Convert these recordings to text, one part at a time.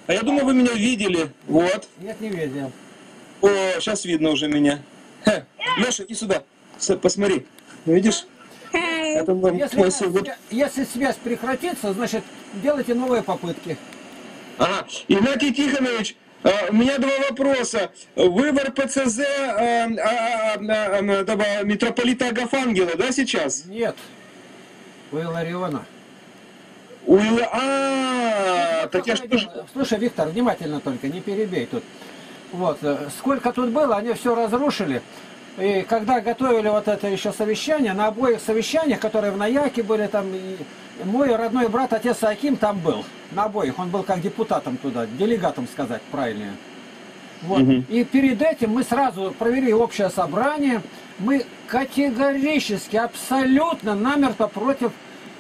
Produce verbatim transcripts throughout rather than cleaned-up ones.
А я думаю, вы меня видели. Вот. Нет, не видел. О, сейчас видно уже меня. Ха. Леша, иди сюда. С- Посмотри. Видишь? Это мой, Если, мой сын. Вот. свя- если связь прекратится, значит, делайте новые попытки. Ага. Игнатий Тихонович, а, у меня два вопроса. Вы в РПЦЗ а, а, а, а, этого митрополита Агафангела, да, сейчас? Нет. У Илариона. У Ила- А, так я ж Какое тоже... дело? Слушай, Виктор, внимательно только, не перебей тут. Вот, э, сколько тут было, они все разрушили. И когда готовили вот это еще совещание, на обоих совещаниях, которые в Наяке были, там и мой родной брат, отец Аким, там был. На обоих. Он был как депутатом туда, делегатом сказать правильнее. Вот. Мгм. И перед этим мы сразу провели общее собрание. Мы категорически, абсолютно намертво против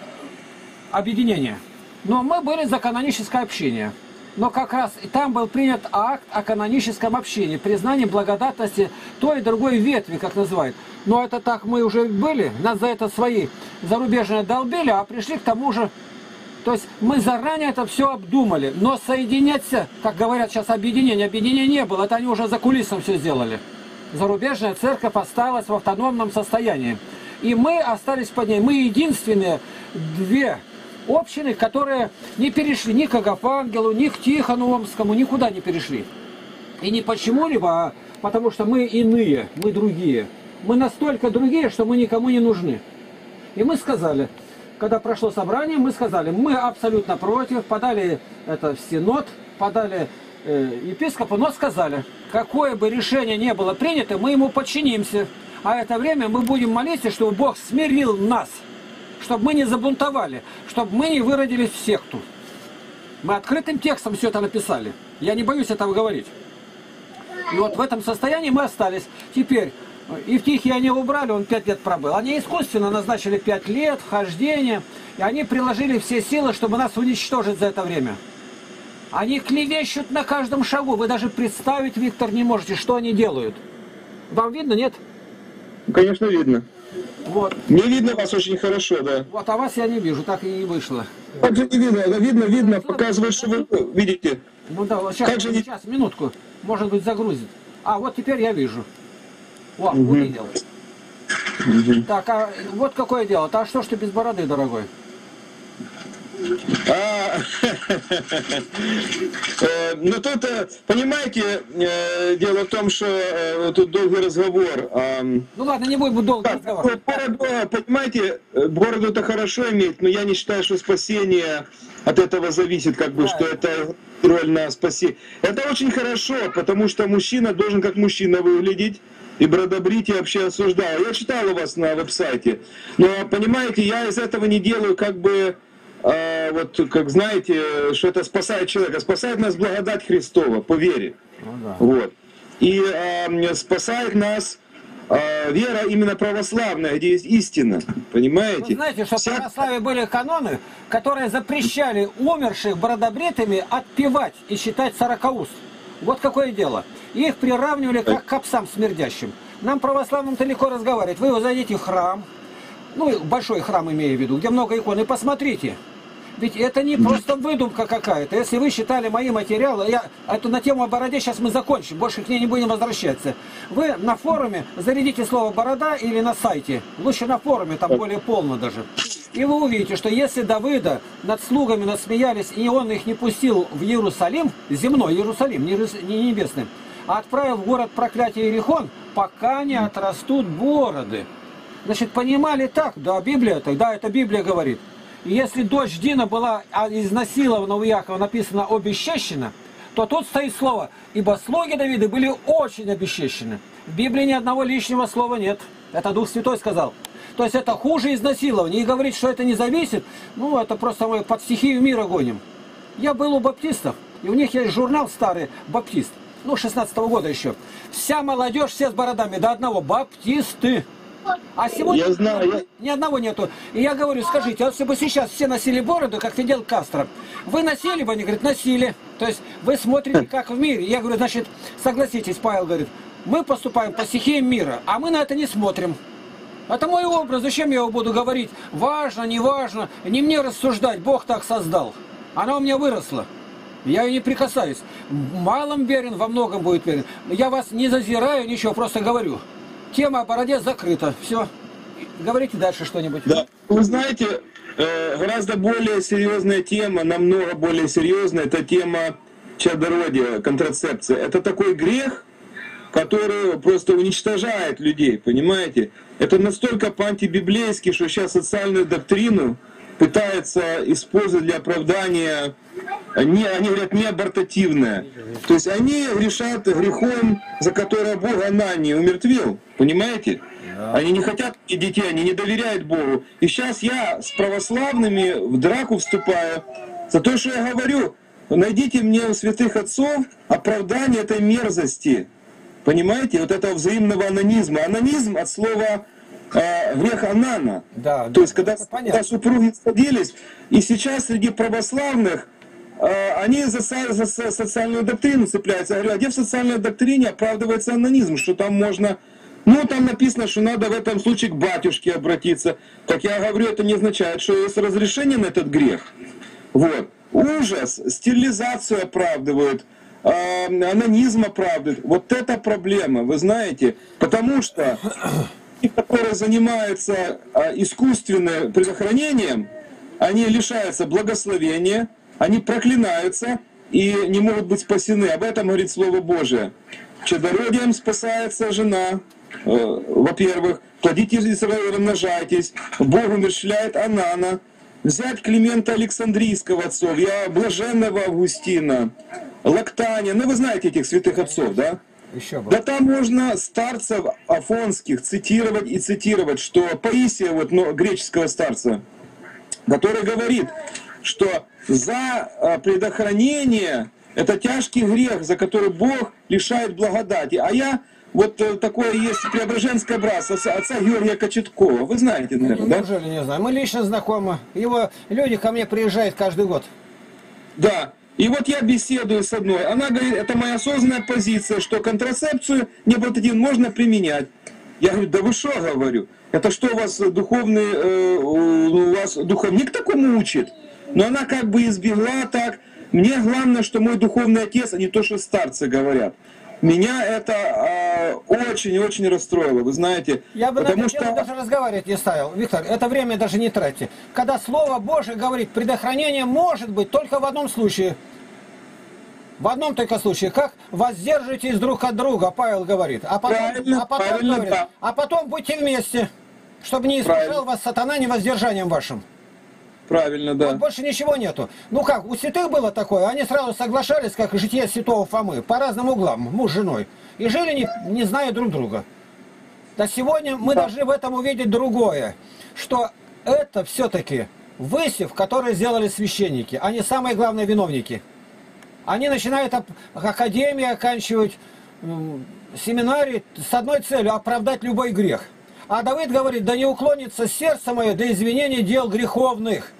объединения. Но мы были за каноническое общение. Но как раз и там был принят акт о каноническом общении, признании благодатности той и другой ветви, как называют. Но это так мы уже были, нас за это свои зарубежные долбили, а пришли к тому же. То есть мы заранее это все обдумали, но соединяться, как говорят сейчас, объединение, объединения не было, это они уже за кулисом все сделали. Зарубежная церковь осталась в автономном состоянии. И мы остались под ней. Мы единственные две общины, которые не перешли ни к Агафангелу, ни к Тихоновскому, никуда не перешли. И не почему-либо, а потому что мы иные, мы другие. Мы настолько другие, что мы никому не нужны. И мы сказали, когда прошло собрание, мы сказали, мы абсолютно против, подали это в Синод, подали э, епископу, но сказали, какое бы решение не было принято, мы ему подчинимся. А это время мы будем молиться, чтобы Бог смирил нас, чтобы мы не забунтовали, чтобы мы не выродились в секту. Мы открытым текстом все это написали. Я не боюсь этого говорить. И вот в этом состоянии мы остались. Теперь Евтихия они убрали, он пять лет пробыл. Они искусственно назначили пять лет вхождения, и они приложили все силы, чтобы нас уничтожить за это время. Они клевещут на каждом шагу. Вы даже представить, Виктор, не можете, что они делают. Вам видно, нет? Конечно, видно. Вот. Мне видно вас очень хорошо, да. Вот, а вас я не вижу, так и вышло. Как же не видно? Это видно, видно, показывает, что вы видите. Ну да, вот сейчас, Как же не- сейчас, минутку, может быть, загрузит. А, вот теперь я вижу. О, Мгм. увидел. Так, а вот какое дело. А что ж ты без бороды, дорогой? А, э, ну тут, э, понимаете, э, дело в том, что э, тут долгий разговор. а, Ну ладно, не будем долго Так, разговаривать. бороду, понимаете, бороду это хорошо иметь, но я не считаю, что спасение от этого зависит, как бы, что это роль на спасение. Это очень хорошо, потому что мужчина должен как мужчина выглядеть, и бродобрить я вообще осуждал. Я читал у вас на веб-сайте, но, понимаете, я из этого не делаю как бы, э, вот, как знаете, что это спасает человека. Спасает нас благодать Христова, по вере. Ну да. Вот. И э, спасает нас э, вера именно православная, где есть истина. Понимаете? Вы знаете, что в Вся- православии были каноны, которые запрещали умерших бродобритыми отпевать и считать сорокауст. Вот какое дело. Их приравнивали как к псам смердящим. Нам, православным-то, легко разговаривать. Вы зайдите в храм, ну, большой храм имею в виду, где много икон, и посмотрите. Ведь это не просто выдумка какая-то. Если вы считали мои материалы, я, это на тему о бороде сейчас мы закончим, больше к ней не будем возвращаться. Вы на форуме зарядите слово «борода» или на сайте. Лучше на форуме, там более полно даже. И вы увидите, что если Давыда над слугами насмеялись, и он их не пустил в Иерусалим, земной Иерусалим, не рус- не небесный, а отправил в город проклятия Иерихон, пока не отрастут бороды. Значит, понимали так? Да, Библия так, да, это Библия говорит. И если дочь Дина была изнасилована у Якова, написано «обесчещена», то тут стоит слово «ибо слуги Давида были очень обесчещены». В Библии ни одного лишнего слова нет. Это Дух Святой сказал. То есть это хуже изнасилования. И говорить, что это не зависит, ну, это просто мы под стихию мира гоним. Я был у баптистов, и у них есть журнал старый «Баптист». Ну, шестнадцатого года еще. Вся молодежь, все с бородами, до одного. Баптисты. А сегодня Я знаю, я- ни одного нету. И я говорю, скажите, а если бы сейчас все носили бороду, как Фидель Кастро, вы носили бы? Они говорят, носили. То есть вы смотрите, как в мире. Я говорю, значит, согласитесь, Павел говорит, мы поступаем по стихиям мира, а мы на это не смотрим. Это мой образ, зачем я его буду говорить? Важно, не важно, не мне рассуждать, Бог так создал. Она у меня выросла. Я и не прикасаюсь. В малом верен, во многом будет верен. Я вас не зазираю, ничего, просто говорю. Тема о бороде закрыта. Все. Говорите дальше что-нибудь. Да. Вы знаете, гораздо более серьезная тема, намного более серьезная, это тема чадородия, контрацепции. Это такой грех, который просто уничтожает людей, понимаете? Это настолько антибиблейский, что сейчас социальную доктрину пытаются использовать для оправдания, не, они говорят, не абортативное. То есть они грешат грехом, за который Бог Анании умертвил, понимаете? Они не хотят детей, они не доверяют Богу. И сейчас я с православными в драку вступаю за то, что я говорю, найдите мне у святых отцов оправдание этой мерзости. Понимаете? Вот этого взаимного анонизма. Анонизм от слова э, грех Анана. Да, то есть когда, когда супруги сходились, и сейчас среди православных э, они за, за, за социальную доктрину цепляются. Я говорю, а где в социальной доктрине оправдывается анонизм? Что там можно... Ну, там написано, что надо в этом случае к батюшке обратиться. Как я говорю, это не означает, что есть разрешение на этот грех. Вот. Ужас, стерилизацию оправдывают, э, анонизм оправдывают. Вот это проблема, вы знаете. Потому что те, которые занимаются э, искусственным предохранением, они лишаются благословения, они проклинаются и не могут быть спасены. Об этом говорит Слово Божие. Чадородием спасается жена. Во-первых, плодите Израиль, размножайтесь. Бог умерщвляет Анана. Взять Климента Александрийского отцов, я блаженного Августина, Лактания. Ну вы знаете этих святых отцов, да? Еще бы. Да там можно старцев афонских цитировать и цитировать, что Паисия, вот, ну, греческого старца, который говорит, что за предохранение это тяжкий грех, за который Бог лишает благодати. А я вот такое есть Преображенское братство отца Георгия Кочеткова. Вы знаете, наверное, да? Неужели не знаю? Мы лично знакомы. Его люди ко мне приезжают каждый год. Да. И вот я беседую с одной. Она говорит, это моя осознанная позиция, что контрацепцию неаботативно можно применять. Я говорю, да вы что, говорю? Это что, у вас духовный, э, у вас духовник такому учит? Но она как бы избегла так. Мне главное, что мой духовный отец, а не то, что старцы говорят. Меня это очень-очень э, расстроило, вы знаете. Я бы потому на что... даже разговаривать не ставил. Виктор, это время даже не тратьте. Когда Слово Божие говорит, предохранение может быть только в одном случае. В одном только случае. Как воздержитесь друг от друга, Павел говорит. А потом, правильно, а потом, правильно, говорит, да. а потом будьте вместе, чтобы не искушал вас сатана невоздержанием вашим. Правильно, да. Вот больше ничего нету. Ну как, у святых было такое, они сразу соглашались, как житие святого Фомы, по разным углам, муж с женой. И жили, не, не зная друг друга. Да сегодня мы да. должны в этом увидеть другое, что это все-таки высев, который сделали священники, они самые главные виновники. Они начинают академии оканчивать, семинарии с одной целью – оправдать любой грех. А Давид говорит, да не уклонится сердце мое до извинения дел греховных.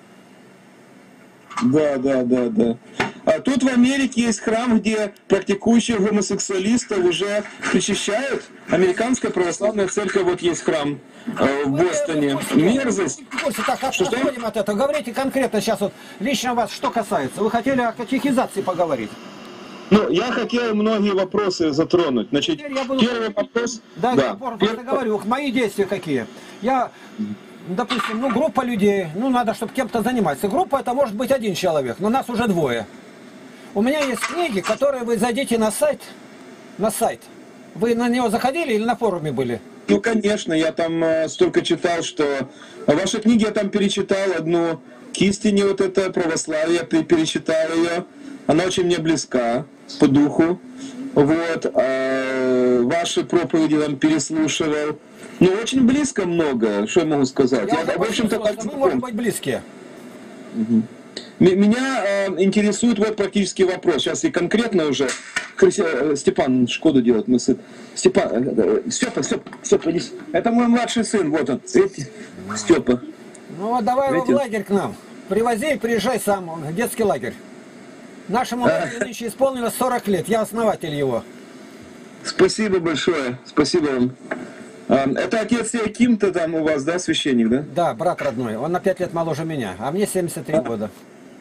Да, да, да, да. А тут в Америке есть храм, где практикующих гомосексуалистов уже причащают. Американская православная церковь, вот есть храм э, в Бостоне. Мерзость. Так, отходим от этого. Говорите конкретно сейчас, вот лично вас что касается. Вы хотели о катехизации поговорить? Ну, я хотел многие вопросы затронуть. Значит, буду... первый вопрос... Да, да. я просто Первый... говорю, мои действия какие. Я... Допустим, ну группа людей, ну надо, чтобы кем-то заниматься. Группа это может быть один человек, но нас уже двое. У меня есть книги, которые вы зайдите на сайт, на сайт. Вы на него заходили или на форуме были? Ну, конечно, я там э, столько читал, что... Ваши книги я там перечитал одну, к истине вот это, православие, перечитал ее. Она очень мне близка по духу. Вот. А ваши проповеди там переслушивал. Ну, очень близко много, что я могу сказать. Я, я в общем-то, так... Мы можем быть близкие. Угу. Меня э, интересует вот практический вопрос. Сейчас и конкретно уже. Хриси... Степан Шкоду делает. Мы сын. Степан, э, Степа, Степа, Степа, иди. Это мой младший сын, вот он. Видите? Степа. Ну вот давай Видите? его в лагерь к нам. Привози и приезжай сам, в детский лагерь. Нашему лагерю нынче исполнилось сорок лет. Я основатель его. Спасибо большое. Спасибо вам. Это отец Яким-то там у вас, да, священник, да? Да, брат родной. Он на пять лет моложе меня, а мне семьдесят три года.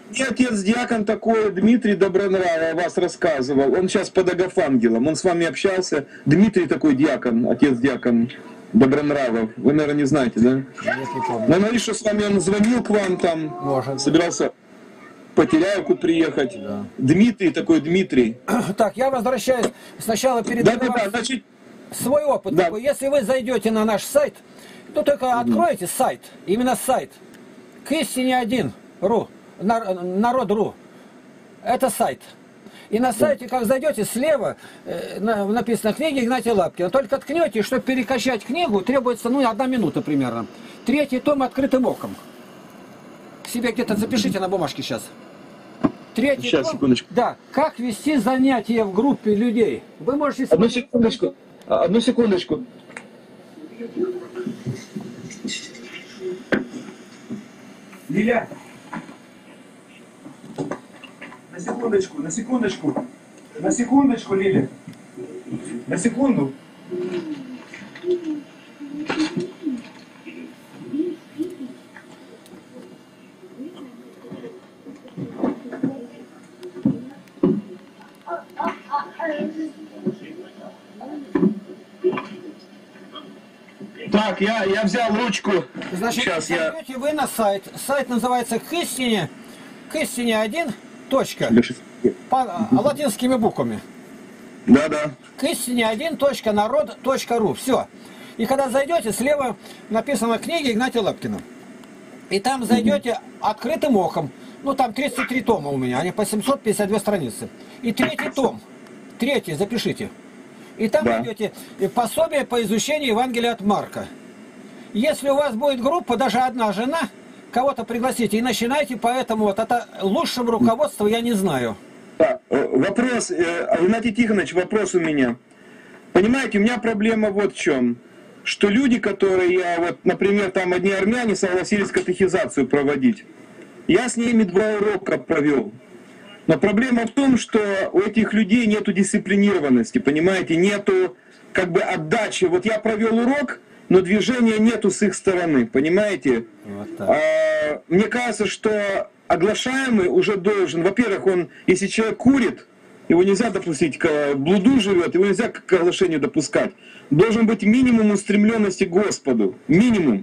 мне отец диакон такой, Дмитрий Добронравов, вас рассказывал. Он сейчас под Агафангелом, он с вами общался. Дмитрий такой диакон, отец диакон Добронравов. Вы, наверное, не знаете, да? Нет, не помню. Но говорит, что с вами он звонил к вам там, Может. собирался по Теряевку приехать. Да. Дмитрий такой, Дмитрий. Так, я возвращаюсь сначала перед Да, да, да, значит, свой опыт. Да. Такой. Если вы зайдете на наш сайт, то только откроете сайт, именно сайт, к истине один ру, народ ру. Это сайт. И на сайте, как зайдете, слева э, написано «Книги Игнатия Лапкина». Только ткнете, чтобы перекачать книгу, требуется ну, одна минута примерно. Третий том «Открытым оком». Себе где-то запишите на бумажке сейчас. Третий Сейчас, том, секундочку. Да, как вести занятия в группе людей. Вы можете... Одну секундочку. Одну секундочку. Лиля. На секундочку, на секундочку. На секундочку, Лиля. На секунду. Так, я, я взял ручку. Значит, сейчас я... зайдете вы на сайт. Сайт называется «К истине», «К истине один», точка, по, латинскими буквами. Да, да. «К истине один», точка, народ, точка ру. Все. И когда зайдете, слева написано «Книги Игнатия Лапкина». И там зайдете открытым оком. Ну, там тридцать три тома у меня, они по семьсот пятьдесят две страницы. И третий том. Третий, запишите. И там Да. найдете пособие по изучению Евангелия от Марка. Если у вас будет группа, даже одна жена, кого-то пригласите и начинайте, поэтому вот это лучшего руководства я не знаю. Да, вопрос, Игнатий Тихонович, вопрос у меня. Понимаете, у меня проблема вот в чем. Что люди, которые, я, вот, например, там одни армяне согласились катехизацию проводить. Я с ними два урока провел. Но проблема в том, что у этих людей нету дисциплинированности, понимаете, нету как бы отдачи. Вот я провел урок, но движения нету с их стороны, понимаете? Вот так. А, мне кажется, что оглашаемый уже должен, во-первых, он, если человек курит, его нельзя допустить к блуду живет, его нельзя к оглашению допускать. Должен быть минимум устремленности к Господу, минимум.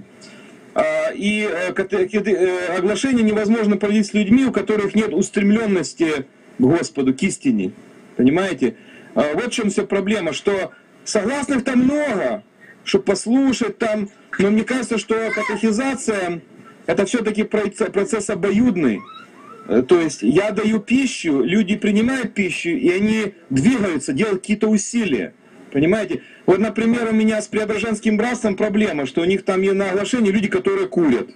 И оглашение невозможно проводить с людьми, у которых нет устремленности к Господу, к истине. Понимаете? Вот в чем вся проблема, что согласных там много, чтобы послушать там, но мне кажется, что катехизация это все-таки процесс обоюдный. То есть я даю пищу, люди принимают пищу, и они двигаются, делают какие-то усилия. Понимаете? Вот, например, у меня с Преображенским братством проблема, что у них там на оглашении люди, которые курят.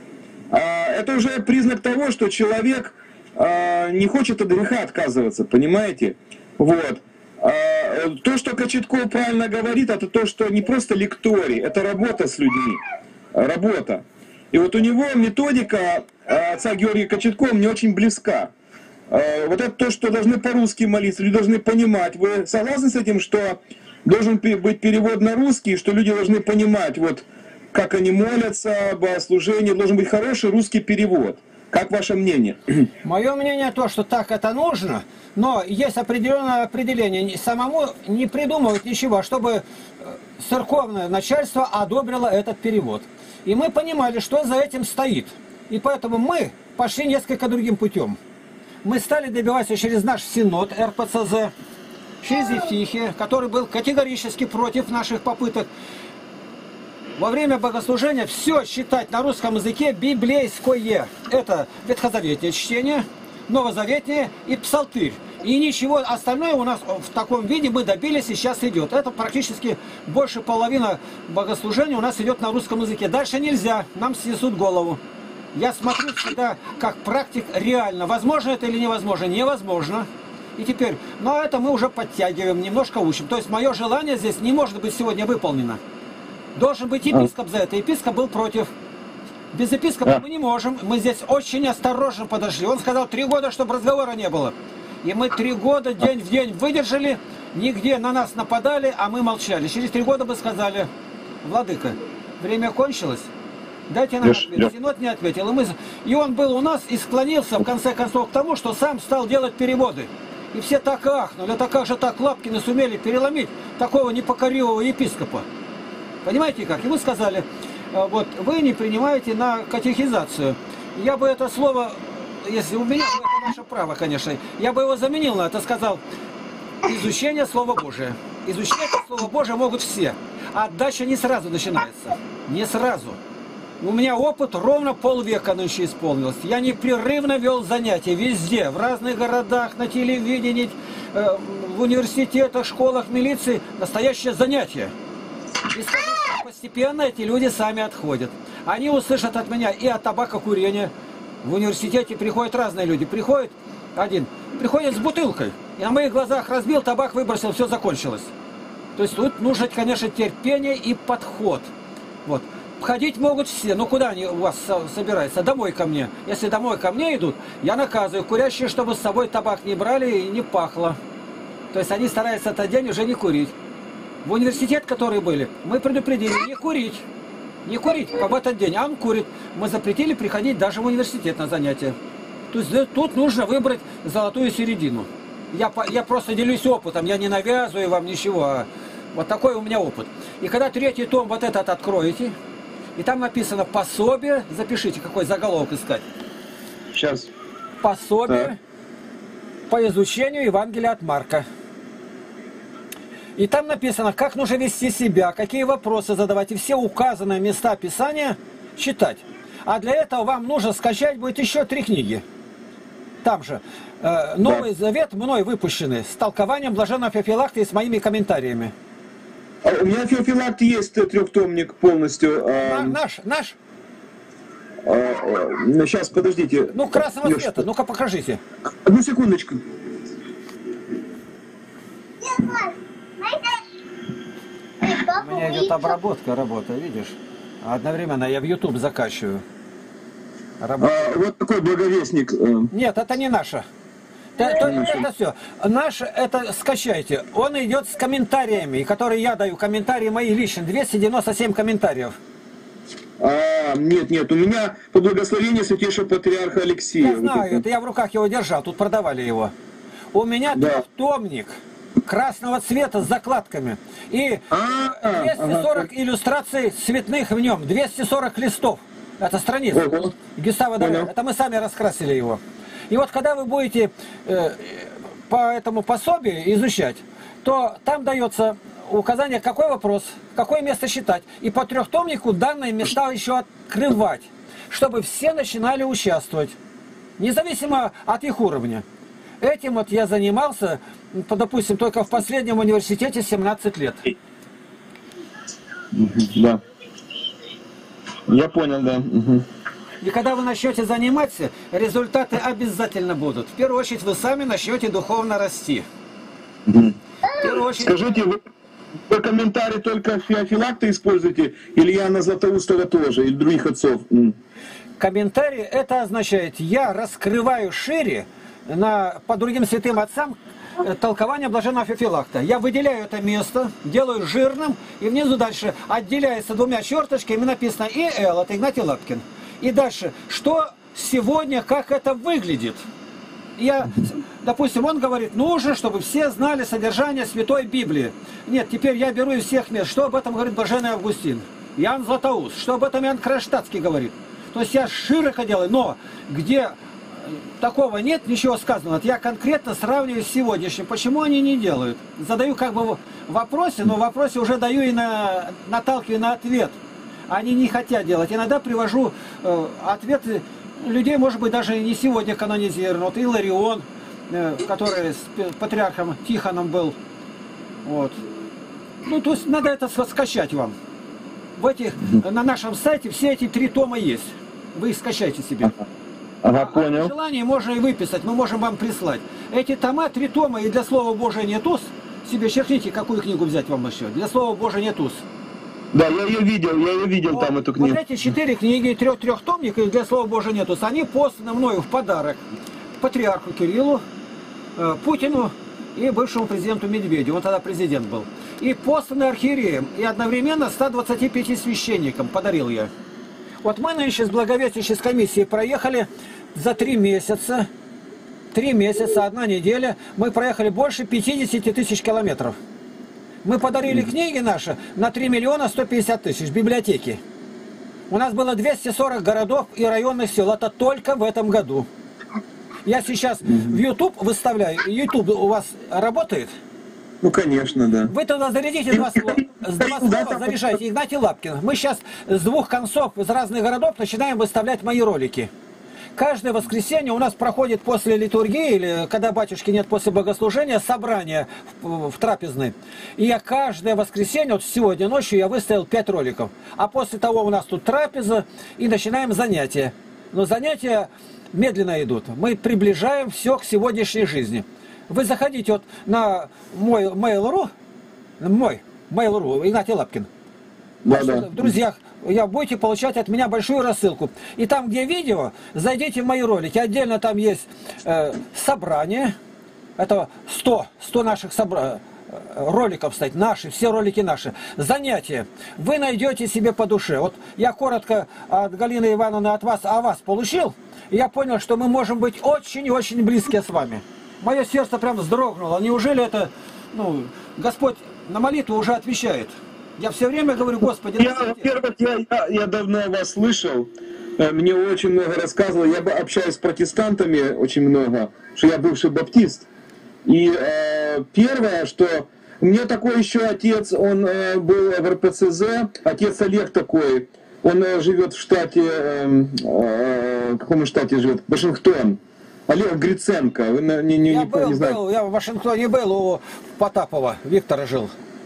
Это уже признак того, что человек не хочет от греха отказываться, понимаете? Вот. То, что Кочетков правильно говорит, это то, что не просто лекторий, это работа с людьми. Работа. И вот у него методика отца Георгия Кочеткова мне очень близка. Вот это то, что должны по-русски молиться, люди должны понимать. Вы согласны с этим, что должен быть перевод на русский, что люди должны понимать, вот, как они молятся, богослужение, должен быть хороший русский перевод. Как ваше мнение? Мое мнение то, что так это нужно, но есть определенное определение. Самому не придумывать ничего, чтобы церковное начальство одобрило этот перевод. И мы понимали, что за этим стоит. И поэтому мы пошли несколько другим путем. Мы стали добиваться через наш синод эр пэ цэ зэ, через Ефихия, который был категорически против наших попыток во время богослужения все читать на русском языке библейское. Это ветхозаветное чтение, новозаветное и псалтырь. И ничего остальное у нас в таком виде мы добились и сейчас идет. Это практически больше половины богослужения у нас идет на русском языке. Дальше нельзя, нам снесут голову. Я смотрю всегда как практик реально. Возможно это или невозможно? Невозможно. И теперь, но это мы уже подтягиваем, немножко учим. То есть мое желание здесь не может быть сегодня выполнено. Должен быть епископ за это. Епископ был против. Без епископа мы не можем. Мы здесь очень осторожно подошли. Он сказал три года, чтобы разговора не было. И мы три года день в день выдержали. Нигде на нас нападали, а мы молчали. Через три года бы сказали: владыка, время кончилось. Дайте нам ответ. Синод не ответил. И, мы... и он был у нас и склонился в конце концов к тому, что сам стал делать переводы. И все так ахнули. Это как же так Лапкины сумели переломить такого непокоривого епископа? Понимаете как? И вы сказали, вот вы не принимаете на катехизацию. Я бы это слово, если у меня, ну, это наше право, конечно, я бы его заменил на это, сказал, изучение Слова Божия. Изучение Слова Божия могут все. А отдача не сразу начинается. Не сразу. У меня опыт ровно полвека нынче исполнилось. Я непрерывно вел занятия везде, в разных городах, на телевидении, в университетах, школах, милиции. Настоящее занятие. И скажу, что постепенно эти люди сами отходят. Они услышат от меня и от табакокурения. В университете приходят разные люди. Приходит один, приходит с бутылкой. И на моих глазах разбил, табак выбросил, все закончилось. То есть тут нужно, конечно, терпение и подход. Вот. Ходить могут все. Ну куда они у вас собираются? Домой ко мне. Если домой ко мне идут, я наказываю курящие, чтобы с собой табак не брали и не пахло. То есть они стараются этот день уже не курить. В университет, которые были, мы предупредили не курить. Не курить в этот день, а он курит. Мы запретили приходить даже в университет на занятия. То есть тут нужно выбрать золотую середину. Я, я просто делюсь опытом, я не навязываю вам ничего. А вот такой у меня опыт. И когда третий том вот этот откроете, и там написано пособие, запишите, какой заголовок искать. Сейчас. Пособие да. по изучению Евангелия от Марка. И там написано, как нужно вести себя, какие вопросы задавать, и все указанные места Писания читать. А для этого вам нужно скачать будет еще три книги. Там же э, Новый да. Завет мной выпущенный, с толкованием блаженного Феофилакта и с моими комментариями. А у меня Феофилакт есть трехтомник полностью. А... Наш, наш? А, а, сейчас, подождите. Ну, красного Леш, цвета, ну-ка покажите. Одну секундочку. У меня идет обработка, работа, видишь? Одновременно я в YouTube закачиваю. А, вот такой благовестник. Нет, это не наша. Это, это, это все. Наш, это скачайте. Он идет с комментариями, которые я даю. Комментарии мои личные. двести девяносто семь комментариев. А, нет, нет. У меня по благословению святейшего патриарха Алексея. Я знаю, это я в руках его держал. Тут продавали его. У меня да. трехтомник красного цвета с закладками. И а, двести сорок ага. иллюстраций цветных в нем. двести сорок листов. Это страница. Ого. Гюстава Давид. Это мы сами раскрасили его. И вот когда вы будете э, по этому пособию изучать, то там дается указание, какой вопрос, какое место считать. И по трехтомнику данные места еще открывать, чтобы все начинали участвовать, независимо от их уровня. Этим вот я занимался, допустим, только в последнем университете семнадцать лет. Да. Я понял, да. Угу. И когда вы начнете заниматься, результаты обязательно будут. В первую очередь вы сами начнете духовно расти. Угу. В первую очередь... Скажите, вы, вы комментарии только Феофилакта используете, или Иоанна Златоустова тоже, или других отцов? Комментарии это означает, я раскрываю шире на, по другим святым отцам толкование блаженного Феофилакта. Я выделяю это место, делаю жирным, и внизу дальше отделяется двумя черточками, написано И Л, это Игнатий Лапкин. И дальше, что сегодня, как это выглядит. Я, допустим, он говорит, нужно, чтобы все знали содержание Святой Библии. Нет, теперь я беру из всех мест. Что об этом говорит блаженный Августин? Иоанн Златоуст. Что об этом Иоанн Кронштадтский говорит? То есть я широко делаю, но где такого нет, ничего сказано. Вот я конкретно сравниваю с сегодняшним. Почему они не делают? Задаю как бы в вопросе, но в вопросе уже даю и на, наталкиваю на ответ. Они не хотят делать. Иногда привожу э, ответы людей, может быть, даже не сегодня канонизирован. Вот Иларион, э, который с патриархом Тихоном был. Вот. Ну, то есть надо это скачать вам. В этих, на нашем сайте все эти три тома есть. Вы их скачайте себе. Ага, понял. А при желании можно и выписать, мы можем вам прислать. Эти тома, три тома, и для Слова Божия нет уз. Себе черкните, какую книгу взять вам еще. Для Слова Божия нет уз. Да, я ее видел, я ее видел вот, там, эту книгу. Вот эти четыре книги, трех, трехтомник, и для Слова Божия нету, они посланы мною в подарок патриарху Кириллу, э, Путину и бывшему президенту Медведеву, он тогда президент был. И посланы архиереям, и одновременно ста двадцати пяти священникам подарил я. Вот мы нынче с Благовестнической комиссией проехали за три месяца, три месяца, одна неделя, мы проехали больше пятидесяти тысяч километров. Мы подарили книги наши на три миллиона сто пятьдесят тысяч, библиотеки. У нас было двести сорок городов и районных сел, это только в этом году. Я сейчас в YouTube выставляю, YouTube у вас работает? Ну, конечно, да. Вы туда зарядите два слова, два слова заряжайте. Игнатий Лапкин. Мы сейчас с двух концов из разных городов начинаем выставлять мои ролики. Каждое воскресенье у нас проходит после литургии, или когда батюшки нет после богослужения, собрание в, в трапезной. И я каждое воскресенье, вот сегодня ночью я выставил пять роликов. А после того у нас тут трапеза и начинаем занятия. Но занятия медленно идут. Мы приближаем все к сегодняшней жизни. Вы заходите вот на мой Mail.ru, мой Mail.ru, Игнатий Лапкин. Да, да. В друзьях, я будете получать от меня большую рассылку. И там, где видео, зайдите в мои ролики. Отдельно там есть э, собрание. Это сто, сто наших собра... роликов, кстати, наши, все ролики наши. Занятия. Вы найдете себе по душе. Вот я коротко от Галины Ивановны, от вас, о вас получил. И я понял, что мы можем быть очень и очень близкие с вами. Мое сердце прям вздрогнуло. Неужели это, ну, Господь на молитву уже отвечает? Я все время говорю, Господи... Я, во-первых, я, я, я давно вас слышал. Мне очень много рассказывал. Я общаюсь с протестантами очень много, что я бывший баптист. И э, первое, что у меня такой еще отец, он э, был в эр пэ цэ зэ, отец Олег такой, он э, живет в штате, э, э, в каком штате живет? Вашингтон. Олег Гриценко, вы не, не, я не, был, не знаете? был, я в Вашингтоне был, у Потапова, Виктора жил.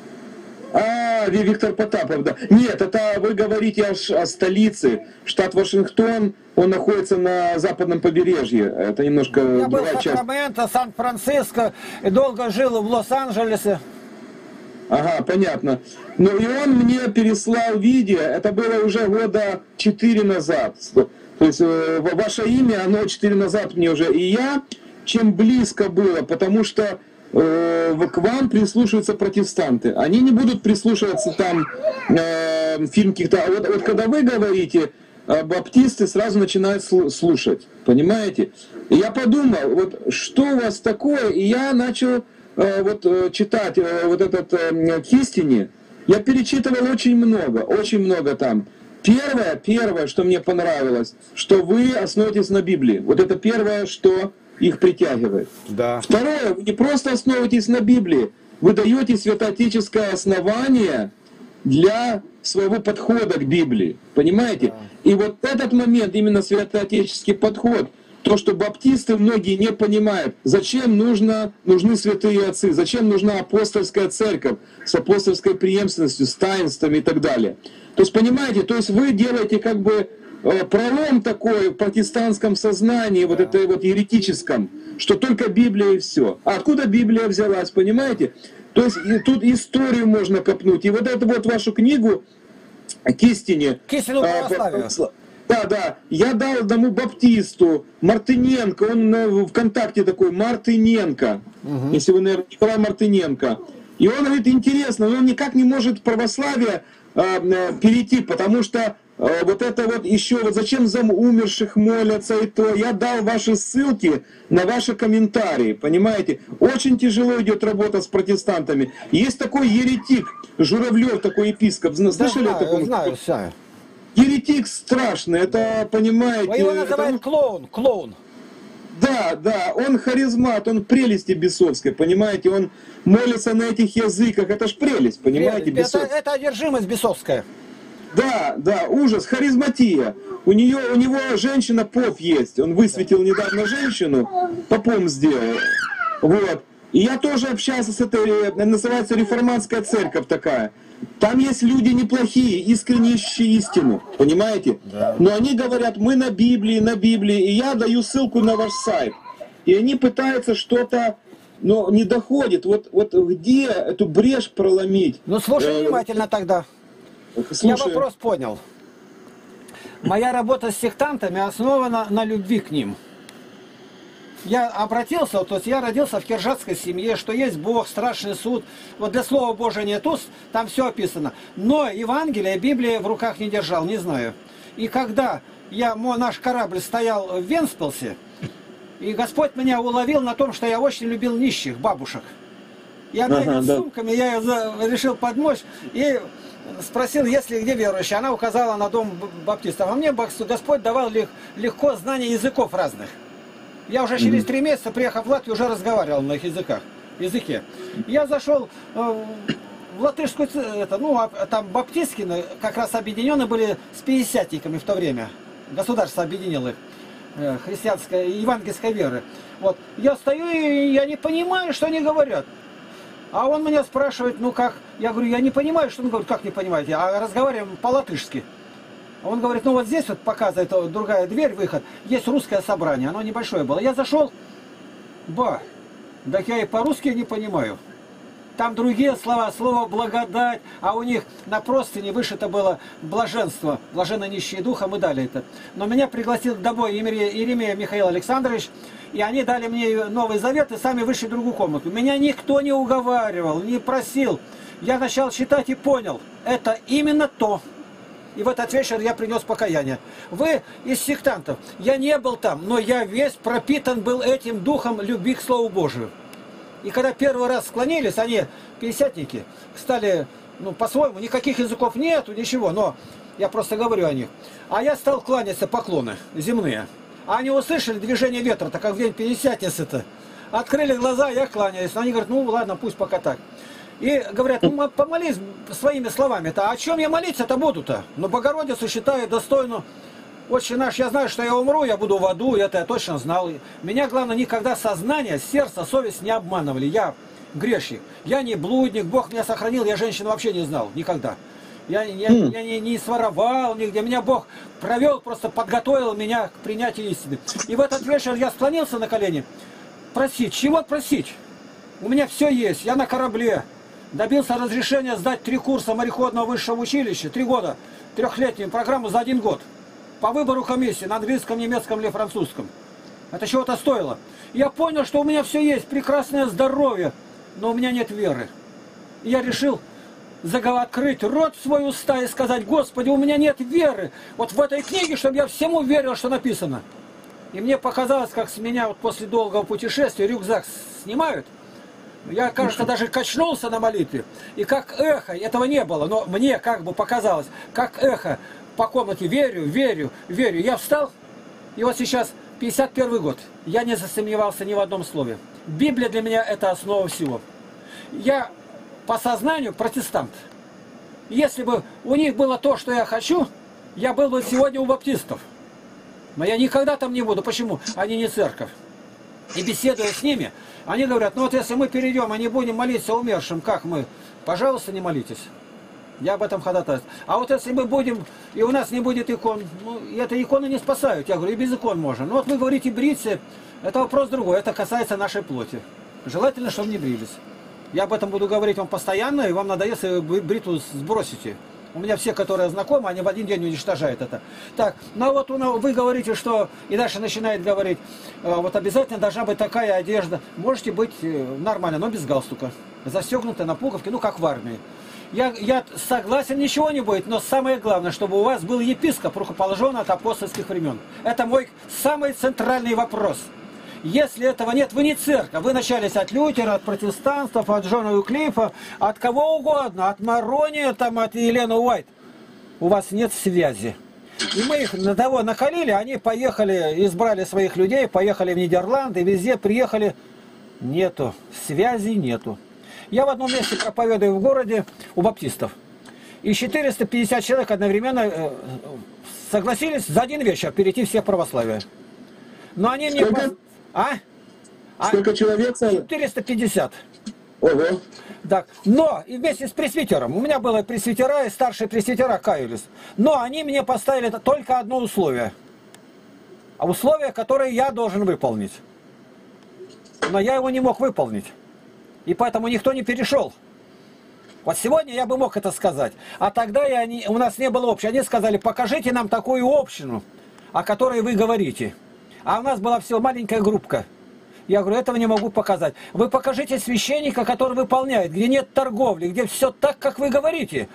А, Виктор Потапов, да. Нет, это вы говорите о, о столице. Штат Вашингтон, он находится на западном побережье. Это немножко Я был другая в часть. Сакраменто, Сан-Франциско, и долго жил в Лос-Анджелесе. Ага, понятно. Ну и он мне переслал видео, это было уже года четыре назад. То есть э, ваше имя, оно четыре назад мне уже. И я, чем близко было, потому что э, к вам прислушиваются протестанты. Они не будут прислушиваться там э, фильм каких-то... А вот, вот когда вы говорите, э, баптисты сразу начинают слушать. Понимаете? И я подумал, вот что у вас такое, и я начал э, вот, э, читать э, вот этот э, к истине. Я перечитывал очень много, очень много там. Первое, первое, что мне понравилось, что вы основываетесь на Библии. Вот это первое, что их притягивает. Да. Второе, вы не просто основываетесь на Библии, вы даете святоотеческое основание для своего подхода к Библии. Понимаете? Да. И вот этот момент, именно святоотеческий подход, то, что баптисты многие не понимают, зачем нужно, нужны святые отцы, зачем нужна апостольская церковь с апостольской преемственностью, с таинствами и так далее. То есть, понимаете, то есть вы делаете как бы пролом такой в протестантском сознании, да. Вот это вот еретическом, что только Библия и все. А откуда Библия взялась, понимаете? То есть и тут историю можно копнуть. И вот эту вот вашу книгу к истине. К истину православию. Да, да. Я дал одному баптисту, Мартыненко, он ВКонтакте такой, Мартыненко. Угу. Если вы, наверное, Николай Мартыненко. И он говорит, интересно, он никак не может в православие э, перейти, потому что э, вот это вот еще, вот зачем за умерших молятся и то. Я дал ваши ссылки на ваши комментарии, понимаете? Очень тяжело идет работа с протестантами. Есть такой еретик, Журавлев, такой епископ. Слышали да, о таком? Знаю, знаю. Еретик страшный, это, понимаете... Вы его называют это... клоун, клоун. Да, да, он харизмат, он прелести бесовской, понимаете, он молится на этих языках, это ж прелесть, понимаете, это, это одержимость бесовская. Да, да, ужас, харизматия. У нее, у него женщина поп есть, он высветил недавно женщину, попом сделал, вот. И я тоже общался с этой, называется реформатская церковь такая. Там есть люди неплохие, искренне ищущие истину, понимаете? Да. Но они говорят, мы на Библии, на Библии, и я даю ссылку на ваш сайт. И они пытаются что-то, но не доходит. Вот, вот где эту брешь проломить? Ну слушай внимательно тогда. Слушай. Я вопрос понял. Моя работа с сектантами основана на любви к ним. Я обратился, то есть я родился в киржатской семье, что есть Бог, страшный суд. Вот для Слова Божия нет уст, там все описано. Но Евангелие, Библия в руках не держал, не знаю. И когда я, мой, наш корабль стоял в Венспилсе, и Господь меня уловил на том, что я очень любил нищих, бабушек. Я бегал ага, с да. сумками, я ее решил подмочь и спросил, есть ли где верующие. Она указала на дом баптистов. А мне Господь давал легко знание языков разных. Я уже через три месяца, приехав в Латвию, уже разговаривал на их языках, языке. Я зашел в латышскую, это, ну, там баптистские, как раз объединены были с пятидесятниками в то время. Государство объединило их, христианской, евангельской веры. Вот. Я стою и я не понимаю, что они говорят. А он меня спрашивает, ну как? Я говорю, я не понимаю, что он говорит, как не понимаете? А разговариваем по-латышски. Он говорит, ну вот здесь вот показывает другая дверь, выход, есть русское собрание, оно небольшое было. Я зашел, ба, так я и по-русски не понимаю. Там другие слова, слово благодать, а у них на простыне вышито было блаженство, блаженно нищие духом, и дали это. Но меня пригласил домой Иеремия Михаил Александрович, и они дали мне Новый Завет и сами вышли в другую комнату. Меня никто не уговаривал, не просил. Я начал читать и понял, это именно то. И в этот вечер я принес покаяние. Вы из сектантов. Я не был там, но я весь пропитан был этим духом любви к Слову Божию. И когда первый раз склонились, они, пятидесятники, стали, ну, по-своему, никаких языков нету, ничего, но я просто говорю о них. А я стал кланяться, поклоны земные. А они услышали движение ветра, так как в день Пятидесятницы-то. Открыли глаза, я кланяюсь. Они говорят, ну ладно, пусть пока так. И говорят, ну помолись своими словами-то. О чем я молиться-то буду-то? Но Богородицу считаю достойну. Отче наш, я знаю, что я умру, я буду в аду, это я точно знал. Меня, главное, никогда сознание, сердце, совесть не обманывали. Я грешник. Я не блудник, Бог меня сохранил, я женщину вообще не знал. Никогда. Я, я, я не, не своровал нигде. Меня Бог провел, просто подготовил меня к принятию истины. И в этот вечер я склонился на колени. Просить. Чего просить? У меня все есть. Я на корабле. Добился разрешения сдать три курса мореходного высшего училища. Три года. Трехлетнюю программу за один год. По выбору комиссии на английском, немецком или французском. Это чего-то стоило. Я понял, что у меня все есть. Прекрасное здоровье. Но у меня нет веры. И я решил открыть рот в свой уста и сказать, Господи, у меня нет веры. Вот в этой книге, чтобы я всему верил, что написано. И мне показалось, как с меня вот после долгого путешествия рюкзак снимают. Я, кажется, даже качнулся на молитве. И как эхо, этого не было, но мне как бы показалось, как эхо по комнате, верю, верю, верю. Я встал, и вот сейчас пятьдесят первый год. Я не засомневался ни в одном слове. Библия для меня это основа всего. Я по сознанию протестант. Если бы у них было то, что я хочу, я был бы сегодня у баптистов. Но я никогда там не буду. Почему? Они не церковь. И беседуя с ними, они говорят, ну вот если мы перейдем, а не будем молиться умершим, как мы? Пожалуйста, не молитесь. Я об этом ходатайствую. А вот если мы будем, и у нас не будет икон, ну, это иконы не спасают. Я говорю, и без икон можно. Ну вот вы говорите, бриться, это вопрос другой. Это касается нашей плоти. Желательно, чтобы не брились. Я об этом буду говорить вам постоянно, и вам надо, если вы бритву сбросите. У меня все, которые знакомы, они в один день уничтожают это. Так, ну вот вы говорите, что... И дальше начинает говорить, вот обязательно должна быть такая одежда. Можете быть нормально, но без галстука. Застегнутая на пуговке, ну как в армии. Я, я согласен, ничего не будет, но самое главное, чтобы у вас был епископ, рукоположенный от апостольских времен. Это мой самый центральный вопрос. Если этого нет, вы не церковь. Вы начались от Лютера, от протестантов, от Джона Уиклифа, от кого угодно, от Марония, там, от Елены Уайт. У вас нет связи. И мы их на того накалили, они поехали, избрали своих людей, поехали в Нидерланды, везде приехали. Нету, связи нету. Я в одном месте проповедую в городе у баптистов. И четыреста пятьдесят человек одновременно согласились за один вечер перейти все в православие. Но они мне... А? Сколько а? человек? четыреста пятьдесят. Ого. Так. Но и вместе с пресвитером. У меня было пресвитера, и старшие пресвитера каялись. Но они мне поставили только одно условие. А условие, которое я должен выполнить. Но я его не мог выполнить. И поэтому никто не перешел. Вот сегодня я бы мог это сказать. А тогда я не, у нас не было общего. Они сказали, покажите нам такую общину, о которой вы говорите. А у нас была всего маленькая группка. Я говорю, этого не могу показать. Вы покажите священника, который выполняет, где нет торговли, где все так, как вы говорите.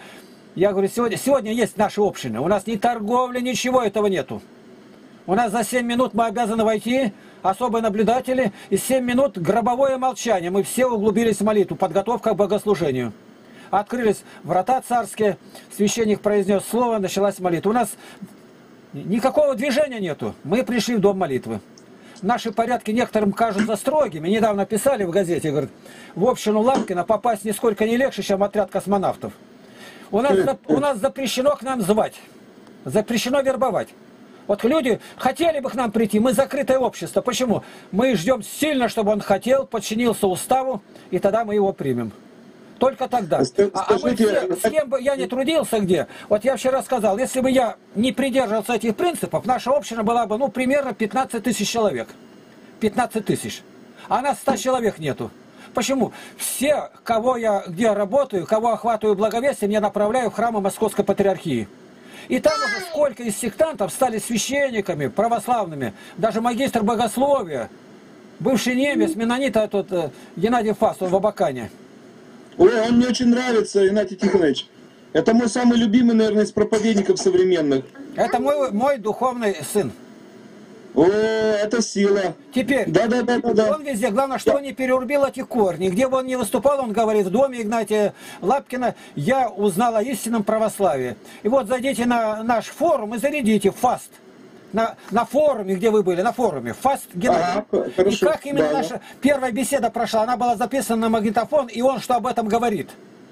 Я говорю, сегодня, сегодня есть наша община. У нас ни торговли, ничего этого нету. У нас за семь минут мы обязаны войти, особые наблюдатели, и семь минут гробовое молчание. Мы все углубились в молитву, подготовка к богослужению. Открылись врата царские, священник произнес слово, началась молитва. У нас никакого движения нету. Мы пришли в дом молитвы. Наши порядки некоторым кажутся строгими. Недавно писали в газете, говорят, в общину Лапкина попасть нисколько не легче, чем отряд космонавтов. У нас, у нас запрещено к нам звать, запрещено вербовать. Вот люди хотели бы к нам прийти, мы закрытое общество. Почему? Мы ждем сильно, чтобы он хотел, подчинился уставу, и тогда мы его примем. Только тогда. Скажите, а, а мы все, с кем бы я не трудился где, вот я вчера сказал, если бы я не придерживался этих принципов, наша община была бы, ну, примерно пятнадцать тысяч человек. пятнадцать тысяч. А нас ста человек нету. Почему? Все, кого я где работаю, кого охватываю благовестием, я направляю в храмы Московской Патриархии. И там уже сколько из сектантов стали священниками, православными, даже магистр богословия, бывший немец, менонит, этот э, Геннадий Фаст, он в Абакане. Ой, он мне очень нравится, Игнатий Тихонович. Это мой самый любимый, наверное, из проповедников современных. Это мой, мой духовный сын. О, это сила. Теперь, да, да, да, да, да. Он везде, главное, что он не перерубил эти корни. Где бы он ни выступал, он говорит, в доме Игнатия Лапкина я узнал о истинном православии. И вот зайдите на наш форум и зарядите фаст. На, на форуме, где вы были, на форуме, фаст Геннадий. Ага, хорошо. И как именно да, наша да. первая беседа прошла, она была записана на магнитофон, и он что об этом говорит.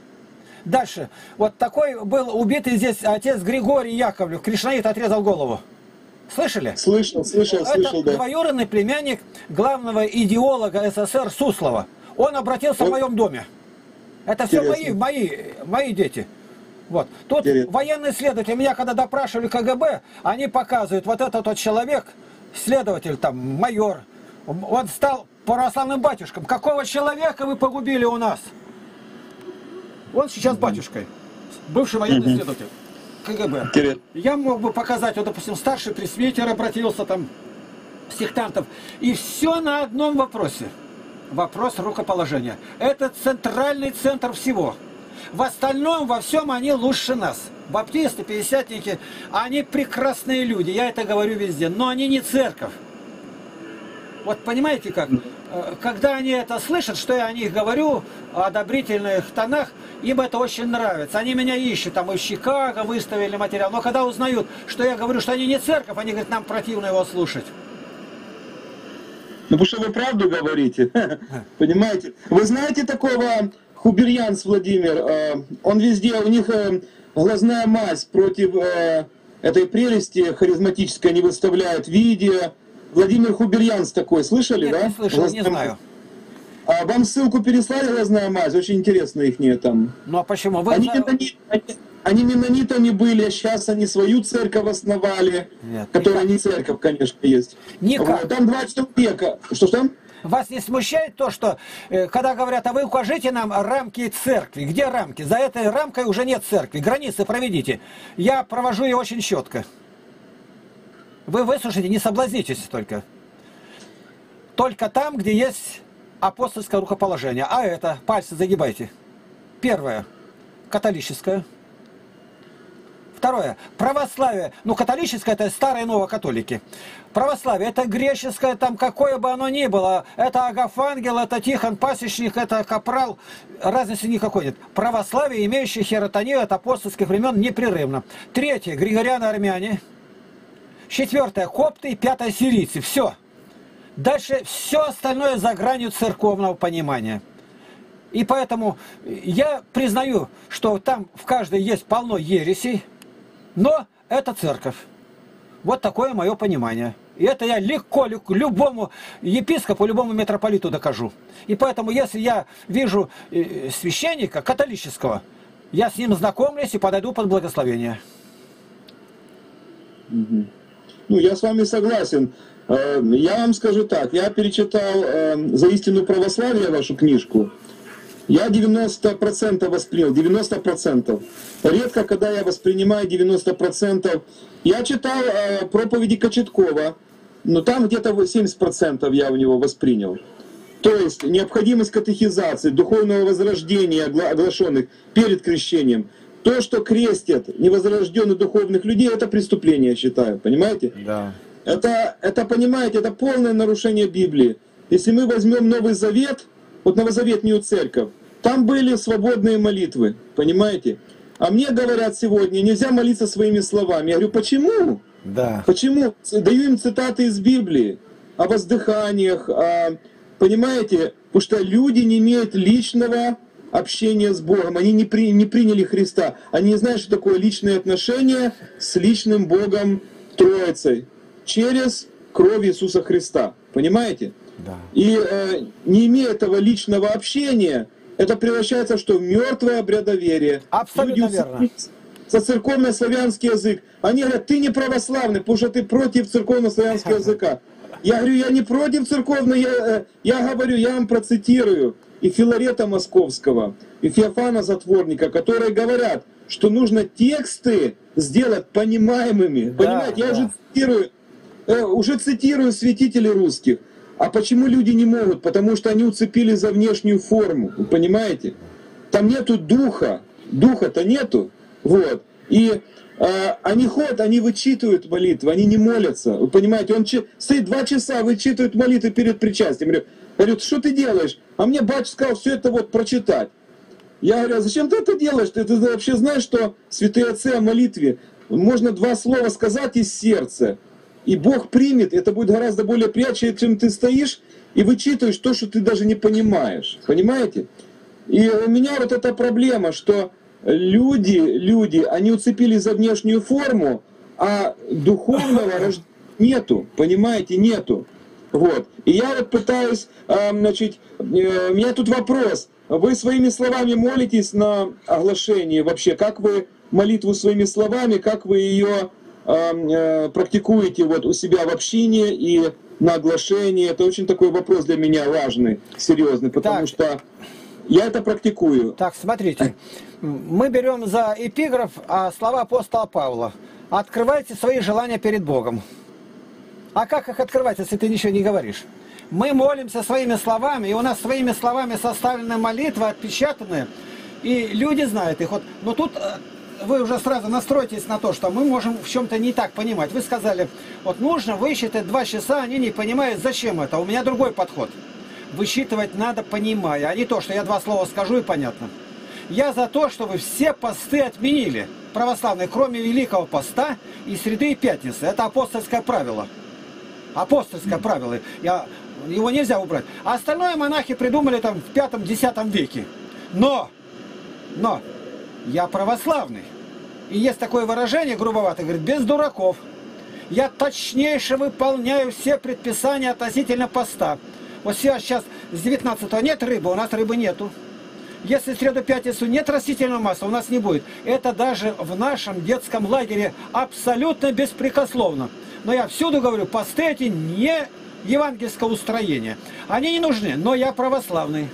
Дальше. Вот такой был убитый здесь отец Григорий Яковлев, кришнаит, отрезал голову. Слышали? Слышал, слышал, Это слышал, да. двоюродный племянник главного идеолога СССР Суслова. Он обратился вот. в моем доме. Это все мои, мои, мои дети. Вот. Тут Интересно. военные следователи, меня когда допрашивали КГБ, они показывают, вот этот вот человек, следователь там, майор, он стал православным батюшком. Какого человека вы погубили у нас? Он сейчас батюшкой, бывший военный следователь КГБ. Интересно. Я мог бы показать, вот, допустим, старший пресвитер обратился, там, сектантов. И все на одном вопросе. Вопрос рукоположения. Это центральный центр всего. В остальном, во всем они лучше нас. Баптисты, пятидесятники, они прекрасные люди, я это говорю везде, но они не церковь. Вот понимаете как? Когда они это слышат, что я о них говорю, о одобрительных тонах, им это очень нравится. Они меня ищут, там и в Чикаго выставили материал. Но когда узнают, что я говорю, что они не церковь, они говорят, нам противно его слушать. Ну, потому что вы правду говорите, понимаете? Вы знаете такого Хуберьянц Владимир? Он везде, у них глазная мазь против этой прелести харизматической, они выставляют видео. Владимир Хуберьянц такой, слышали, Нет, да? не слышал, глазная... не знаю. А вам ссылку переслали, глазная мазь? Очень интересно их не там. Ну а почему? Вы... Они, менонит, они, они менонитами были, а сейчас они свою церковь основали, Нет, которая никак. не церковь, конечно, есть. Никак. Вот, там два человека. Что ж там? Вас не смущает то, что, э, когда говорят, а вы укажите нам рамки церкви? Где рамки? За этой рамкой уже нет церкви. Границы проведите. Я провожу ее очень четко. Вы выслушайте, не соблазнитесь только. Только там, где есть апостольское рукоположение. А это, пальцы загибайте. Первое, католическое. Второе, православие. Ну, католическое — это старые новокатолики. Православие — это греческое, там какое бы оно ни было. Это Агафангел, это Тихон Пасечник, это Капрал. Разницы никакой нет. Православие, имеющее херотонию от апостольских времен, непрерывно. Третье, григорианы-армяне. Четвертое, копты. И пятое, сирийцы. Все. Дальше все остальное за гранью церковного понимания. И поэтому я признаю, что там в каждой есть полно ересей, но это церковь. Вот такое мое понимание. И это я легко любому епископу, любому митрополиту докажу. И поэтому, если я вижу священника католического, я с ним знакомлюсь и подойду под благословение. Ну, я с вами согласен. Я вам скажу так, я перечитал «За истину православия» вашу книжку. Я девяносто процентов воспринял, девяносто процентов. Редко, когда я воспринимаю девяносто процентов. Я читал э, проповеди Кочеткова, но там где-то семьдесят процентов я у него воспринял. То есть необходимость катехизации, духовного возрождения оглашенных перед крещением. То, что крестят невозрожденных духовных людей, это преступление, я считаю, понимаете? Да. Это, это, понимаете, это полное нарушение Библии. Если мы возьмем Новый Завет, вот Новозаветную церковь, там были свободные молитвы, понимаете? А мне говорят сегодня, нельзя молиться своими словами. Я говорю, почему? Да. Почему? Даю им цитаты из Библии о воздыханиях, о, понимаете? Потому что люди не имеют личного общения с Богом, они не, при, не приняли Христа, они не знают, что такое личные отношения с личным Богом Троицей через кровь Иисуса Христа, понимаете? Да. И э, не имея этого личного общения, это превращается что в мертвое обрядоверие. Абсолютно Люди верно. За церковно-славянский язык. Они говорят, ты не православный, потому что ты против церковно-славянского языка. Я говорю, я не против церковного, я, я говорю, я вам процитирую и Филарета Московского, и Феофана Затворника, которые говорят, что нужно тексты сделать понимаемыми. Да, понимаете, да. Я уже цитирую, э, уже цитирую святителей русских. А почему люди не могут? Потому что они уцепились за внешнюю форму, вы понимаете? Там нету духа, духа-то нету. Вот. И э, они ходят, они вычитывают молитвы, они не молятся. Вы понимаете, он ч... стоит два часа, вычитывает молитвы перед причастием. Я говорю, что ты делаешь? А мне батюшка сказал все это вот прочитать. Я говорю, а зачем ты это делаешь? Ты, ты вообще знаешь, что святые отцы о молитве можно два слова сказать из сердца, и Бог примет, это будет гораздо более приятнее, чем ты стоишь и вычитываешь то, что ты даже не понимаешь. Понимаете? И у меня вот эта проблема, что люди, люди, они уцепились за внешнюю форму, а духовного рождения нету, понимаете, нету. Вот. И я вот пытаюсь, значит, у меня тут вопрос. Вы своими словами молитесь на оглашении вообще? Как вы молитву своими словами, как вы ее практикуете вот у себя в общине и на оглашении? Это очень такой вопрос для меня важный, серьезный, потому так. что я это практикую. Так, смотрите, мы берем за эпиграф а слова апостола Павла. Открывайте свои желания перед Богом. А как их открывать, если ты ничего не говоришь? Мы молимся своими словами, и у нас своими словами составлены молитвы, отпечатанные, и люди знают их. Вот, но тут вы уже сразу настройтесь на то, что мы можем в чем-то не так понимать. Вы сказали, вот нужно высчитать два часа, они не понимают, зачем это. У меня другой подход. Высчитывать надо, понимая, а не то, что я два слова скажу и понятно. Я за то, чтобы все посты отменили, православные, кроме Великого Поста и Среды и Пятницы. Это апостольское правило. Апостольское правило. Я, его нельзя убрать. А остальное монахи придумали там в пятом-десятом веке. Но, но, я православный. И есть такое выражение грубоватое, говорит, без дураков. Я точнейше выполняю все предписания относительно поста. Вот сейчас, сейчас с девятнадцатого нет рыбы, у нас рыбы нету. Если в среду-пятницу нет растительного масла, у нас не будет. Это даже в нашем детском лагере абсолютно беспрекословно. Но я всюду говорю, посты эти не евангельского устроения. Они не нужны, но я православный.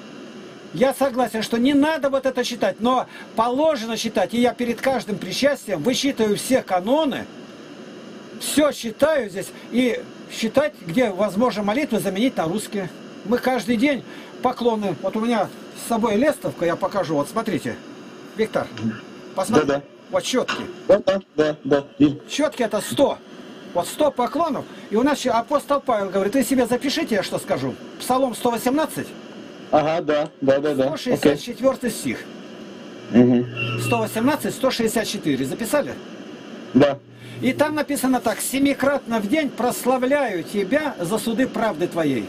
Я согласен, что не надо вот это читать, но положено читать. И я перед каждым причастием высчитываю все каноны, все читаю здесь, и считать, где возможно молитвы заменить на русские. Мы каждый день поклоны. Вот у меня с собой лестовка, я покажу. Вот смотрите, Виктор, посмотри. Да, да. Вот щетки. Да, да, да, да. Щетки это сто. Вот сто поклонов. И у нас апостол Павел говорит, вы себе запишите, я что скажу. Псалом сто восемнадцать. Ага, да, да, да, да. сто шестьдесят четвёртый okay. стих. Угу. сто восемнадцать, сто шестьдесят четыре. Записали? Да. И там написано так. Семикратно в день прославляю тебя за суды правды твоей.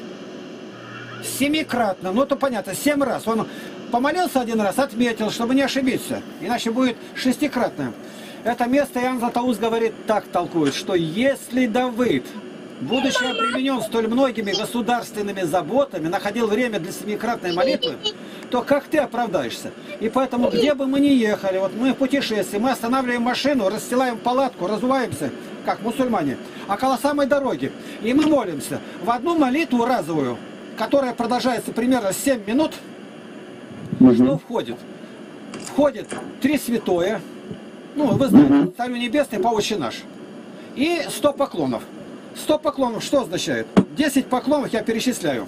Семикратно. Ну, то понятно, семь раз. Он помолился один раз, отметил, чтобы не ошибиться. Иначе будет шестикратно. Это место Иоанн Златоуст говорит, так толкует, что если Давыд, будучи обременен столь многими государственными заботами, находил время для семикратной молитвы, то как ты оправдаешься? И поэтому, где бы мы ни ехали, вот мы в путешествии, мы останавливаем машину, расстилаем палатку, разуваемся, как мусульмане, около самой дороги, и мы молимся в одну молитву разовую, которая продолжается примерно семь минут, угу. Что входит? Входит три святое, ну, вы знаете, угу. Царю Небесный, по Отче наш, и сто поклонов. сто поклонов что означает? десять поклонов я перечисляю.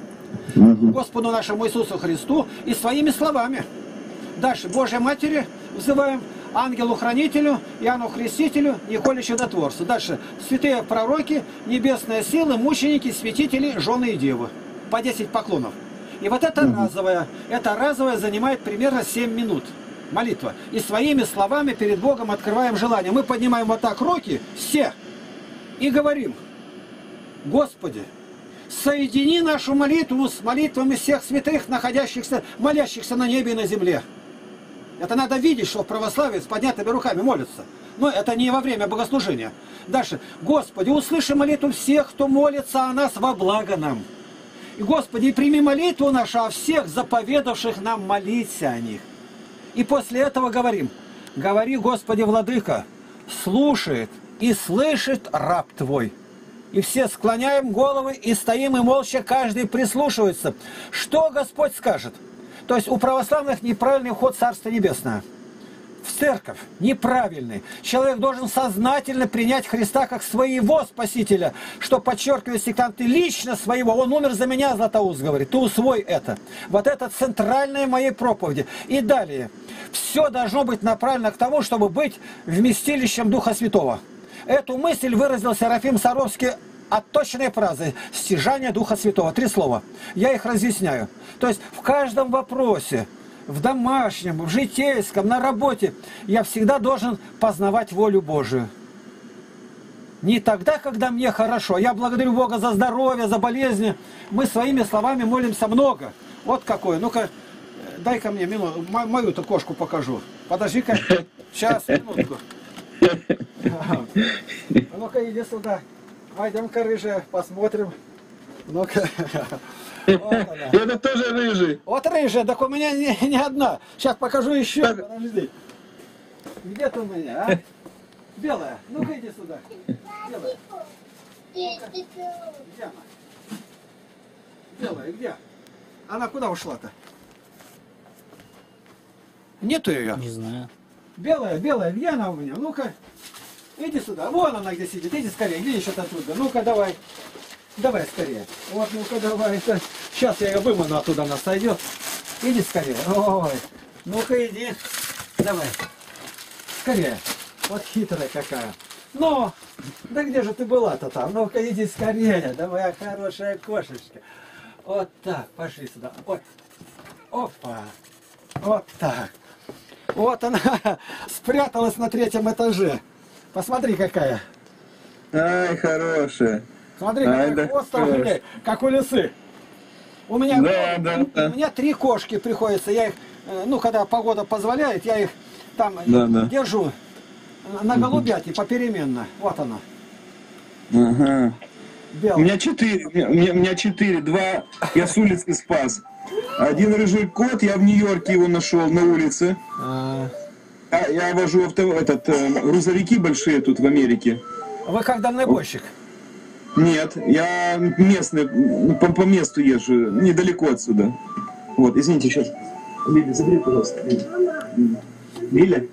Угу. Господу нашему Иисусу Христу и своими словами. Дальше, Божьей Матери, взываем ангелу-хранителю, Иоанну Крестителю, Николе Чудотворцу. Дальше. Святые пророки, небесные силы, мученики, святители, жены и девы. По десять поклонов. И вот это угу. разовое. Это разовое занимает примерно семь минут. Молитва. И своими словами перед Богом открываем желание. Мы поднимаем вот так руки, все, и говорим: Господи, соедини нашу молитву с молитвами всех святых, находящихся, молящихся на небе и на земле. Это надо видеть, что в православии с поднятыми руками молятся. Но это не во время богослужения. Дальше. Господи, услыши молитву всех, кто молится о нас во благо нам. И, Господи, прими молитву нашу о всех заповедавших нам молиться о них. И после этого говорим: говори, Господи, Владыка, слушает и слышит раб Твой. И все склоняем головы и стоим, и молча каждый прислушивается. Что Господь скажет? То есть у православных неправильный вход в Царство Небесное. В церковь неправильный. Человек должен сознательно принять Христа как своего Спасителя, что подчеркивает сектанты лично своего. Он умер за меня, Златоуст говорит. Ты усвой это. Вот это центральное моей проповеди. И далее. Все должно быть направлено к тому, чтобы быть вместилищем Духа Святого. Эту мысль выразил Серафим Саровский от точной фразы «стяжание Духа Святого». Три слова. Я их разъясняю. То есть в каждом вопросе, в домашнем, в житейском, на работе, я всегда должен познавать волю Божию. Не тогда, когда мне хорошо. Я благодарю Бога за здоровье, за болезни. Мы своими словами молимся много. Вот какое. Ну-ка, дай-ка мне минуту, мою-то кошку покажу. Подожди-ка. Сейчас, минутку. Ну-ка, иди сюда. Пойдем-ка, рыжая, посмотрим. Ну-ка. Вот это тоже рыжий. Вот рыжая, так у меня не, не одна. Сейчас покажу еще. Так. Подожди. Где ты у меня, а? Белая. Ну-ка, иди сюда. Белая. Где она? Белая, где? Она куда ушла-то? Нету ее? Не знаю. Белая, белая, где она у меня? Ну-ка, иди сюда. Вон она где сидит. Иди скорее, видишь это оттуда. Ну-ка, давай. Давай скорее. Вот, ну-ка, давай. Сейчас я ее выману оттуда, она сойдет. Иди скорее. Ой. Ну-ка, иди. Давай. Скорее. Вот хитрая какая. Ну, да где же ты была-то там? Ну-ка, иди скорее. Давай, хорошая кошечка. Вот так, пошли сюда. Вот. Опа. Вот так. Вот она спряталась на третьем этаже. Посмотри, какая. Ай, хорошая. Смотри, какой хвост у меня, как у лисы. У меня, да, у, да, у, да. у меня три кошки приходится. Я их, ну, когда погода позволяет, я их там да, да. держу на голубяте попеременно. Вот она. Ага. Белая. У меня четыре. У меня, у меня четыре. Два я с улицы спас. Один рыжий кот, я в Нью-Йорке его нашел на улице. А... Я, я вожу авто, этот, э, грузовики большие тут в Америке. Вы как дальнобойщик? Нет, я местный, по, по месту езжу, недалеко отсюда. Вот, извините, сейчас. Лиля, забери, пожалуйста. Лиля?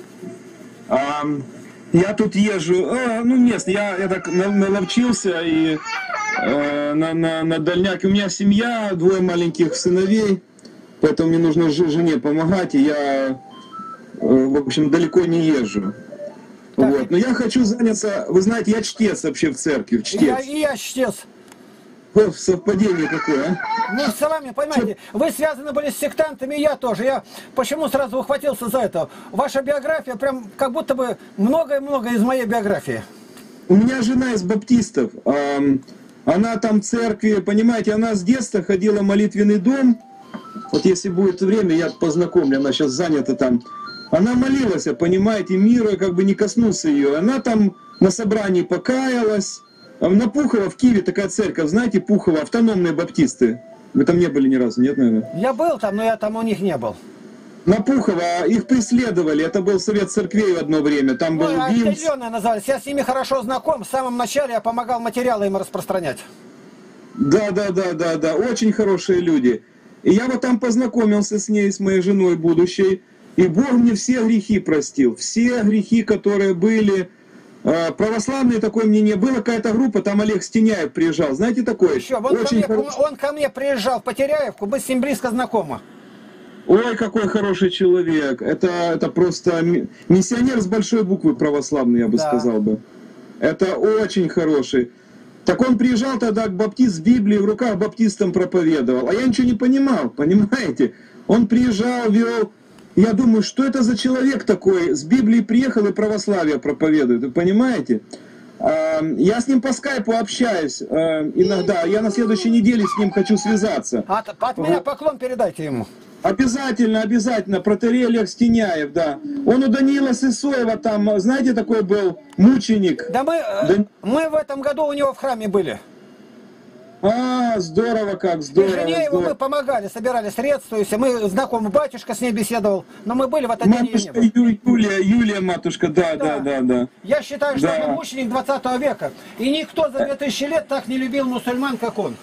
А, я тут езжу, а, ну местный, я, я так наловчился и э, на, на, на дальняк. У меня семья, двое маленьких сыновей, поэтому мне нужно жене помогать, и я, э, в общем, далеко не езжу. Так. Вот. Но я хочу заняться, вы знаете, я чтец вообще в церкви, чтец. Я, и я чтец. О, совпадение какое, а? Ну, с вами, понимаете, вы связаны были с сектантами, и я тоже. Я почему сразу ухватился за это? Ваша биография прям как будто бы многое-многое из моей биографии. У меня жена из баптистов. Она там в церкви, понимаете, она с детства ходила в молитвенный дом. Вот если будет время, я познакомлю, она сейчас занята там. Она молилась, понимаете, мира как бы не коснулся ее. Она там на собрании покаялась. На Пухово, в Киеве такая церковь, знаете, Пухово, автономные баптисты. Вы там не были ни разу, нет, наверное? Я был там, но я там у них не был. На Пухово их преследовали, это был совет церквей в одно время, там был ну, Винс. Отделенные назывались, я с ними хорошо знаком, в самом начале я помогал материалы им распространять. Да, да, да, да, да, очень хорошие люди. И я вот там познакомился с ней, с моей женой будущей. И Бог мне все грехи простил, все грехи, которые были. Православные, такое мнение было, какая-то группа, там Олег Стеняев приезжал, знаете такое? Еще, он, ко мне, он ко мне приезжал в Потеряевку, мы с ним близко знакомы. Ой, какой хороший человек. Это, это просто миссионер с большой буквы православный, я бы да. сказал бы. Это очень хороший. Так он приезжал тогда к баптист с Библией в руках, баптистам проповедовал. А я ничего не понимал, понимаете? Он приезжал, вел... Я думаю, что это за человек такой? С Библией приехал и православие проповедует, вы понимаете? Я с ним по скайпу общаюсь иногда. Я на следующей неделе с ним хочу связаться. От, от меня поклон передайте ему. Обязательно, обязательно. Протоиерей Олег Стеняев, да. Он у Даниила Сысоева там, знаете, такой был мученик. Да мы, да... мы в этом году у него в храме были. А, здорово как, здорово. И жене его мы помогали, собирали средства, и мы знакомый батюшка с ней беседовал, но мы были в этот день. Матушка Ю, Юлия, Юлия, матушка, да, да, да, да. да. Я считаю, что да. он мученик двадцатого века, и никто за две тысячи лет так не любил мусульман, как он.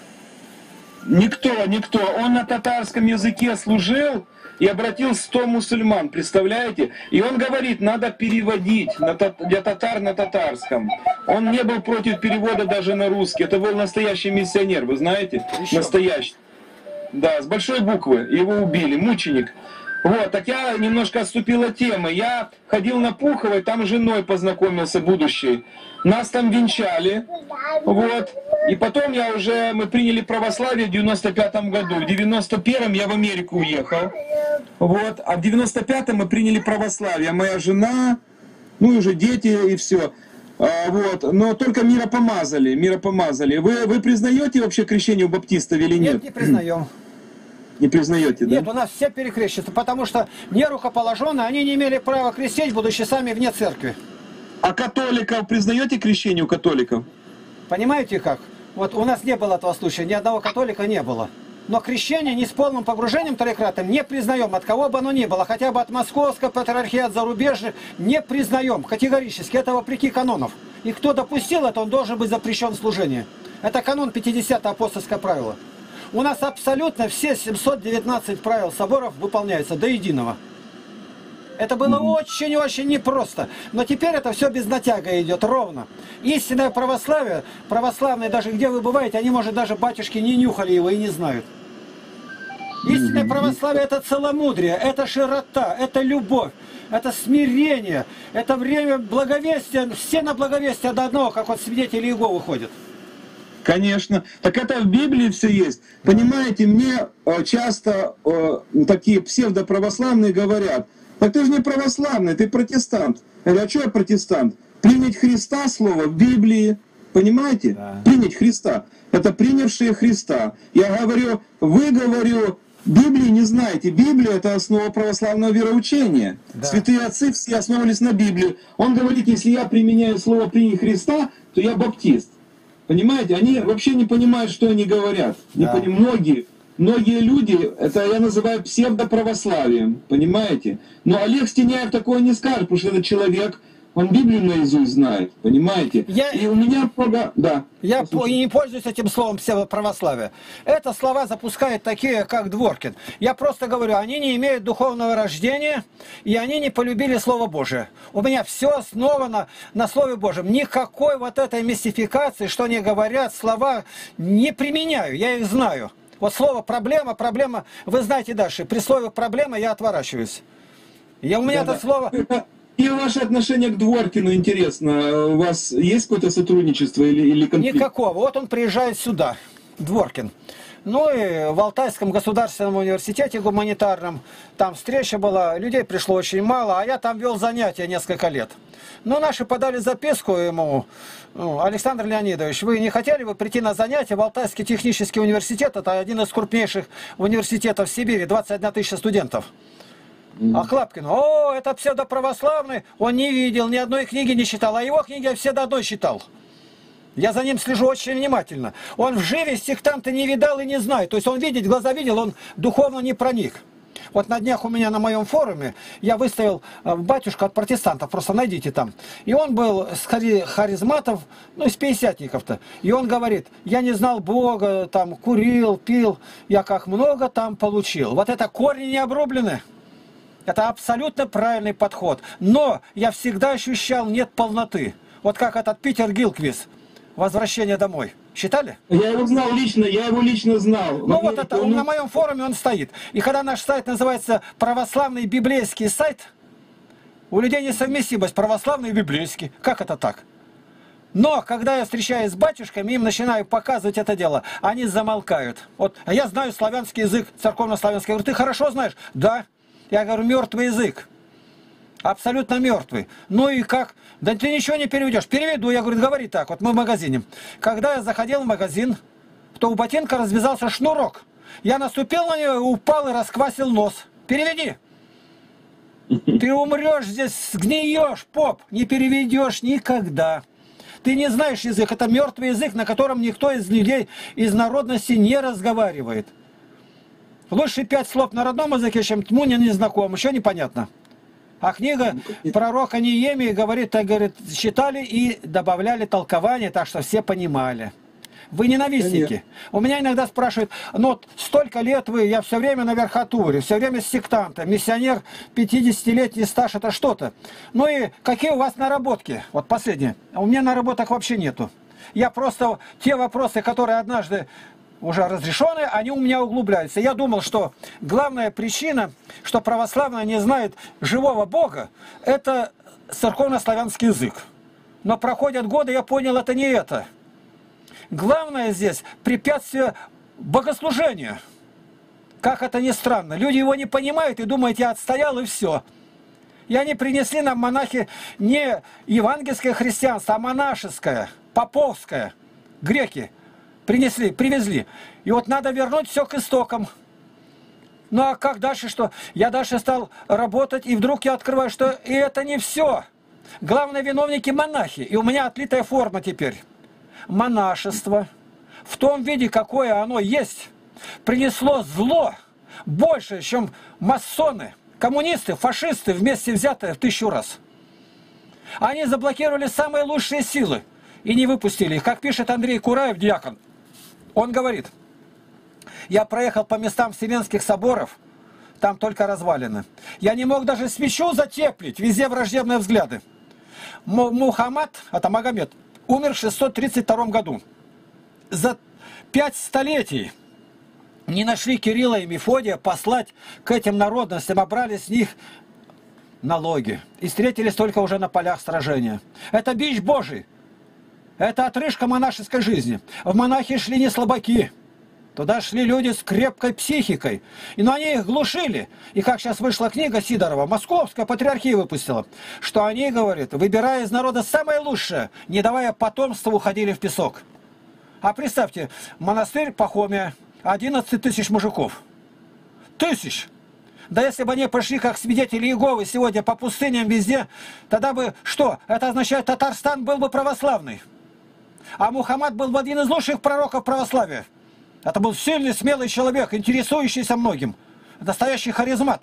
Никто, никто. Он на татарском языке служил и обратил сто мусульман, представляете? И он говорит, надо переводить для татар на татарском. Он не был против перевода даже на русский. Это был настоящий миссионер, вы знаете? Еще. Настоящий. Да, с большой буквы. Его убили, мученик. Вот, так я немножко отступил от темы. Я ходил на Пуховой, там с женой познакомился будущей. Нас там венчали, вот. И потом я уже, мы приняли православие в девяносто пятом году. В девяносто первом я в Америку уехал, вот. А в девяносто пятом мы приняли православие. Моя жена, ну и уже дети и все. А, вот. Но только миропомазали, миропомазали. Вы, вы признаете вообще крещение у баптистов или нет? Нет, не признаем. Не признаете, да? Нет, у нас все перекрещиваются, потому что не рукоположенные, они не имели права крестить, будучи сами вне церкви. А католиков признаете крещение у католиков? Понимаете как? Вот у нас не было этого случая, ни одного католика не было. Но крещение не с полным погружением троекратным не признаем, от кого бы оно ни было, хотя бы от московской патриархии, от зарубежных, не признаем категорически, это вопреки канонов. И кто допустил это, он должен быть запрещен в служении. Это канон пятидесятое апостольское правило. У нас абсолютно все семьсот девятнадцать правил соборов выполняются до единого. Это было очень-очень непросто. Но теперь это все без натяга идет, ровно. Истинное православие, православные, даже где вы бываете, они, может, даже батюшки не нюхали его и не знают. Истинное православие – это целомудрие, это широта, это любовь, это смирение, это время благовестия. Все на благовестие до одного, как вот свидетели Иеговы ходят. Конечно. Так это в Библии все есть. Понимаете, мне часто э, такие псевдоправославные говорят, так ты же не православный, ты протестант. Я говорю, а что я протестант? Принять Христа слово в Библии, понимаете? Да. Принять Христа. Это принявшие Христа. Я говорю, вы, говорю, Библии не знаете. Библия — это основа православного вероучения. Да. Святые отцы все основывались на Библии. Он говорит, если я применяю слово «принять Христа», то я баптист. Понимаете? Они вообще не понимают, что они говорят. Да. Не поним... Многие. Многие люди, это я называю псевдоправославием, понимаете? Но Олег Стеняев такое не скажет, потому что этот человек, он Библию наизусть знает, понимаете? Я, и у меня... Да. Я по, не пользуюсь этим словом псевдоправославия. Это слова запускают такие, как Дворкин. Я просто говорю, они не имеют духовного рождения, и они не полюбили Слово Божие. У меня все основано на Слове Божьем. Никакой вот этой мистификации, что они говорят, слова не применяю, я их знаю. Вот слово «проблема», «проблема», вы знаете дальше, при слове «проблема» я отворачиваюсь. Я, у меня да, это да. слово... И ваше отношение к Дворкину интересно. У вас есть какое-то сотрудничество или, или конфликт? Никакого. Вот он приезжает сюда, Дворкин. Ну и в Алтайском государственном университете гуманитарном, там встреча была, людей пришло очень мало, а я там вел занятия несколько лет. Но наши подали записку ему, ну, Александр Леонидович, вы не хотели бы прийти на занятия в Алтайский технический университет, это один из крупнейших университетов в Сибири, двадцать одна тысяча студентов. Mm. А Клапкин, о, это псевдоправославный, он не видел, ни одной книги не читал, а его книги я все до одной читал. Я за ним слежу очень внимательно. Он в живе сектанта не видал и не знает. То есть он видеть, глаза видел, он духовно не проник. Вот на днях у меня на моем форуме я выставил батюшку от протестантов, просто найдите там. И он был с харизматов, ну из пятидесятников-то. И он говорит, я не знал Бога, там курил, пил, я как много там получил. Вот это корни не обрублены. Это абсолютно правильный подход. Но я всегда ощущал нет полноты. Вот как этот Питер Гилквист. Возвращение домой. Считали? Я его знал лично, я его лично знал. Ну вот это, он, на моем форуме он стоит. И когда наш сайт называется «Православный библейский сайт», у людей несовместимость православный и библейский. Как это так? Но когда я встречаюсь с батюшками, им начинаю показывать это дело, они замолкают. Вот, а я знаю славянский язык, церковно-славянский. Я говорю, ты хорошо знаешь? Да. Я говорю, мертвый язык. Абсолютно мертвый. Ну и как? Да ты ничего не переведешь. Переведу. Я говорю, говори так. Вот мы в магазине. Когда я заходил в магазин, то у ботинка развязался шнурок. Я наступил на него, упал и расквасил нос. Переведи. Ты умрешь здесь, сгниешь, поп. Не переведешь никогда. Ты не знаешь язык. Это мертвый язык, на котором никто из людей, из народности не разговаривает. Лучше пять слов на родном языке, чем тьму незнакомым. Еще непонятно. А книга пророка Неемии говорит, так, говорит, читали и добавляли толкование, так что все понимали. Вы ненавистники. У меня иногда спрашивают, ну вот столько лет вы, я все время на верхотуре, все время с сектантом, миссионер, пятидесятилетний стаж, это что-то. Ну и какие у вас наработки? Вот последнее. У меня наработок вообще нету. Я просто, те вопросы, которые однажды уже разрешены, они у меня углубляются. Я думал, что главная причина, что православные не знают живого Бога, это церковно-славянский язык. Но проходят годы, я понял, это не это. Главное здесь препятствие богослужению. Как это ни странно. Люди его не понимают и думают, я отстоял и все. И они принесли нам, монахи, не евангельское христианство, а монашеское, поповское. Греки принесли, привезли. И вот надо вернуть все к истокам. Ну а как дальше, что? Я дальше стал работать, и вдруг я открываю, что и это не все. Главные виновники монахи. И у меня отлитая форма теперь. Монашество в том виде, какое оно есть, принесло зло больше, чем масоны, коммунисты, фашисты вместе взятые в тысячу раз. Они заблокировали самые лучшие силы и не выпустили их. Как пишет Андрей Кураев, диакон, он говорит, я проехал по местам Вселенских соборов, там только развалины. Я не мог даже свечу затеплить, везде враждебные взгляды. Мухаммад, это Магомед, умер в шестьсот тридцать втором году. За пять столетий не нашли Кирилла и Мефодия послать к этим народностям, а брали с них налоги. И встретились только уже на полях сражения. Это бич Божий. Это отрыжка монашеской жизни. В монахи шли не слабаки. Туда шли люди с крепкой психикой. И, но они их глушили. И как сейчас вышла книга Сидорова, Московская патриархия выпустила, что они, говорят, выбирая из народа самое лучшее, не давая потомству, уходили в песок. А представьте, монастырь Пахомия, одиннадцать тысяч мужиков. Тысяч! Да если бы они пошли как свидетели Иеговы сегодня по пустыням везде, тогда бы что? Это означает, Татарстан был бы православный. А Мухаммад был бы один из лучших пророков православия. Это был сильный, смелый человек, интересующийся многим. Настоящий харизмат.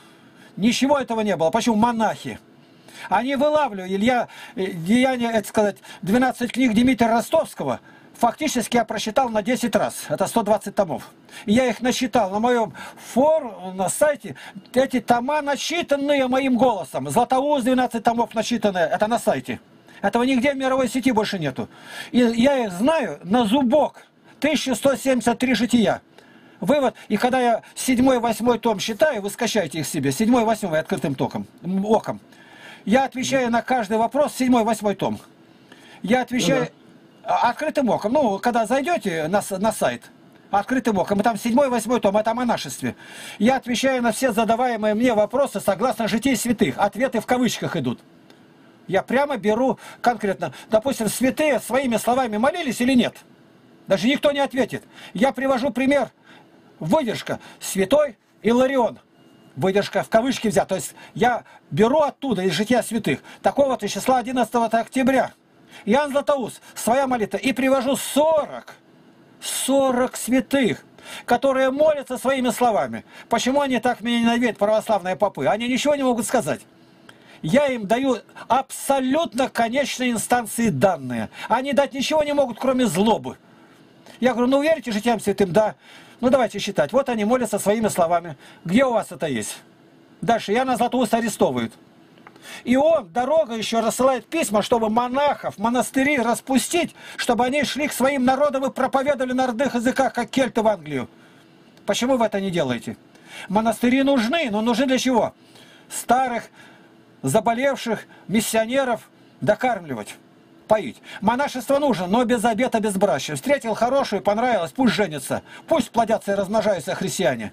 Ничего этого не было. Почему? Монахи. Они вылавливали. Илья, деяния, это сказать, двенадцать книг Дмитрия Ростовского, фактически я прочитал на десять раз. Это сто двадцать томов. И я их насчитал на моем форуме, на сайте. Эти тома начитанные моим голосом. Златоуст двенадцать томов начитанные. Это на сайте. Этого нигде в мировой сети больше нету. И я их знаю на зубок. тысяча сто семьдесят три жития. Вывод. И когда я седьмой, восьмой том считаю, вы скачайте их себе. Седьмой, восьмой открытым током, оком. Я отвечаю на каждый вопрос. Седьмой, восьмой том. Я отвечаю ну, да. открытым оком. Ну, когда зайдете на, на сайт, открытым оком, и там седьмой, восьмой том, это о монашестве. Я отвечаю на все задаваемые мне вопросы согласно житий святых. Ответы в кавычках идут. Я прямо беру конкретно. Допустим, святые своими словами молились или нет? Даже никто не ответит. Я привожу пример. Выдержка. Святой Иларион. Выдержка в кавычки взят. То есть я беру оттуда из жития святых. Такого-то числа одиннадцатого октября. Иоанн Златоуст. Своя молитва. И привожу сорок. сорок святых, которые молятся своими словами. Почему они так меня ненавидят, православные попы? Они ничего не могут сказать. Я им даю абсолютно конечные инстанции данные. Они дать ничего не могут, кроме злобы. Я говорю, ну верите житиям святым? Да. Ну давайте считать. Вот они молятся своими словами. Где у вас это есть? Дальше. Иоанна Златоуста арестовывают. И он, дорога, еще рассылает письма, чтобы монахов, монастыри распустить, чтобы они шли к своим народам и проповедовали на родных языках, как кельты в Англию. Почему вы это не делаете? Монастыри нужны, но нужны для чего? Старых, заболевших, миссионеров докармливать, поить. Монашество нужно, но без обета безбрачия. Встретил хорошую, понравилось, пусть женятся, пусть плодятся и размножаются христиане.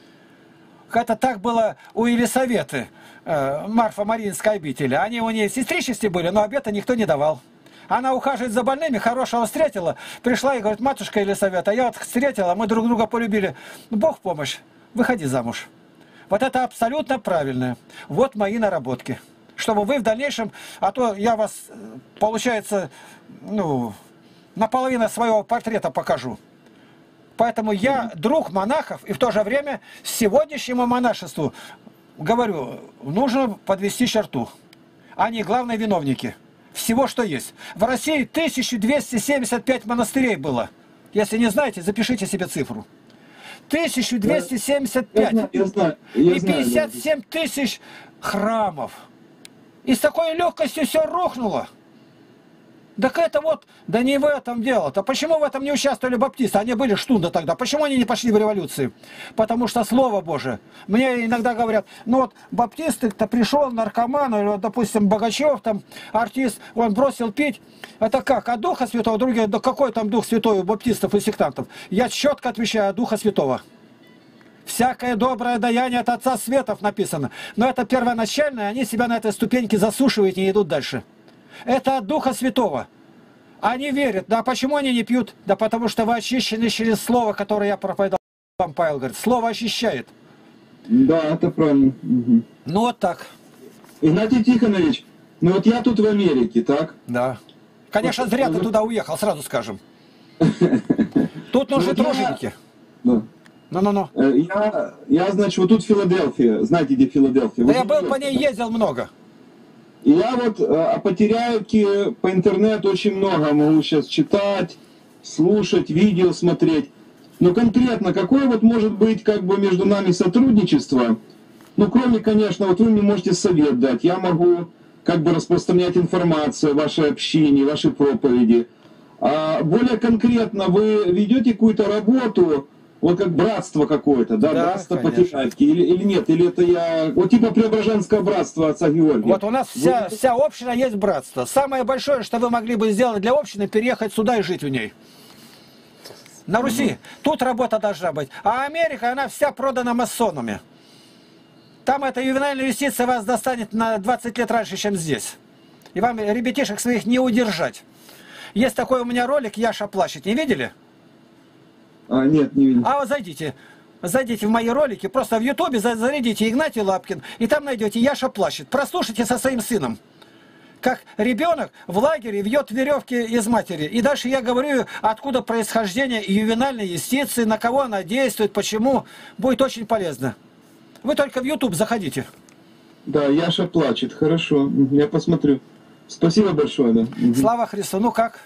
Это так было у Елисаветы, э, Марфа-Мариинской обители. Они у нее сестричности были, но обета никто не давал. Она ухаживает за больными, хорошего встретила, пришла и говорит: матушка Елисавета, я вот встретила, мы друг друга полюбили. Бог в помощь, выходи замуж. Вот это абсолютно правильно. Вот мои наработки. Чтобы вы в дальнейшем, а то я вас, получается, ну, наполовину своего портрета покажу. Поэтому я друг монахов, и в то же время сегодняшнему монашеству, говорю, нужно подвести черту. Они главные виновники всего, что есть. В России тысяча двести семьдесят пять монастырей было. Если не знаете, запишите себе цифру. тысяча двести семьдесят пять. Я, я знаю, я и пятьдесят семь тысяч храмов. И с такой легкостью все рухнуло. Так это вот, да не в этом дело-то. Почему в этом не участвовали баптисты? Они были штунда тогда. Почему они не пошли в революцию? Потому что Слово Божие. Мне иногда говорят, ну вот баптисты-то пришел, наркоман, или, вот, допустим, Богачев, там, артист, он бросил пить. Это как? От Духа Святого? Другие, да какой там Дух Святой у баптистов и сектантов? Я четко отвечаю: от Духа Святого. Всякое доброе даяние от Отца Светов написано. Но это первоначальное, они себя на этой ступеньке засушивают и идут дальше. Это от Духа Святого. Они верят. Да почему они не пьют? Да потому что вы очищены через Слово, которое я проповедовал. Вам Павел говорит, Слово очищает. Да, это правильно. Угу. Ну вот так. Игнатий Тихонович, ну вот я тут в Америке, так? Да. Конечно, зря ты туда уехал, сразу скажем. Тут нужны труженики. Да. Ну-ну-ну. Я, я, значит, вот тут Филадельфия. Знаете, где Филадельфия? Да я был по ней, ездил много. И я вот о потеряйке по интернету очень много могу сейчас читать, слушать, видео смотреть. Но конкретно, какое вот может быть как бы между нами сотрудничество? Ну, кроме, конечно, вот вы мне можете совет дать. Я могу как бы распространять информацию о вашей общине, вашей проповеди. А более конкретно, вы ведете какую-то работу, вот как братство какое-то, да, да, братство потеряйки, или, или нет, или это я, вот типа Преображенское братство отца Георгия. Вот у нас вся, вы... вся община есть братство. Самое большое, что вы могли бы сделать для общины, переехать сюда и жить в ней. На Руси. Угу. Тут работа должна быть. А Америка, она вся продана масонами. Там эта ювенальная юстиция вас достанет на двадцать лет раньше, чем здесь. И вам ребятишек своих не удержать. Есть такой у меня ролик, Яша плачет. Не видели? А, нет, не видел. А вот зайдите, зайдите в мои ролики, просто в ютубе зарядите Игнатий Лапкин, и там найдете Яша плачет. Прослушайте со своим сыном, как ребенок в лагере вьет веревки из матери. И дальше я говорю, откуда происхождение ювенальной юстиции, на кого она действует, почему. Будет очень полезно. Вы только в ютуб заходите. Да, Яша плачет, хорошо, я посмотрю. Спасибо большое, да. Слава Христу, ну как?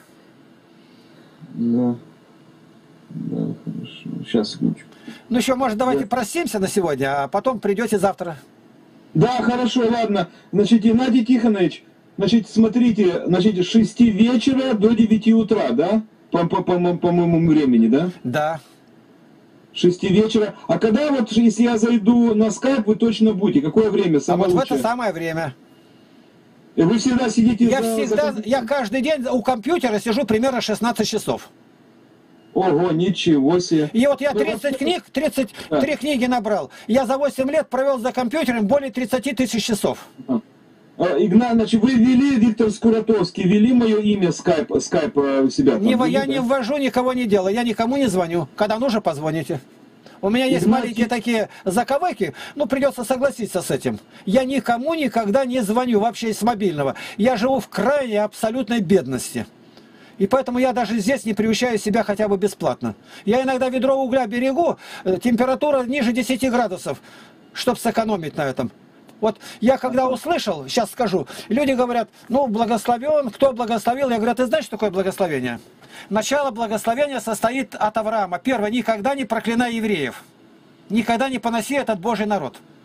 Да. Да, хорошо. Сейчас, секундочку. Ну еще, может, давайте да. простимся на сегодня, а потом придете завтра. Да, хорошо, ладно. Значит, Геннадий Тихонович, значит, смотрите, значит, с шести вечера до девяти утра, да? По, по, по, по моему времени, да? Да. С шести вечера. А когда вот, если я зайду на скайп, вы точно будете? Какое время? Самое а вот лучшее? в это самое время. И вы всегда сидите я за, всегда, за... я каждый день у компьютера сижу примерно шестнадцать часов. Ого, ничего себе. И вот я тридцать книг, тридцать три да. книги набрал. Я за восемь лет провел за компьютером более тридцати тысяч часов. А. Игнат, значит, вы ввели, Виктор Скуратовский, ввели мое имя скайп, скайп у себя? Там, не, ввели, я да? не ввожу, никого не делаю, я никому не звоню. Когда нужно, позвоните. У меня есть Игнат... маленькие такие заковыки, ну придется согласиться с этим. Я никому никогда не звоню, вообще из мобильного. Я живу в крайней абсолютной бедности. И поэтому я даже здесь не приучаю себя хотя бы бесплатно. Я иногда ведро угля берегу, температура ниже десяти градусов, чтобы сэкономить на этом. Вот я когда услышал, сейчас скажу, люди говорят, ну благословен, кто благословил? Я говорю, ты знаешь, что такое благословение? Начало благословения состоит от Авраама. Первое, никогда не проклинай евреев. Никогда не поноси этот Божий народ.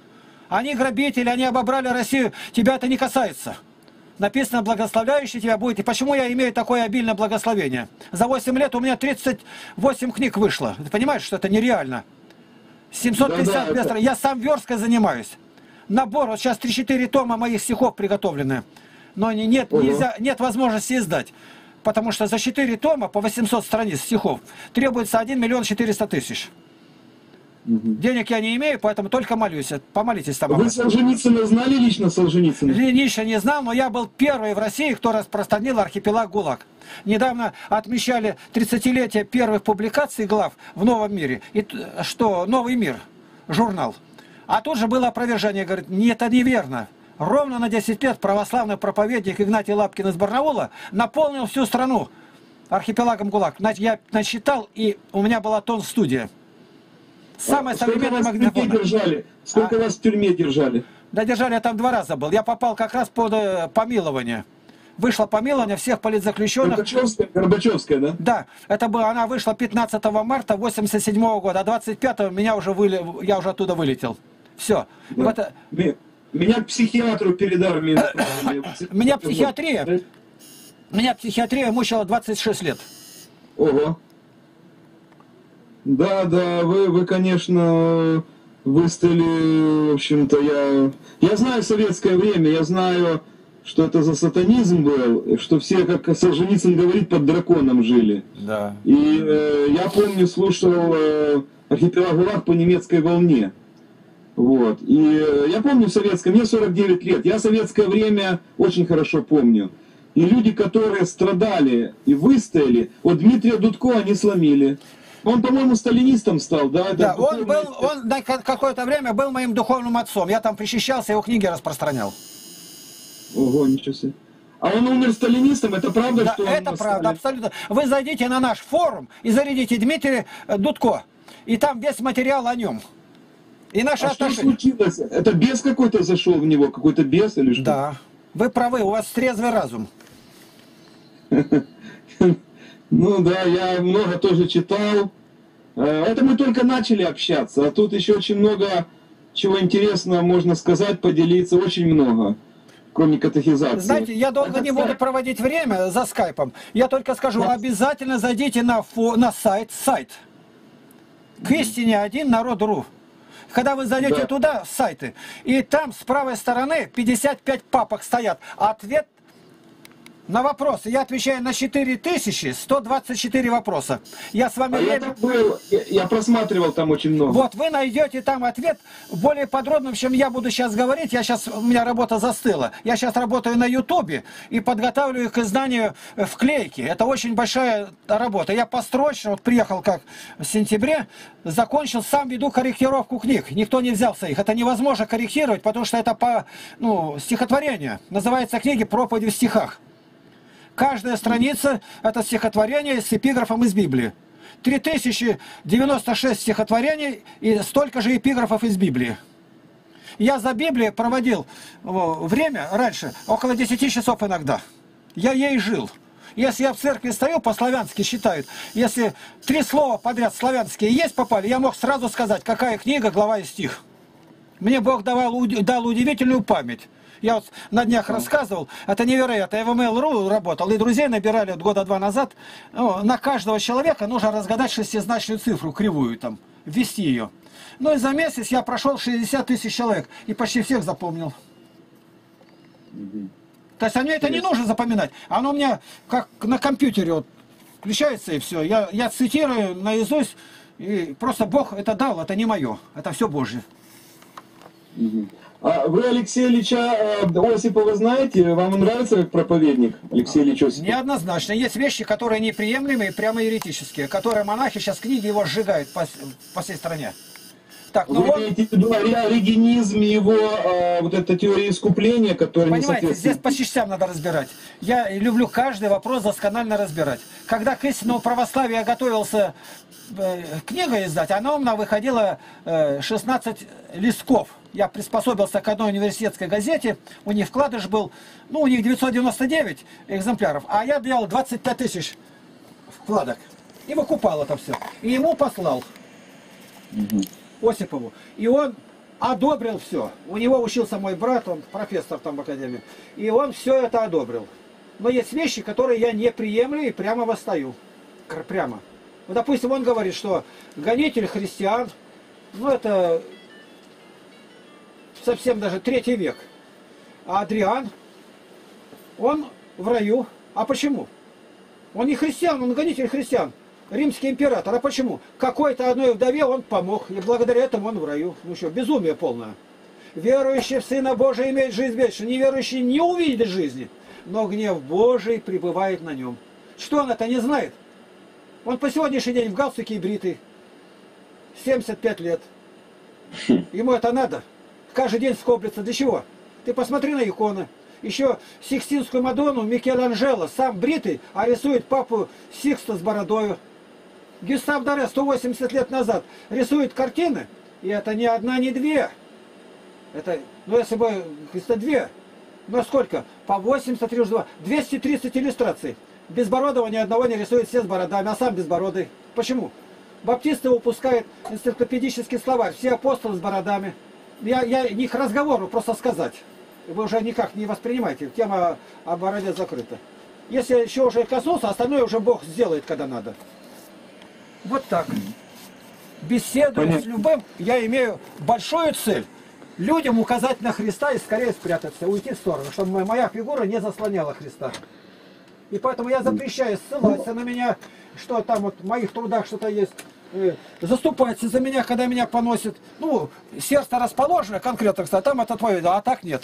Они грабители, они обобрали Россию. Тебя это не касается. Написано, благословляющий тебя будет. И почему я имею такое обильное благословение? За восемь лет у меня тридцать восемь книг вышло. Ты понимаешь, что это нереально? семьсот пятьдесят да, да, это... Я сам версткой занимаюсь. Набор, вот сейчас три-четыре тома моих стихов приготовлены. Но нет, угу. нельзя, нет возможности издать. Потому что за четыре тома по восемьсот страниц стихов требуется один миллион четыреста тысяч. Угу. Денег я не имею, поэтому только молюсь. Помолитесь там. Вы Солженицына знали лично Солженицына? Лично не знал, но я был первый в России, кто распространил архипелаг ГУЛАГ. Недавно отмечали тридцатилетие первых публикаций глав в «Новом мире». И что «Новый мир» журнал. А тут же было опровержение, говорит, нет, это неверно. Ровно на десять лет православный проповедник Игнатий Лапкин из Барнаула наполнил всю страну архипелагом ГУЛАГ. Я насчитал, и у меня была тон-студия. Самая современная магнитофон. Сколько вас в тюрьме держали? Сколько а? вас в тюрьме держали? Да держали, я там два раза был. Я попал как раз под э, помилование. Вышло помилование всех политзаключенных. Горбачевская, Горбачевская, да? Да, это было, она вышла пятнадцатого марта восемьдесят седьмого года, а двадцать пятого меня уже выли, я уже оттуда вылетел. Все. Да. Вот, меня к психиатру передали. Меня психиатрия, меня психиатрия мучила двадцать шесть лет. Ого. Да, да, вы, вы, конечно, выстояли, в общем-то, я... Я знаю советское время, я знаю, что это за сатанизм был, что все, как Солженицын говорит, под драконом жили. Да. И э, я помню, слушал э, архипелаг ГУЛАГ по немецкой волне. Вот. И э, я помню советское, мне сорок девять лет, я советское время очень хорошо помню. И люди, которые страдали и выстояли, вот Дмитрия Дудко они сломили. Он, по-моему, сталинистом стал, да? Да, он был, он на какое-то время был моим духовным отцом. Я там причащался, его книги распространял. Ого, ничего себе. А он умер сталинистом, это правда, да, что он это правда, стали... абсолютно. Вы зайдите на наш форум и зарядите Дмитрия Дудко. И там весь материал о нем. И наши а отношения. Что случилось? Это бес какой-то зашел в него? Какой-то бес или что? Да. Вы правы, у вас трезвый разум. Ну да, я много тоже читал. Это мы только начали общаться, а тут еще очень много чего интересного можно сказать, поделиться, очень много, кроме катехизации. Знаете, я долго это не буду проводить время за скайпом, я только скажу, да. Обязательно зайдите на, фо, на сайт, сайт, к истине один народ.ру. Когда вы зайдете да. туда, в сайты, и там с правой стороны пятьдесят пять папок стоят, ответ на вопросы. Я отвечаю на четыре тысячи сто двадцать четыре вопроса. Я с вами... А я, был, я, я просматривал там очень много. Вот, вы найдете там ответ более подробным, чем я буду сейчас говорить. Я сейчас, у меня работа застыла. Я сейчас работаю на ютубе и подготавливаю их к изданию в клейке. Это очень большая работа. Я построчно, вот приехал как в сентябре, закончил, сам веду корректировку книг. Никто не взялся их. Это невозможно корректировать, потому что это по ну, стихотворению. Называется книги «Проповеди в стихах». Каждая страница – это стихотворение с эпиграфом из Библии. три тысячи девяносто шесть стихотворений и столько же эпиграфов из Библии. Я за Библией проводил время раньше, около десяти часов иногда. Я ей жил. Если я в церкви стою, по-славянски считают. Если три слова подряд славянские есть попали, я мог сразу сказать, какая книга, глава и стих. Мне Бог давал, дал удивительную память. Я вот на днях рассказывал, это невероятно. Я в эм эл точка ру работал, и друзей набирали вот года два назад. Ну, на каждого человека нужно разгадать шестизначную цифру, кривую там, ввести ее. Ну и за месяц я прошел шестьдесят тысяч человек, и почти всех запомнил. Mm-hmm. То есть мне это не нужно запоминать. Оно у меня как на компьютере вот включается, и все. Я, я цитирую наизусть, и просто Бог это дал, это не мое, это все Божье. Mm-hmm. А вы Алексея Ильича Осипова знаете? Вам нравится как проповедник Алексей Ильич Осипов? Неоднозначно. Есть вещи, которые неприемлемые, прямо еретические, которые монахи сейчас книги его сжигают по, по всей стране. Так, ну вы он... имеете в виду оригенизм его, а, вот эта теория искупления, которая понимаете, не соответствует... здесь по частям надо разбирать. Я люблю каждый вопрос досконально разбирать. Когда к истинному православию я готовился э, книгу издать, она у меня выходила э, шестнадцать листков. Я приспособился к одной университетской газете, у них вкладыш был, ну, у них девятьсот девяносто девять экземпляров, а я делал двадцать пять тысяч вкладок. И выкупал это все. И ему послал, угу. Осипову. И он одобрил все. У него учился мой брат, он профессор там в академии. И он все это одобрил. Но есть вещи, которые я не приемлю и прямо восстаю. Прямо. Вот, допустим, он говорит, что гонитель христиан, ну это совсем даже третий век. А Адриан, он в раю. А почему? Он не христиан, он гонитель христиан. Римский император. А почему? Какой-то одной вдове он помог. И благодаря этому он в раю. Ну что, безумие полное. Верующий в Сына Божия имеет жизнь вечную. Неверующий не увидит жизни. Но гнев Божий пребывает на нем. Что он это не знает? Он по сегодняшний день в галстуке и бритый. семьдесят пять лет. Ему это надо. Каждый день скоблится. Для чего? Ты посмотри на иконы. Еще Сикстинскую Мадонну Микеланджело, сам бритый, а рисует папу Сикста с бородою. Гюстав Доре сто восемьдесят лет назад рисует картины, и это не одна, не две. Это, ну если бы, это две. Ну сколько? По восемьдесят, два, двести тридцать иллюстраций. Безбородого ни одного не рисует, все с бородами, а сам безбородый. Почему? Баптисты выпускают энциклопедический словарь, все апостолы с бородами. Я, я не к разговору, просто сказать. Вы уже никак не воспринимаете, тема о бороде закрыта. Если еще уже коснулся, остальное уже Бог сделает, когда надо. Вот так. Беседуя с любым, я имею большую цель. Людям указать на Христа и скорее спрятаться, уйти в сторону, чтобы моя фигура не заслоняла Христа. И поэтому я запрещаю ссылаться на меня, что там вот в моих трудах что-то есть. Заступаться за меня, когда меня поносят. Ну, сердце расположено конкретно, кстати, там это твое, а так нет.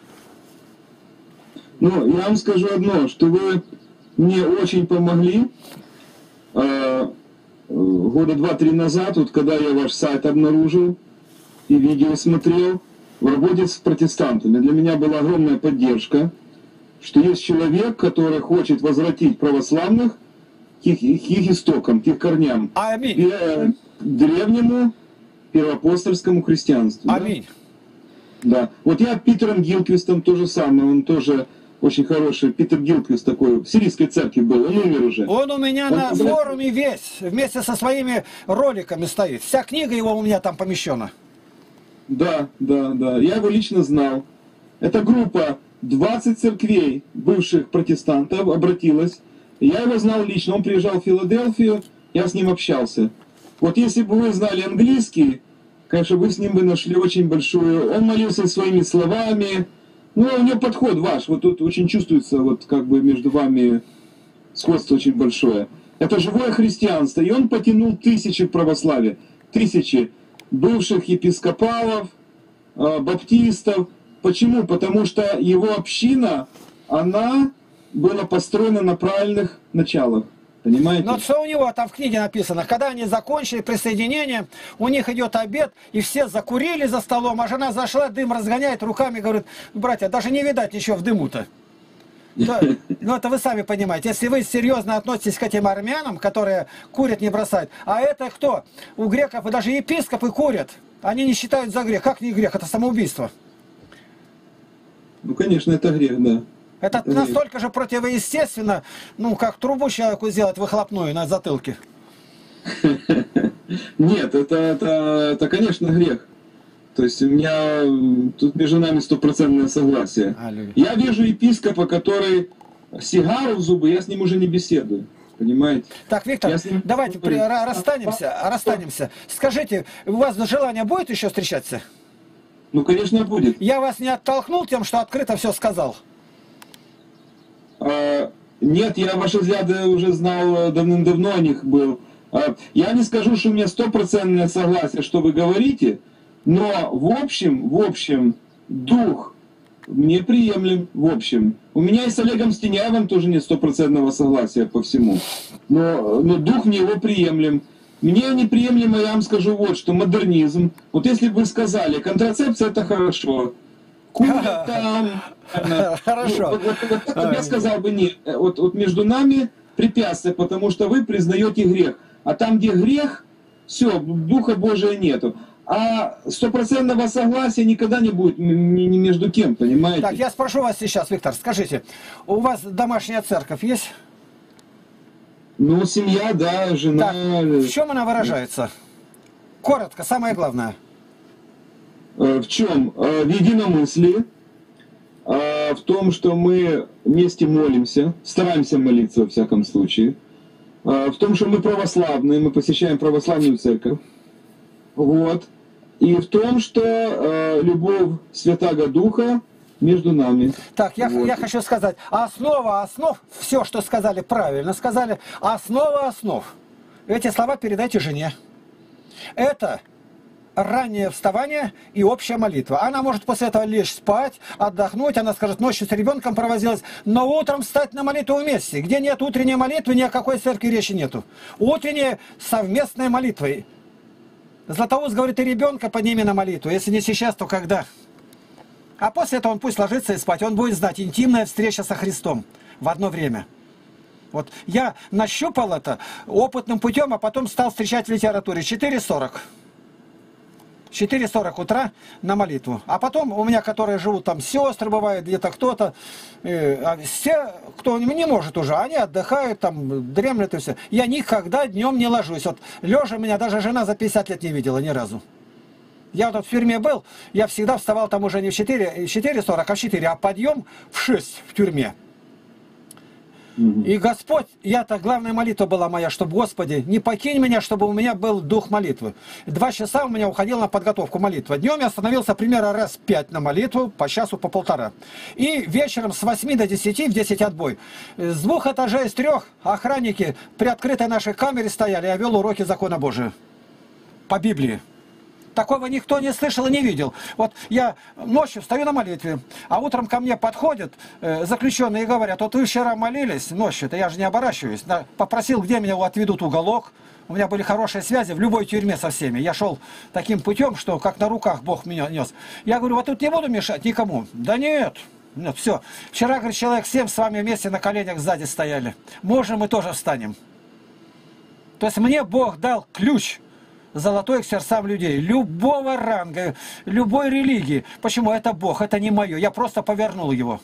Ну, я вам скажу одно, что вы мне очень помогли э, года два-три назад, вот когда я ваш сайт обнаружил и видео смотрел, в работе с протестантами. Для меня была огромная поддержка, что есть человек, который хочет возвратить православных к их, их истокам, к их корням. Аминь. К древнему первоапостольскому христианству. Аминь. Да? Да. Вот я Питером Гилквистом то же самое, он тоже очень хороший. Питер Гилквист такой, в сирийской церкви был, он умер уже. Он у меня он, на он... форуме весь, вместе со своими роликами стоит. Вся книга его у меня там помещена. Да, да, да. Я его лично знал. Эта группа, двадцать церквей бывших протестантов обратилась. Я его знал лично, он приезжал в Филадельфию, я с ним общался. Вот если бы вы знали английский, конечно, вы с ним бы нашли очень большую... Он молился своими словами. Ну, у него подход ваш. Вот тут очень чувствуется, вот как бы между вами сходство очень большое. Это живое христианство. И он потянул тысячи православия. Тысячи бывших епископалов, баптистов. Почему? Потому что его община, она была построена на правильных началах. Понимаете? Но что у него там в книге написано? Когда они закончили присоединение, у них идет обед, и все закурили за столом, а жена зашла, дым разгоняет руками, говорит: братья, даже не видать ничего в дыму-то. Ну это вы сами понимаете. Если вы серьезно относитесь к этим армянам, которые курят, не бросают, а это кто? У греков и даже епископы курят. Они не считают за грех. Как не грех? Это самоубийство. Ну конечно, это грех, да. Это настолько же противоестественно, ну, как трубу человеку сделать выхлопную на затылке. Нет, это, это, это, конечно, грех. То есть у меня тут между нами стопроцентное согласие. Я вижу епископа, который сигару в зубы, я с ним уже не беседую. Понимаете? Так, Виктор, ним... давайте при... расстанемся, расстанемся. Скажите, у вас желание будет еще встречаться? Ну, конечно, будет. Я вас не оттолкнул тем, что открыто все сказал? А, нет, я ваши взгляды уже знал давным-давно, о них был. А, я не скажу, что у меня стопроцентное согласие, что вы говорите, но в общем, в общем, дух мне приемлем, в общем. У меня и с Олегом Стеняевым тоже нет стопроцентного согласия по всему, но, но дух мне его приемлем. Мне неприемлемо, я вам скажу вот, что модернизм. Вот если бы вы сказали, контрацепция это хорошо, курят там. Хорошо. Вот, вот, вот, вот я сказал бы нет. Вот, вот между нами препятствие, потому что вы признаете грех. А там, где грех, все, Духа Божия нету. А стопроцентного согласия никогда не будет ни, ни между кем, понимаете? Так, я спрошу вас сейчас, Виктор, скажите, у вас домашняя церковь есть? Ну, семья, да, жена. Так, в чем она выражается? Коротко, самое главное. В чем? В единомыслии, в том, что мы вместе молимся, стараемся молиться во всяком случае, в том, что мы православные, мы посещаем православную церковь, вот, и в том, что любовь Святаго Духа между нами. Так, я, вот. я хочу сказать, основа основ, все, что сказали, правильно сказали, основа основ. Эти слова передайте жене. Это раннее вставание и общая молитва. Она может после этого лечь спать, отдохнуть, она скажет, ночью с ребенком провозилась, но утром встать на молитву вместе. Где нет утренней молитвы, ни о какой церкви речи нету. Утренняя совместная молитва. Златоуст говорит, и ребенка подними на молитву. Если не сейчас, то когда? А после этого он пусть ложится и спать. Он будет знать, интимная встреча со Христом в одно время. Вот я нащупал это опытным путем, а потом стал встречать в литературе. четыре сорок. четыре сорок утра на молитву. А потом у меня, которые живут там, сестры бывают, где-то кто-то. Э, а все, кто не может уже, они отдыхают, там, дремлют и все. Я никогда днем не ложусь. Вот лежа меня даже жена за пятьдесят лет не видела ни разу. Я вот в тюрьме был, я всегда вставал там уже не в четыре сорок, а в четыре, а подъем в шесть в тюрьме. И Господь, я-то, главная молитва была моя, чтобы, Господи, не покинь меня, чтобы у меня был дух молитвы. Два часа у меня уходило на подготовку молитвы. Днем я остановился примерно раз пять на молитву, по часу, по полтора. И вечером с восьми до десяти, в десять отбой. С двух этажей, с трех охранники при открытой нашей камере стояли, я вел уроки закона Божия. По Библии. Такого никто не слышал и не видел. Вот я ночью встаю на молитве, а утром ко мне подходят э, заключенные и говорят, вот вы вчера молились ночью-то, я же не оборачиваюсь. Да, попросил, где меня отведут уголок. У меня были хорошие связи в любой тюрьме со всеми. Я шел таким путем, что как на руках Бог меня нес. Я говорю, вот тут не буду мешать никому. Да нет. Нет, все. Вчера, говорит, человек семь с вами вместе на коленях сзади стояли. Можем, мы тоже встанем. То есть мне Бог дал ключ золотой к сердцам людей, любого ранга, любой религии. Почему? Это Бог, это не мое, я просто повернул его.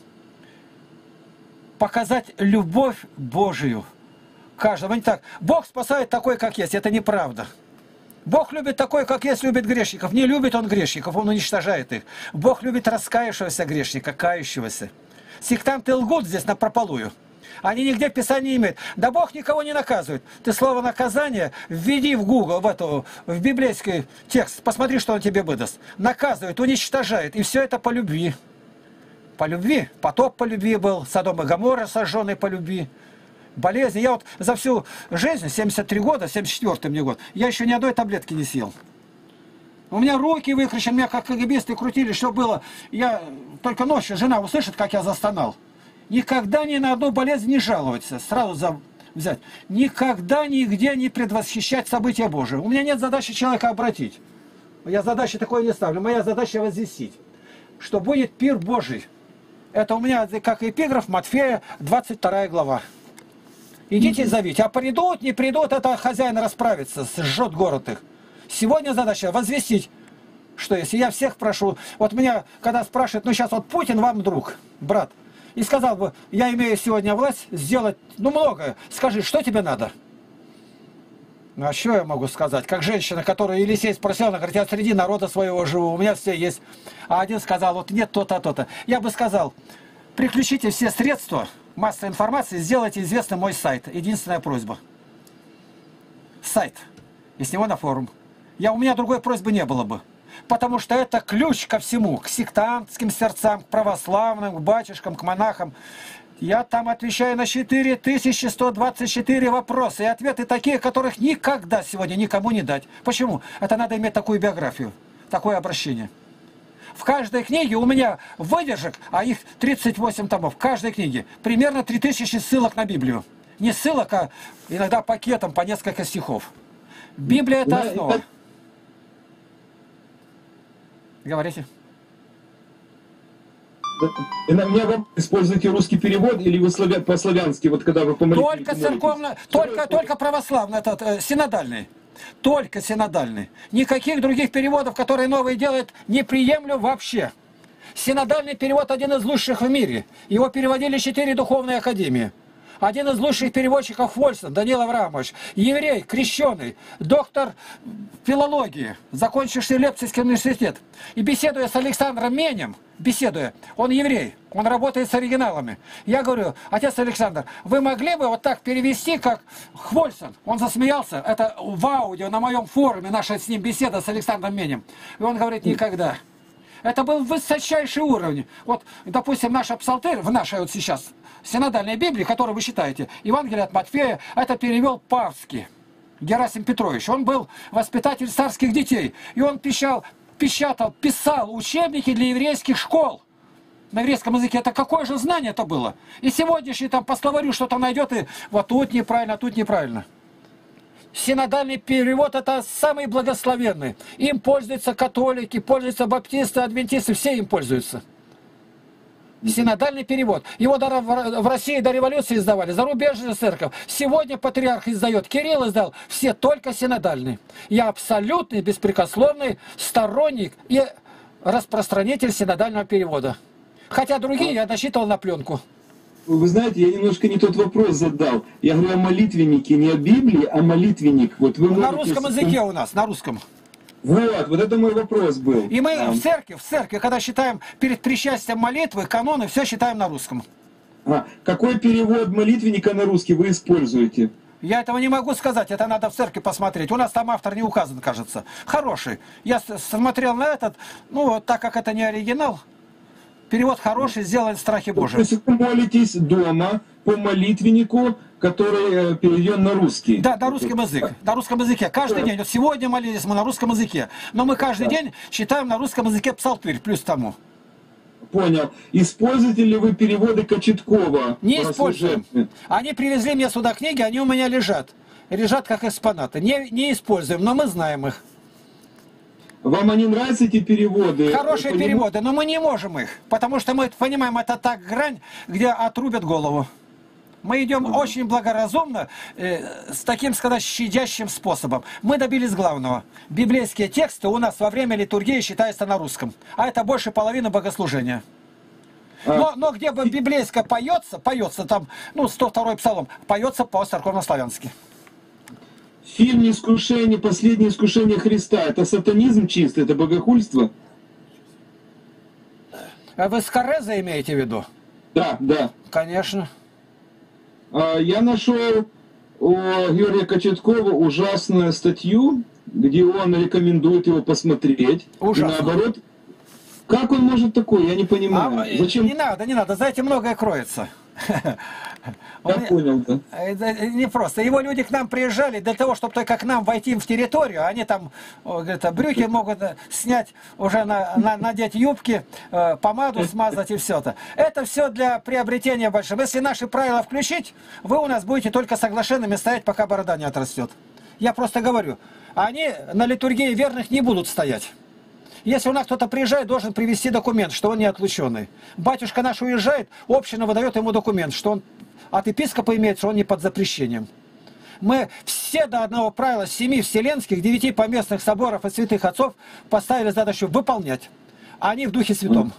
Показать любовь Божию каждому. Не так. Бог спасает такой, как есть, это неправда. Бог любит такой, как есть, любит грешников. Не любит он грешников, он уничтожает их. Бог любит раскаявшегося грешника, кающегося. Сектанты лгут здесь напропалую. Они нигде в Писании не имеют. Да Бог никого не наказывает. Ты слово наказание введи в Google, в, эту, в библейский текст. Посмотри, что он тебе выдаст. Наказывает, уничтожает. И все это по любви. По любви. Потоп по любви был. Содом и Гоморра сожженный по любви. Болезни. Я вот за всю жизнь, семьдесят три года, семьдесят четвёртый мне год, я еще ни одной таблетки не съел. У меня руки выкручены, меня как кагибисты крутили, что было. Я только ночью, жена услышит, как я застонал. Никогда ни на одну болезнь не жаловаться, сразу за... взять. Никогда нигде не предвосхищать события Божие. У меня нет задачи человека обратить. Я задачи такой не ставлю. Моя задача возвестить, что будет пир Божий. Это у меня как эпиграф Матфея, двадцать вторая глава. Идите и зовите. А придут, не придут, это хозяин расправится, сжет город их. Сегодня задача возвестить, что если я всех прошу. Вот меня, когда спрашивают, ну сейчас вот Путин вам друг, брат. И сказал бы, я имею сегодня власть сделать, ну, многое. Скажи, что тебе надо? Ну, а что я могу сказать? Как женщина, которая Елисей спросил, она говорит, я среди народа своего живу, у меня все есть. А один сказал, вот нет то-то, то-то. Я бы сказал, приключите все средства массовой информации, сделайте известным мой сайт. Единственная просьба. Сайт. И с него на форум. Я, у меня другой просьбы не было бы. Потому что это ключ ко всему, к сектантским сердцам, к православным, к батюшкам, к монахам. Я там отвечаю на четыре тысячи сто двадцать четыре вопроса. И ответы такие, которых никогда сегодня никому не дать. Почему? Это надо иметь такую биографию, такое обращение. В каждой книге у меня выдержек, а их тридцать восемь томов, в каждой книге примерно три тысячи ссылок на Библию. Не ссылок, а иногда пакетом по несколько стихов. Библия – это основа. Говорите. И на меня вы используете русский перевод или вы славя... по-славянски, вот когда вы помолитесь? Только церковно, только, только православный, этот, э, синодальный. Только синодальный. Никаких других переводов, которые новые делают, не приемлю вообще. Синодальный перевод один из лучших в мире. Его переводили четыре духовные академии. Один из лучших переводчиков Вольсон, Данил Авраамович, еврей, крещеный, доктор филологии, закончивший Лейпцигский университет. И беседуя с Александром Менем, беседуя, он еврей, он работает с оригиналами. Я говорю: отец Александр, вы могли бы вот так перевести, как Хвольсон? Он засмеялся, это в аудио на моем форуме, наша с ним беседа с Александром Менем. И он говорит: никогда. Это был высочайший уровень. Вот, допустим, наша псалтырь, в нашей вот сейчас синодальной Библии, которую вы считаете, Евангелие от Матфея, это перевел Павский, Герасим Петрович. Он был воспитатель царских детей. И он пищал, печатал, писал учебники для еврейских школ. На еврейском языке. Это какое же знание это было? И сегодняшний там по словарю что-то найдет, и вот тут неправильно, тут неправильно. Синодальный перевод — это самый благословенный. Им пользуются католики, пользуются баптисты, адвентисты, все им пользуются. Синодальный перевод. Его даже в России до революции издавали, зарубежная церковь. Сегодня патриарх издает, Кирилл издал. Все только синодальный. Я абсолютный, беспрекословный сторонник и распространитель синодального перевода. Хотя другие я насчитывал на пленку. Вы знаете, я немножко не тот вопрос задал. Я говорю о молитвеннике, не о Библии, а молитвенник. Вот вы на можете... русском языке у нас, на русском. Вот, вот это мой вопрос был. И мы а. в церкви, в церкви, когда считаем перед причастием молитвы, каноны, все считаем на русском. А, какой перевод молитвенника на русский вы используете? Я этого не могу сказать, это надо в церкви посмотреть. У нас там автор не указан, кажется. Хороший. Я смотрел на этот, ну, так как это не оригинал, перевод хороший, сделан в страхе Божьем. То есть вы молитесь дома по молитвеннику, который переведен на русский? Да, на русском языке. На русском языке. Каждый день. Вот сегодня молились мы на русском языке. Но мы каждый да. день читаем на русском языке псалтырь, плюс тому. Понял. Используете ли вы переводы Кочеткова? Не используем. Они привезли мне сюда книги, они у меня лежат. Лежат как экспонаты. Не, не используем, но мы знаем их. Вам они нравятся, эти переводы? Хорошие переводы, но мы не можем их. Потому что мы понимаем, это так грань, где отрубят голову. Мы идем mm-hmm. очень благоразумно, э, с таким, сказать, щадящим способом. Мы добились главного. Библейские тексты у нас во время литургии считаются на русском. А это больше половины богослужения. А... Но, но где бы библейское поется, поется там, ну, сто второй псалом, поется по-церковнославянски. Фильм «Искушение», «Последнее искушение Христа» — это сатанизм чистый, это богохульство? Вы Скореза имеете в виду? Да, да. Конечно. Я нашел у Георгия Кочеткова ужасную статью, где он рекомендует его посмотреть. Ужасно. И наоборот, как он может такое, я не понимаю. А, Зачем? Не надо, не надо, знаете, многое кроется. Я понял, да. Не просто. Его люди к нам приезжали для того, чтобы только к нам войти в территорию. Они там, говорят, брюки могут снять, уже на, на, надеть юбки, помаду смазать и все это. Это все для приобретения большого. Если наши правила включить, вы у нас будете только соглашенными стоять, пока борода не отрастет. Я просто говорю, они на литургии верных не будут стоять. Если у нас кто-то приезжает, должен привезти документ, что он не отлученный. Батюшка наш уезжает, община выдает ему документ, что он от епископа имеет, что он не под запрещением. Мы все до одного правила семи вселенских, девяти поместных соборов и святых отцов поставили задачу выполнять. А они в Духе Святом.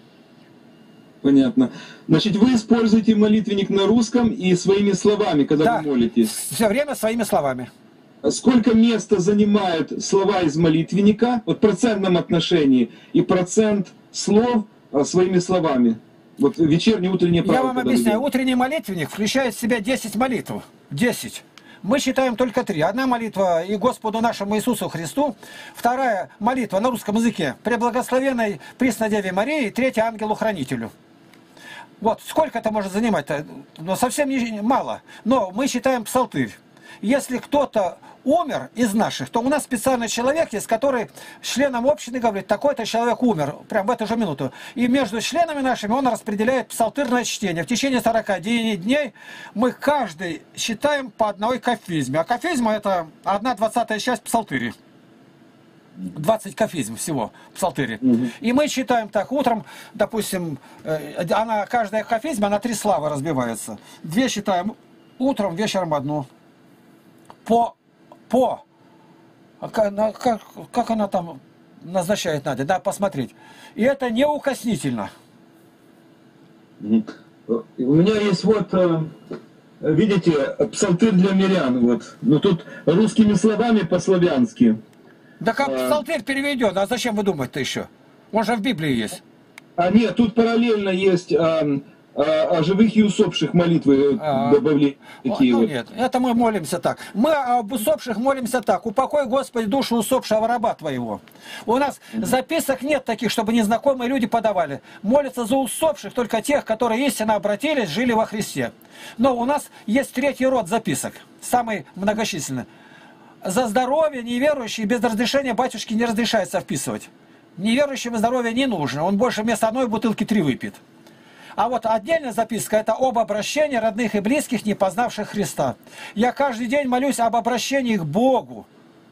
Понятно. Значит, вы используете молитвенник на русском и своими словами, когда да, вы молитесь? Все время своими словами. Сколько места занимают слова из молитвенника, вот в процентном отношении, и процент слов своими словами? Вот вечерний, утренний правила. Я вам объясняю, утренний молитвенник включает в себя десять молитв. десять. Мы считаем только три. Одна молитва и Господу нашему Иисусу Христу. Вторая молитва на русском языке Преблагословенной Преснодеве Марии. Третья ангелу-хранителю. Вот сколько это может занимать-то? Ну, совсем не, мало. Но мы считаем псалтырь. Если кто-то умер из наших, то у нас специальный человек есть, который членам общины говорит, такой-то человек умер, прям в эту же минуту. И между членами нашими он распределяет псалтырное чтение. В течение сорока дней мы каждый считаем по одной кафизме. А кафизма — это одна двадцатая часть псалтыри. двадцать кафизм всего в псалтыре. Угу. И мы читаем так, утром, допустим, она, каждая кафизма на три славы разбивается. Две читаем утром, вечером одну. По, по, как, как, как она там назначает, надо, да, посмотреть. И это неукоснительно. У меня есть вот видите, псалтырь для мирян, вот. Но тут русскими словами по-славянски. Да как а... псалтырь переведен, а зачем вы думаете-то еще? Он же в Библии есть. А нет, тут параллельно есть а, а, о живых и усопших молитвы а, добавили. Такие ну вот. Нет, это мы молимся так. Мы об усопших молимся так. Упокой, Господи, душу усопшего раба Твоего. У нас mm-hmm. записок нет таких, чтобы незнакомые люди подавали. Молятся за усопших только тех, которые истинно обратились, жили во Христе. Но у нас есть третий род записок, самый многочисленный. За здоровье неверующий без разрешения батюшки не разрешается вписывать. Неверующему здоровье не нужно, он больше вместо одной бутылки три выпьет. А вот отдельная записка – это об обращении родных и близких, не познавших Христа. Я каждый день молюсь об обращении к Богу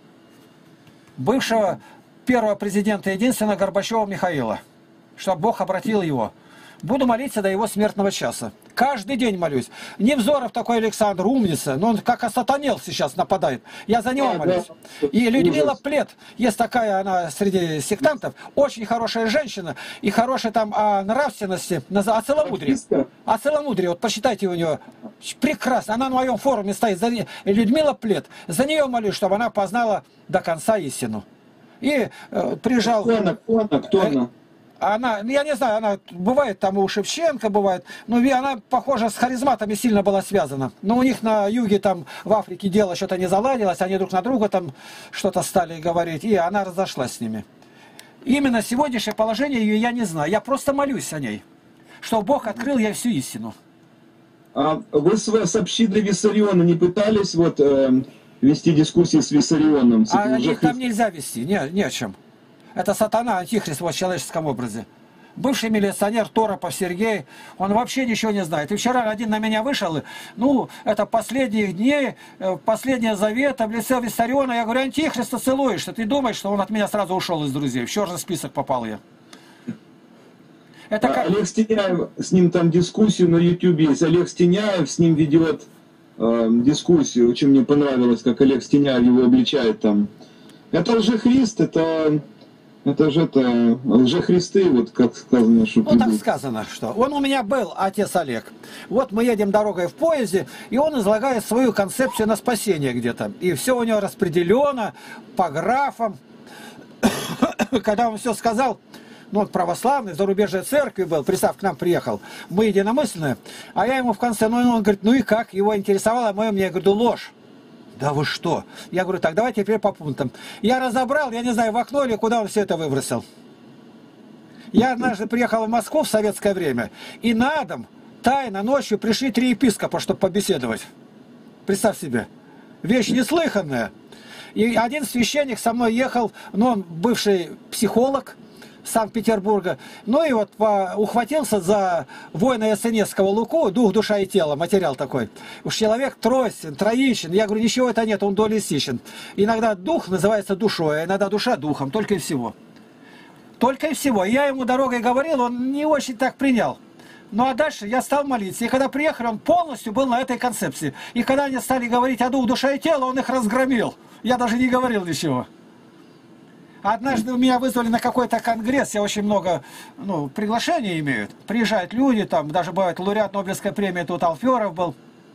бывшего первого президента единственного Горбачева Михаила, чтобы Бог обратил его. Буду молиться до его смертного часа. Каждый день молюсь. Невзоров такой Александр, умница, но он как осатанел сейчас нападает. Я за него молюсь. И Людмила Плет, есть такая она среди сектантов, очень хорошая женщина и хорошая там о нравственности, о целомудрии. О целомудрии, вот посчитайте у нее. Прекрасно. Она на моем форуме стоит. За... Людмила Плет. За нее молюсь, чтобы она познала до конца истину. И э, прижал... Кто она? Кто она? Кто она? Она, я не знаю, она бывает там у Шевченко, бывает, но она, похоже, с харизматами сильно была связана. Но у них на юге, там, в Африке дело что-то не заладилось, они друг на друга там что-то стали говорить, и она разошлась с ними. Именно сегодняшнее положение ее я не знаю, я просто молюсь о ней, чтобы Бог открыл ей всю истину. А вы с общиной Виссариона не пытались вот э, вести дискуссии с Виссарионом? С А уже... там нельзя вести, не, не о чем. Это сатана, антихрист в человеческом образе. Бывший милиционер Торопов Сергей, он вообще ничего не знает. И вчера один на меня вышел, и, ну, это последних дней, последнее завета в лице Виссариона. Я говорю, антихриста целуешь, ты думаешь, что он от меня сразу ушел из друзей. В черный список попал я. Это а, как... Олег Стеняев, с ним там дискуссию на ютубе есть. Олег Стеняев с ним ведет э, дискуссию. Очень мне понравилось, как Олег Стеняев его обличает там. Это лжехрист, это... Это же это лжехристы, вот как сказано, что Ну, так сказано, что. Он у меня был, отец Олег. Вот мы едем дорогой в поезде, и он излагает свою концепцию на спасение где-то. И все у него распределено по графам. Когда он все сказал, ну, он православный, в зарубежной церкви был, представь, к нам приехал, мы единомысленные. А я ему в конце, ну, он говорит, ну и как? Его интересовало мое мнение. Я говорю, ложь. Да вы что? Я говорю, так, давайте теперь по пунктам. Я разобрал, я не знаю, в окно или куда он все это выбросил. Я однажды приехал в Москву в советское время, и на дом тайно ночью пришли три епископа, чтобы побеседовать. Представь себе. Вещь неслыханная. И один священник со мной ехал, ну, он бывший психолог Санкт-Петербурга. Ну и вот по, ухватился за воина Ясенецкого Луку, дух, душа и тело, материал такой. Уж человек тройствен, троичен. Я говорю, ничего это нет, он дуалистичен. Иногда дух называется душой, а иногда душа духом, только и всего. Только и всего. Я ему дорогой говорил, он не очень так принял. Ну а дальше я стал молиться. И когда приехали, он полностью был на этой концепции. И когда они стали говорить о дух, душа и тело, он их разгромил. Я даже не говорил ничего. Однажды меня вызвали на какой-то конгресс, я очень много, ну, приглашений имеют. Приезжают люди, там даже бывает лауреат Нобелевской премии, тут Алферов был.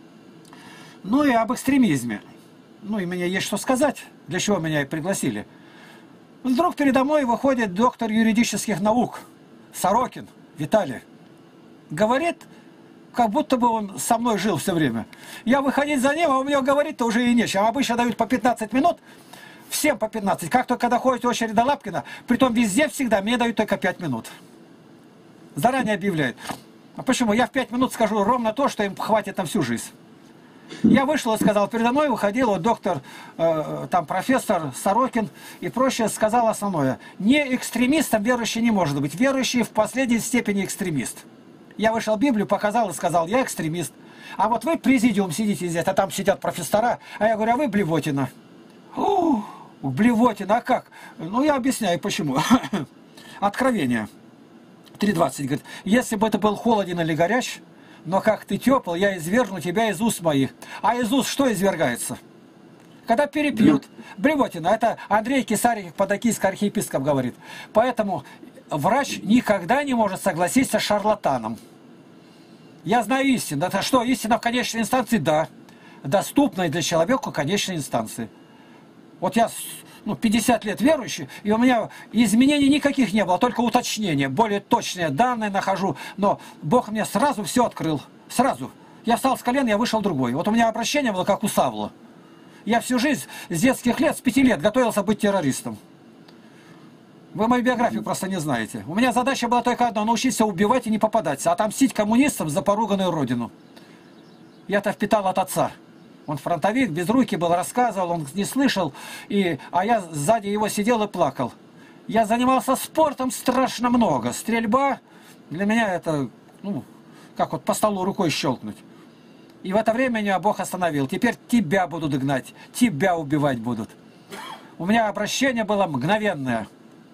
Ну и об экстремизме. Ну и мне есть что сказать, для чего меня и пригласили. Вдруг передо мной выходит доктор юридических наук, Сорокин Виталий. Говорит, как будто бы он со мной жил все время. Я выходить за ним, а у меня говорить-то уже и нечем. Обычно дают по пятнадцать минут. Всем по пятнадцать. Как только доходит очередь до Лапкина, притом везде всегда, мне дают только пять минут. Заранее объявляют. А почему? Я в пять минут скажу ровно то, что им хватит на всю жизнь. Я вышел и сказал, передо мной выходил вот доктор, э, там профессор Сорокин, и проще сказал основное. Не экстремистом верующий не может быть. Верующий в последней степени экстремист. Я вышел Библию, показал и сказал, я экстремист. А вот вы президиум сидите здесь, а там сидят профессора, а я говорю, а вы блевотина. Ух, блевотина, а как? Ну, я объясняю, почему. Откровение. три двадцать говорит, если бы это был холоден или горяч, но как ты тепл, я извергну тебя из уст моих. А из уст что извергается? Когда перепьют. Блевотина. Это Андрей Кисарик, подокийский архиепископ, говорит. Поэтому врач никогда не может согласиться с шарлатаном. Я знаю истину. Это что, истина в конечной инстанции? Да. Доступной для человека конечной инстанции. Вот я ну, пятьдесят лет верующий, и у меня изменений никаких не было, только уточнения, более точные данные нахожу. Но Бог мне сразу все открыл. Сразу. Я встал с колен, я вышел другой. Вот у меня обращение было, как у Савла. Я всю жизнь с детских лет, с пяти лет готовился быть террористом. Вы мою биографию просто не знаете. У меня задача была только одна: научиться убивать и не попадаться, отомстить коммунистам за поруганную родину. Я-то впитал от отца. Он фронтовик, без руки был, рассказывал, он не слышал, и, а я сзади его сидел и плакал. Я занимался спортом страшно много. Стрельба для меня это, ну, как вот по столу рукой щелкнуть. И в это время меня Бог остановил. Теперь тебя будут гнать, тебя убивать будут. У меня обращение было мгновенное.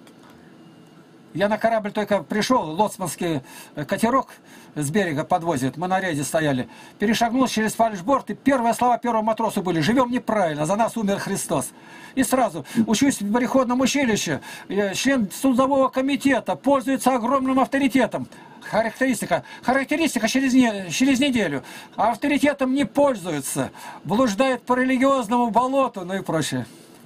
Я на корабль только пришел, лоцманский катерок с берега подвозит, мы на рейде стояли. Перешагнул через фальшборд, и первые слова первого матросу были: живем неправильно, за нас умер Христос. И сразу: учусь в мореходном училище, член судового комитета, пользуется огромным авторитетом. Характеристика. Характеристика через, не, через неделю. А авторитетом не пользуется. Блуждает по религиозному болоту, ну и прочее.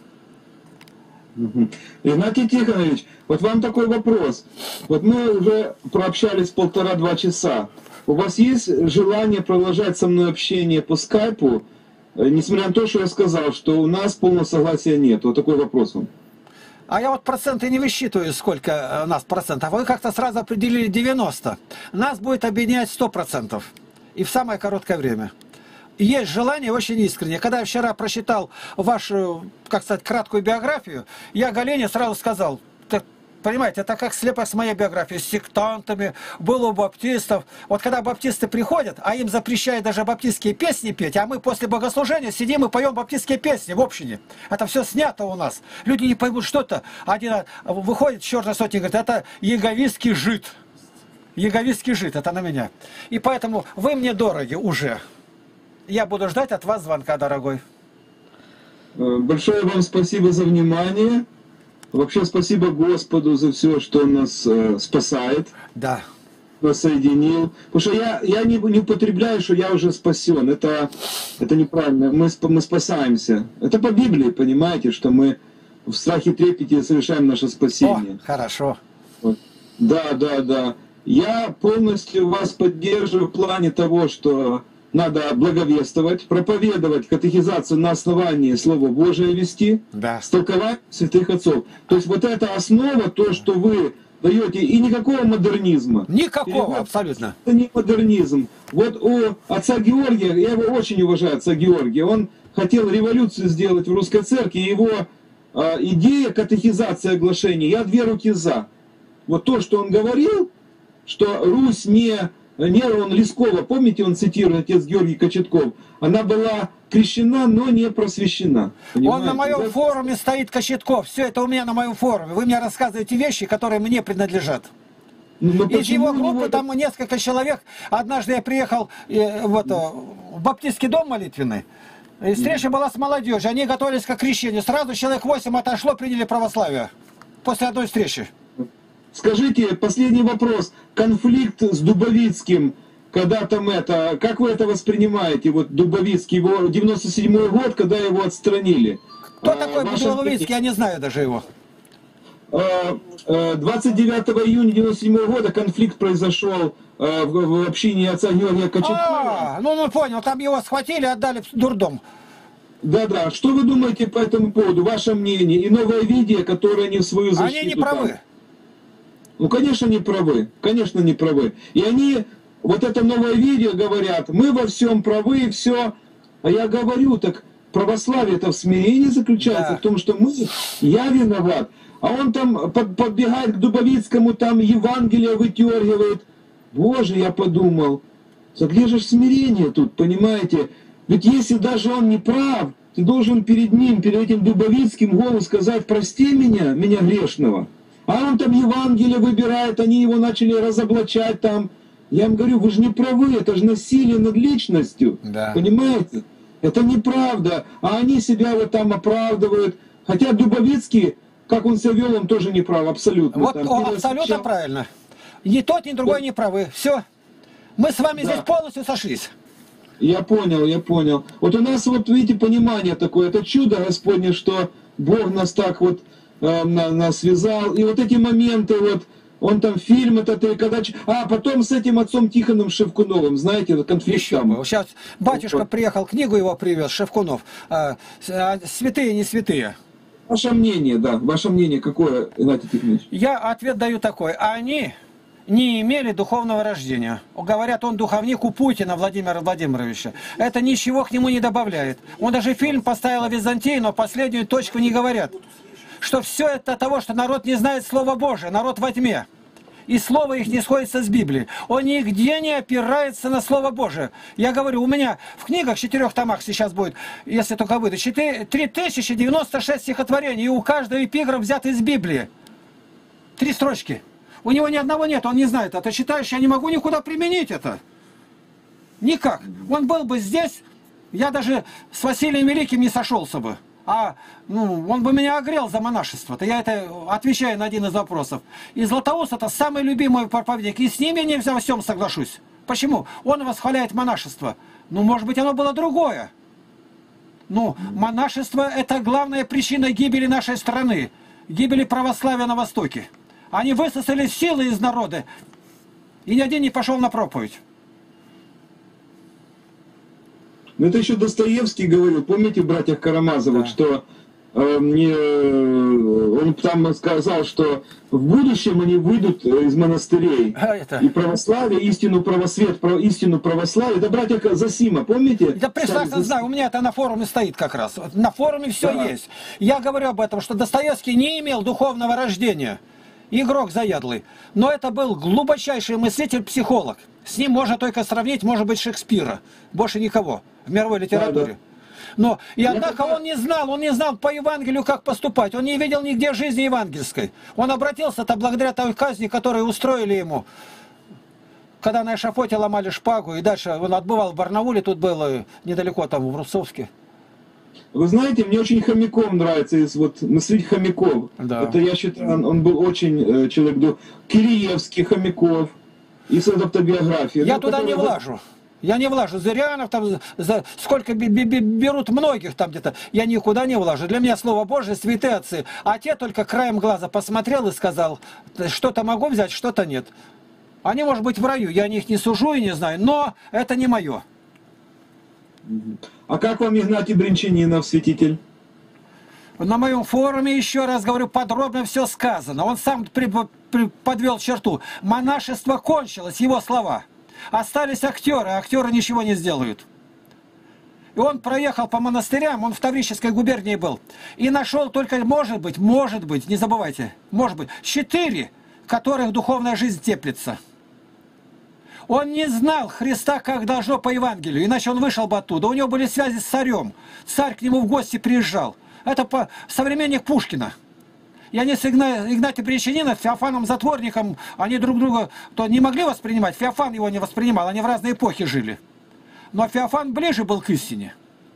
Игнатий Тихонович, вот вам такой вопрос. Вот мы уже прообщались полтора-два часа. У вас есть желание продолжать со мной общение по скайпу, несмотря на то, что я сказал, что у нас полного согласия нет? Вот такой вопрос вам. А я вот проценты не высчитываю, сколько у нас процентов. Вы как-то сразу определили девяносто. Нас будет объединять сто процентов. И в самое короткое время. Есть желание очень искреннее. Когда я вчера прочитал вашу, как сказать, краткую биографию, я Галине сразу сказал: понимаете, это как слепо с моей биографией, с сектантами, было у баптистов. Вот когда баптисты приходят, а им запрещают даже баптистские песни петь, а мы после богослужения сидим и поем баптистские песни в общине. Это все снято у нас. Люди не поймут, что это. Один выходит в черной сотне и говорит: это яговистский жид. Яговистский жид, это на меня. И поэтому вы мне дороги уже. Я буду ждать от вас звонка, дорогой. Большое вам спасибо за внимание. Вообще спасибо Господу за все, что Он нас э, спасает. Да. Нас соединил. Потому что я, я не, не употребляю, что я уже спасен. Это, это неправильно. Мы, мы спасаемся. Это по Библии, понимаете, что мы в страхе трепете совершаем наше спасение. О, хорошо. Вот. Да, да, да. Я полностью вас поддерживаю в плане того, что надо благовествовать, проповедовать, катехизацию на основании Слова Божия вести, да. С толкованием святых отцов. То есть вот эта основа, то, что вы даете, и никакого модернизма. Никакого, Перевод, абсолютно. Это не модернизм. Вот у отца Георгия, я его очень уважаю, отца Георгия, он хотел революцию сделать в русской церкви, и его э, идея катехизации оглашения, я две руки за. Вот то, что он говорил, что Русь не... Нерон Лескова, помните, он цитирует, отец Георгий Кочетков, она была крещена, но не просвещена. Понимаете? Он на моем да? форуме стоит, Кочетков, все это у меня на моем форуме. Вы мне рассказываете вещи, которые мне принадлежат. Ну, из его группы него... там несколько человек. Однажды я приехал э, вот, э, в баптистский дом молитвенный, и встреча была с молодежью, они готовились к крещению. Сразу человек восемь отошло, приняли православие после одной встречи. Скажите, последний вопрос. Конфликт с Дубовицким, когда там это, как вы это воспринимаете? Вот Дубовицкий, его девяносто седьмой год, когда его отстранили. Кто а, такой Дубовицкий? Я не знаю даже его. двадцать девятого июня девяносто седьмого года конфликт произошел в, в общине отца Георгия Кочеткова. А, ну, ну понял, там его схватили, отдали в дурдом. Да-да, что вы думаете по этому поводу? Ваше мнение и новое видео, которое не в свою защиту. Они не правы. Там. Ну, конечно, не правы, конечно, не правы. И они, вот это новое видео говорят, мы во всем правы, и все. А я говорю, так православие это в смирении заключается, да. В том, что мы, я виноват. А он там под, подбегает к Дубовицкому, там Евангелие вытергивает. Боже, я подумал, так где же смирение тут, понимаете? Ведь если даже он не прав, ты должен перед ним, перед этим Дубовицким голос сказать: прости меня, меня грешного. А он там Евангелие выбирает, они его начали разоблачать там. Я им говорю, вы же не правы, это же насилие над личностью. Да. Понимаете? Это неправда. А они себя вот там оправдывают. Хотя Дубовицкий, как он себя вел, он тоже не прав, абсолютно. Вот там, он абсолютно правильно. Ни тот, ни другой не правы. Все. Мы с вами Да. здесь полностью сошлись. Я понял, я понял. Вот у нас вот, видите, понимание такое, это чудо Господне, что Бог нас так вот э, на, нас связал. И вот эти моменты, вот, он там фильм этот, и когда... ч- А, потом с этим отцом Тихоном Шевкуновым, знаете, этот конфликт Еще там. бы. Сейчас батюшка Вот. приехал, книгу его привез, Шевкунов. а, с- а, «Святые, не святые». Ваше мнение, да, ваше мнение какое, Игнатий Тихонович? Я ответ даю такой. Они не имели духовного рождения. Говорят, он духовник у Путина Владимира Владимировича. Это ничего к нему не добавляет. Он даже фильм поставил о Византии, но последнюю точку не говорят. Что все это от того, что народ не знает Слова Божие, народ во тьме. И слово их не сходится с Библии. Он нигде не опирается на Слово Божие. Я говорю, у меня в книгах, в четырех томах сейчас будет, если только выйдут, три тысячи девяносто шесть стихотворений, и у каждого эпиграф взят из Библии. Три строчки. У него ни одного нет, он не знает. А ты считаешь, я не могу никуда применить это? Никак. Он был бы здесь, я даже с Василием Великим не сошелся бы. А ну, он бы меня огрел за монашество. То я это отвечаю на один из вопросов. И Златоуст это самый любимый проповедник. И с ними не во всем соглашусь. Почему? Он восхваляет монашество. Ну, может быть, оно было другое. Ну, монашество это главная причина гибели нашей страны. Гибели православия на Востоке. Они высосали силы из народа. И ни один не пошел на проповедь. Ну это еще Достоевский говорил, помните, в «Братьях Карамазовых», Да. что э, мне, э, он там сказал, что в будущем они выйдут из монастырей. А это... И православие, истину правосвет, про, истину православие. Это братья Зосима, помните? Я прекрасно Старый знаю, у меня это на форуме стоит как раз. Вот на форуме все Да. есть. Я говорю об этом, что Достоевский не имел духовного рождения. Игрок заядлый. Но это был глубочайший мыслитель-психолог. С ним можно только сравнить, может быть, Шекспира. Больше никого в мировой литературе. Да, да. Но, и Я однако тогда- он не знал, он не знал по Евангелию, как поступать. Он не видел нигде жизни евангельской. Он обратился-то благодаря той казни, которую устроили ему. Когда на эшафоте ломали шпагу, и дальше он отбывал в Барнауле, тут было недалеко, там, в Русовске. Вы знаете, мне очень Хомяков нравится, из вот мыслитель Хомяков. Да. Это я считаю, он, он был очень э, человек, ду- Киреевский, Хомяков, и с автобиографией. Я Ну, туда не который- влажу. Я не влажу. Зырянов там, за, сколько би- би- би- берут многих там где-то. Я никуда не влажу. Для меня Слово Божие, святые отцы. А те только краем глаза посмотрел и сказал, что-то могу взять, что-то нет. Они, может быть, в раю. Я о них не сужу и не знаю. Но это не мое. А как вам Игнатий Бринчанинов, святитель? На моем форуме, еще раз говорю, подробно все сказано. Он сам при- при- подвел черту. Монашество кончилось, его слова. Остались актеры, а актеры ничего не сделают. И он проехал по монастырям, он в Таврической губернии был. И нашел только, может быть, может быть, не забывайте, может быть, четыре, в которых духовная жизнь теплится. Он не знал Христа, как должно по Евангелию, иначе он вышел бы оттуда. У него были связи с царем. Царь к нему в гости приезжал. Это по... современник Пушкина. И они с Игна... Игнатием Бринчанином, Феофаном Затворником, они друг друга то не могли воспринимать. Феофан его не воспринимал, они в разные эпохи жили. Но Феофан ближе был к истине.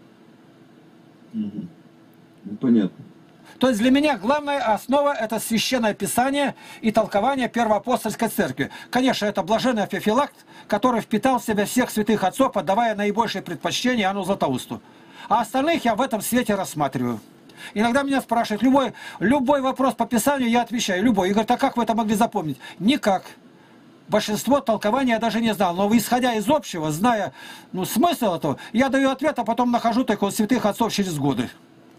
Ну, понятно. То есть для меня главная основа – это Священное Писание и толкование Первоапостольской Церкви. Конечно, это блаженный Феофилакт, который впитал в себя всех святых отцов, отдавая наибольшее предпочтение Иоанну Златоусту. А остальных я в этом свете рассматриваю. Иногда меня спрашивают, любой, любой вопрос по Писанию я отвечаю, любой. И говорят, а как вы это могли запомнить? Никак. Большинство толкований я даже не знал. Но исходя из общего, зная ну, смысл этого, я даю ответ, а потом нахожу только у святых отцов через годы.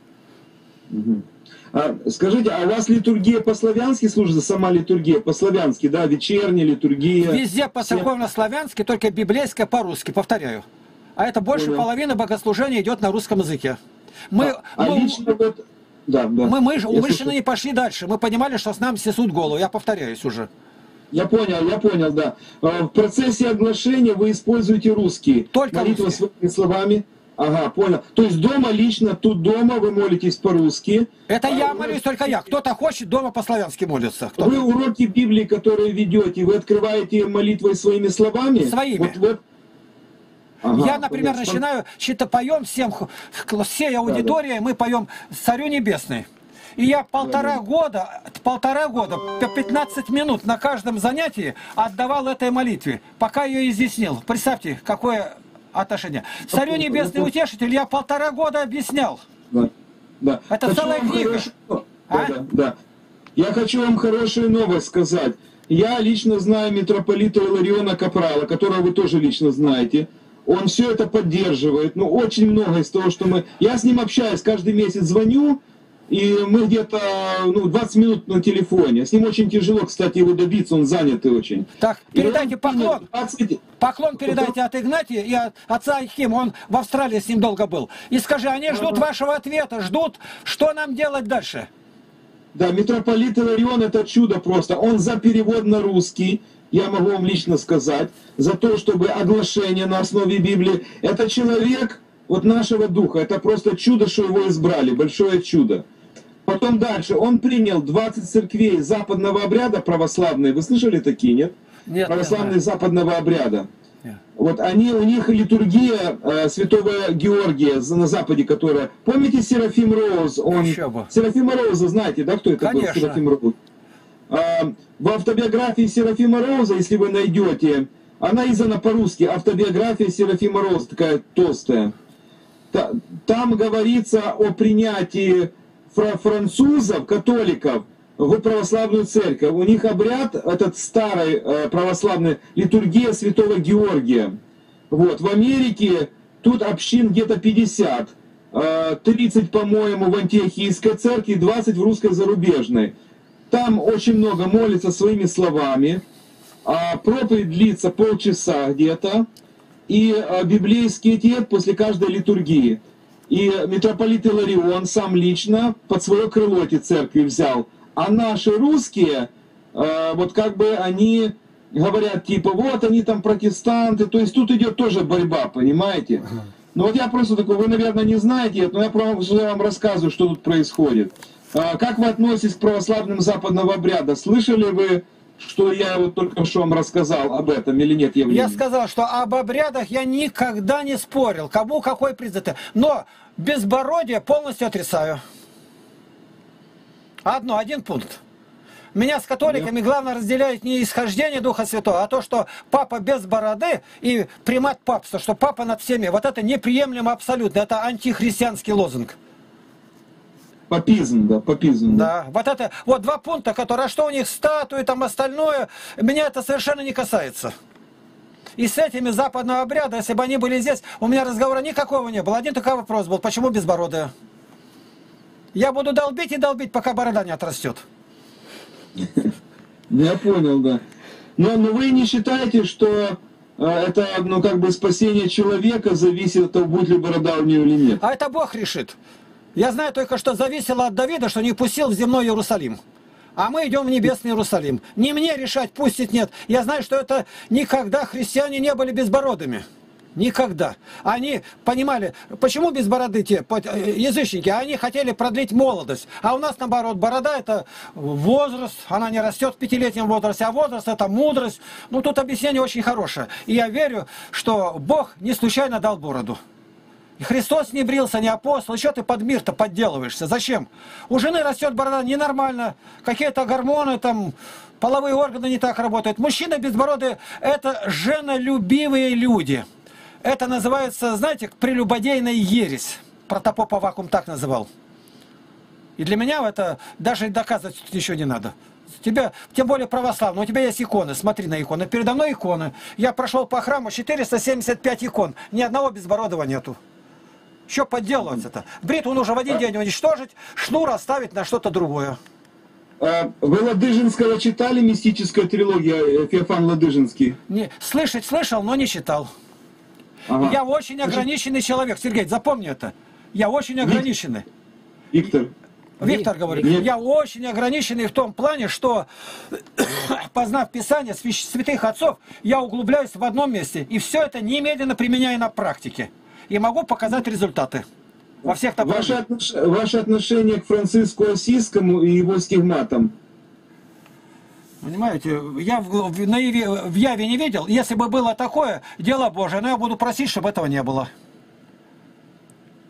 Угу. А, скажите, а у вас литургия по-славянски служится, сама литургия по-славянски, да, вечерняя литургия? Везде по-церковно-славянски, только библейское по-русски, повторяю. А это больше Понял. половины богослужения идет на русском языке. Мы, А, а мы, лично вот... Да, да. мы, мы Я умышленно слушаю. не пошли дальше. Мы понимали, что с нами сосут голову. Я повторяюсь уже. Я понял, я понял, да. А, В процессе оглашения вы используете русский. Только Молитва русский. своими словами. Ага, понял. То есть дома лично, тут дома вы молитесь по-русски. Это А я вы- молюсь, только я. Кто-то хочет дома по-славянски молиться. Кто Вы уроки Библии, которые ведете, вы открываете молитвой своими словами? Своими. Вот, вот. Ага, Я, например, понятно. начинаю, что-то поем всем, х- всей аудитории, мы поем «Царю небесный». И я полтора года, полтора года, по пятнадцать минут на каждом занятии отдавал этой молитве, пока ее изъяснил. Представьте, какое отношение. Царю Небесный Утешитель я полтора года объяснял. Да, да. Это хочу целая книга. Хорошо... А? Да, да, да. Я хочу вам хорошую новость сказать. Я лично знаю митрополита Илариона Капрала, которого вы тоже лично знаете. Он все это поддерживает. Ну, очень много из того, что мы... Я с ним общаюсь, каждый месяц звоню, и мы где-то ну, двадцать минут на телефоне. С ним очень тяжело, кстати, его добиться, он занятый очень. Так, передайте поклон. двадцать... Поклон передайте от Игнатия и от отца Ахима. Он в Австралии с ним долго был. И скажи, они ждут вашего ответа, ждут, что нам делать дальше. Да, митрополит Иларион это чудо просто. Он за перевод на русский, я могу вам лично сказать, за то, чтобы оглашение на основе Библии. Это человек вот нашего духа. Это просто чудо, что его избрали. Большое чудо. Потом дальше. Он принял двадцать церквей западного обряда православные. Вы слышали такие, нет? Нет. Православные нет, западного обряда. нет. Вот они, у них литургия э, святого Георгия на Западе, которая... Помните Серафим Роуз? Он... Серафима Роуза, знаете, да, кто это Конечно. был? Серафим Роуз. А, в автобиографии Серафима Роуза, если вы найдете, она издана по-русски, автобиография Серафима Роуза, такая толстая. Та, там говорится о принятии фра французов, католиков, в православную церковь. У них обряд, этот старый э, православный, литургия святого Георгия. Вот. В Америке тут общин где-то пятьдесят. Э, тридцать, по-моему, в антиохийской церкви, двадцать в русской зарубежной. Там очень много молится своими словами. А проповедь длится полчаса где-то. И э, библейский текст после каждой литургии. И митрополит Иларион сам лично под свое крыло эти церкви взял. А наши русские, э, вот как бы они говорят, типа, вот они там протестанты, то есть тут идет тоже борьба, понимаете? Ну вот я просто такой, вы, наверное, не знаете, но я просто вам рассказываю, что тут происходит. А как вы относитесь к православным западного обряда? Слышали вы, что я вот только что вам рассказал об этом или нет, Евгений? Я сказал, что об обрядах я никогда не спорил, кому какой признак. Но безбородие полностью отрицаю. Одно, один пункт. Меня с католиками главное разделяет не исхождение Духа Святого, а то, что папа без бороды и примат папства, что папа над всеми. Вот это неприемлемо абсолютно. Это антихристианский лозунг. Папизм, да, папизм. Да, да. Вот это, вот два пункта, которые, а что у них статуи, там остальное, меня это совершенно не касается. И с этими западного обряда, если бы они были здесь, у меня разговора никакого не было. Один только вопрос был, почему безбородые? Я буду долбить и долбить, пока борода не отрастет. Я понял, да. Но, но вы не считаете, что э, это, ну, как бы спасение человека зависит от того, будет ли борода у нее или нет? А это Бог решит. Я знаю только, что зависело от Давида, что не пустил в земной Иерусалим. А мы идем в небесный Иерусалим. Не мне решать, пустить, нет. Я знаю, что это никогда христиане не были безбородыми. Никогда. Они понимали, почему без бороды те язычники, они хотели продлить молодость. А у нас, наоборот, борода это возраст, она не растет в пятилетнем возрасте, а возраст это мудрость. Ну, тут объяснение очень хорошее. И я верю, что Бог не случайно дал бороду. И Христос не брился, не апостол. Еще ты под мир-то подделываешься. Зачем? У жены растет борода ненормально. Какие-то гормоны, там, половые органы не так работают. Мужчины без бороды это женолюбивые люди. Это называется, знаете, прелюбодейная ересь. Протопоп Аввакум так называл. И для меня это даже доказывать еще не надо. Тебе, тем более православно, у тебя есть иконы, смотри на иконы. Передо мной иконы. Я прошел по храму, четыреста семьдесят пять икон. Ни одного безбородого нету. Что подделывать это? Бритву нужно в один день уничтожить, шнур оставить на что-то другое. Вы Ладыжинского читали, мистическая трилогия, Феофан Ладыжинский? Не, слышать слышал, но не читал. Ага. Я очень ограниченный человек, Сергей, запомни это. Я очень ограниченный. Виктор. Виктор говорит, Нет. я очень ограниченный в том плане, что, познав Писание святых отцов, я углубляюсь в одном месте. И все это немедленно применяю на практике. И могу показать результаты. Во всех ваше, отнош... ваше отношение к Франциску Ассизскому и его стигматам? Понимаете, я в, в, на Яве, в Яве не видел. Если бы было такое, дело Божие, но я буду просить, чтобы этого не было.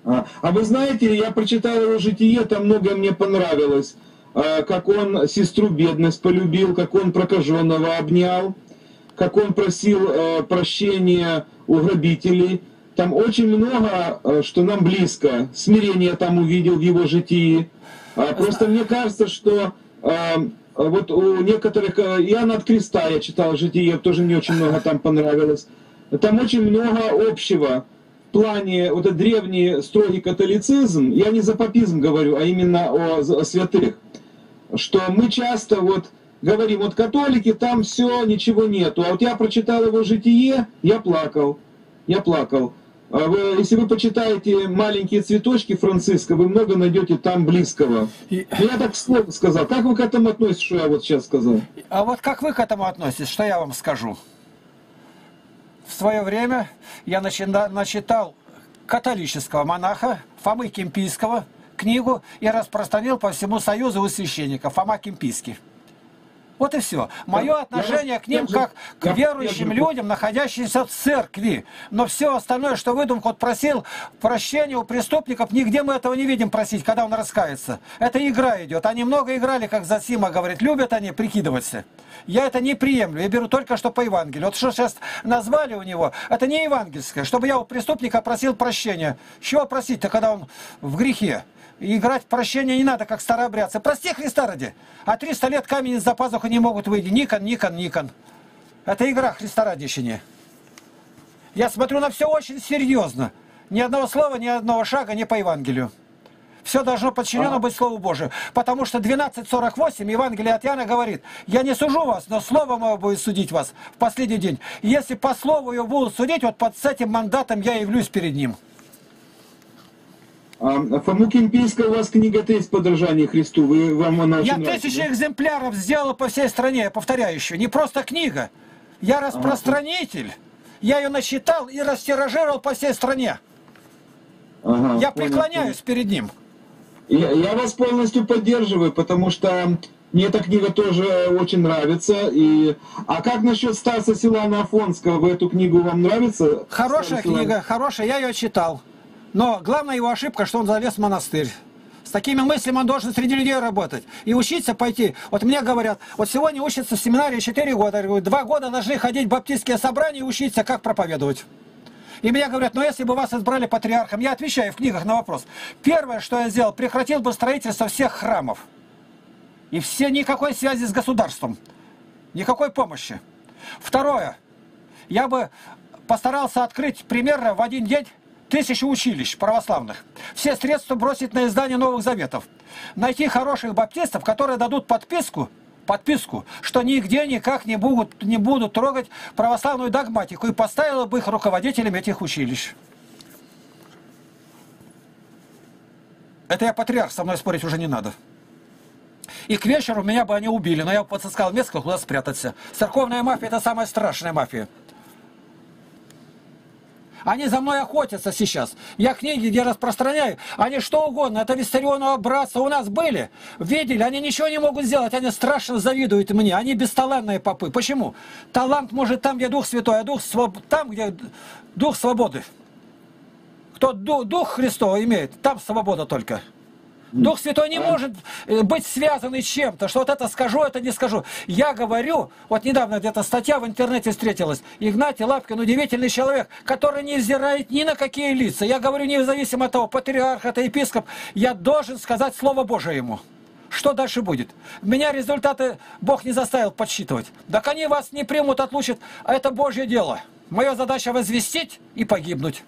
А, а вы знаете, я прочитал его житие, там многое мне понравилось. А, как он сестру бедность полюбил, как он прокаженного обнял, как он просил а, прощения у грабителей. Там очень много, а, что нам близко. Смирение там увидел в его житии. А, просто мне кажется, что а, вот у некоторых, Иоанна от Креста я читал житие, тоже мне очень много там понравилось. Там очень много общего. В плане, вот этот древний строгий католицизм, я не за папизм говорю, а именно о, о святых, что мы часто вот говорим, вот католики, там все, ничего нету, а вот я прочитал его житие, я плакал, я плакал. А вы, если вы почитаете «Маленькие цветочки» Франциска, вы много найдете там близкого. И... Я так слово сказал. Как вы к этому относитесь, что я вот сейчас сказал? А вот как вы к этому относитесь, что я вам скажу? В свое время я начитал католического монаха Фомы Кемпийского книгу и распространил по всему Союзу у священников Фома Кемпийский. Вот и все. Мое отношение к ним как к верующим людям, находящимся в церкви. Но все остальное, что выдумка, вот просил прощения у преступников, нигде мы этого не видим просить, когда он раскается. Это игра идет. Они много играли, как Зосима говорит, любят они прикидываться. Я это не приемлю, я беру только что по Евангелию. Вот что сейчас назвали у него, это не евангельское, чтобы я у преступника просил прощения. Чего просить-то, когда он в грехе? И играть в прощение не надо, как старообрядцы. Прости Христа ради. А триста лет камень из-за пазухи не могут выйти. Никон, Никон, Никон. Это игра Христа ради еще не. Я смотрю на все очень серьезно. Ни одного слова, ни одного шага не по Евангелию. Все должно подчинено быть Слову Божию. Потому что двенадцать сорок восемь Евангелие от Иоанна говорит: я не сужу вас, но Слово мое будет судить вас в последний день. Если по Слову его будут судить, вот под с этим мандатом я явлюсь перед ним. А Фому Кемпийского у вас книга-то есть «Подражание Христу». Вы, вам она я нравится, тысячи да? экземпляров сделал по всей стране, я повторяю еще. Не просто книга. Я распространитель. Ага. Я ее насчитал и растиражировал по всей стране. Ага, я понял, преклоняюсь понял. перед ним. Я, я вас полностью поддерживаю, потому что мне эта книга тоже очень нравится. И... А как насчет Стаса Силана Афонского? Вы эту книгу вам нравится? Хорошая книга, хорошая, я ее читал. Но главная его ошибка, что он залез в монастырь. С такими мыслями он должен среди людей работать. И учиться пойти. Вот мне говорят, вот сегодня учатся в семинарии четыре года. Я говорю, два года должны ходить в баптистские собрания и учиться, как проповедовать. И мне говорят, ну если бы вас избрали патриархом, я отвечаю в книгах на вопрос. Первое, что я сделал, прекратил бы строительство всех храмов. И все, никакой связи с государством. Никакой помощи. Второе, я бы постарался открыть примерно в один день тысячу училищ православных. Все средства бросить на издание Новых Заветов. Найти хороших баптистов, которые дадут подписку, подписку, что нигде никак не будут, не будут трогать православную догматику, и поставила бы их руководителями этих училищ. Это я патриарх, со мной спорить уже не надо. И к вечеру меня бы они убили, но я подсказал место, куда спрятаться. Церковная мафия — это самая страшная мафия. Они за мной охотятся сейчас. Я книги, где распространяю, они что угодно. Это Виссарионова братства у нас были. Видели, они ничего не могут сделать. Они страшно завидуют мне. Они бесталантные попы. Почему? Талант может там, где Дух Святой, а дух своб... там, где Дух свободы. Кто Дух Христов имеет, там свобода только. Дух Святой не может быть связан с чем-то, что вот это скажу, это не скажу. Я говорю, вот недавно где-то статья в интернете встретилась, Игнатий Лапкин, удивительный человек, который не взирает ни на какие лица. Я говорю, независимо от того, патриарх, это епископ, я должен сказать Слово Божие ему. Что дальше будет? Меня результаты Бог не заставил подсчитывать. Так они вас не примут, отлучат, а это Божье дело. Моя задача возвестить и погибнуть.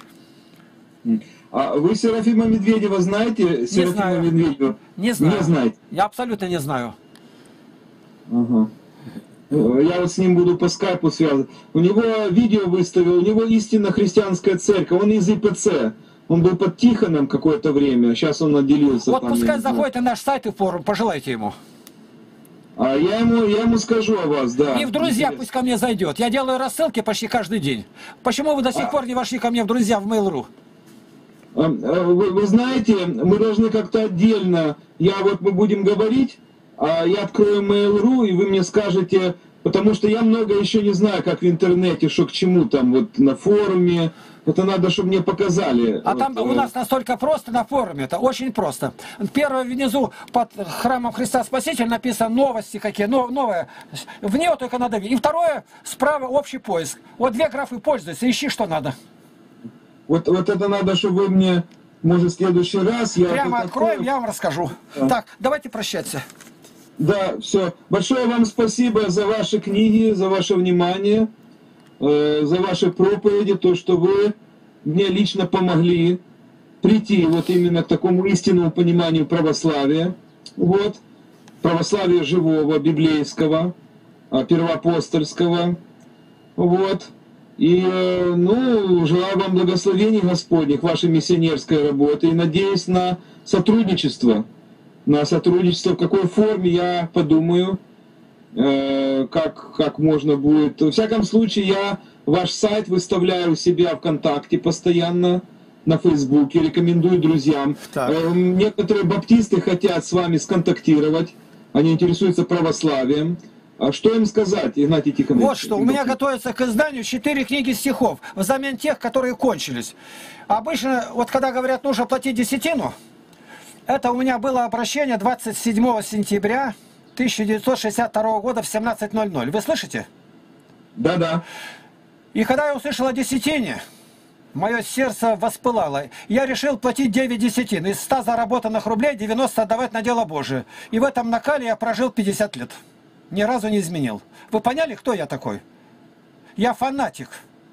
А вы Серафима Медведева знаете? Серафима не знаю. Медведева? Не знаю. Не знаете? Я абсолютно не знаю. Ага. Я вот с ним буду по скайпу связан. У него видео выставил, у него истинно христианская церковь, он из И П Ц. Он был под Тихоном какое-то время, сейчас он отделился. Вот там, пускай заходит на наш сайт и форум, пожелайте ему. А я ему, я ему скажу о вас, да. И в друзья пусть ко мне зайдет. Я делаю рассылки почти каждый день. Почему вы до сих а... пор не вошли ко мне в друзья в Mail.ru? Вы, вы знаете, мы должны как-то отдельно, я вот мы будем говорить, а я открою Mail.ru, и вы мне скажете, потому что я много еще не знаю, как в интернете, что к чему там, вот на форуме. Это надо, чтобы мне показали. А вот, там у нас настолько просто на форуме, это очень просто. Первое внизу под храмом Христа Спасителя написано новости какие, новое. В нее только надо видеть. И второе, справа общий поиск. Вот две графы пользуются, ищи, что надо. Вот, вот это надо, чтобы вы мне, может, в следующий раз... Я Прямо откроем, такое... я вам расскажу. Да. Так, давайте прощаться. Да, все. Большое вам спасибо за ваши книги, за ваше внимание. За ваши проповеди, то, что вы мне лично помогли прийти вот именно к такому истинному пониманию православия, вот, православия живого, библейского, первоапостольского, вот, и, ну, желаю вам благословений Господних, вашей миссионерской работы, и надеюсь на сотрудничество, на сотрудничество, в какой форме, я подумаю, Как, как можно будет. Во всяком случае, я ваш сайт выставляю у себя ВКонтакте постоянно, на Фейсбуке, рекомендую друзьям. Так. Некоторые баптисты хотят с вами сконтактировать, они интересуются православием. А что им сказать, Игнатий Тихонович? Вот что, у меня готовится к изданию четыре книги стихов, взамен тех, которые кончились. Обычно, вот когда говорят, нужно платить десятину, это у меня было обращение двадцать седьмого сентября тысяча девятьсот шестьдесят второго года в семнадцать ноль ноль. Вы слышите? Да, да. И когда я услышал о десятине, мое сердце воспылало. Я решил платить девять десятин. Из ста заработанных рублей девяносто отдавать на дело Божие. И в этом накале я прожил пятьдесят лет. Ни разу не изменил. Вы поняли, кто я такой? Я фанатик.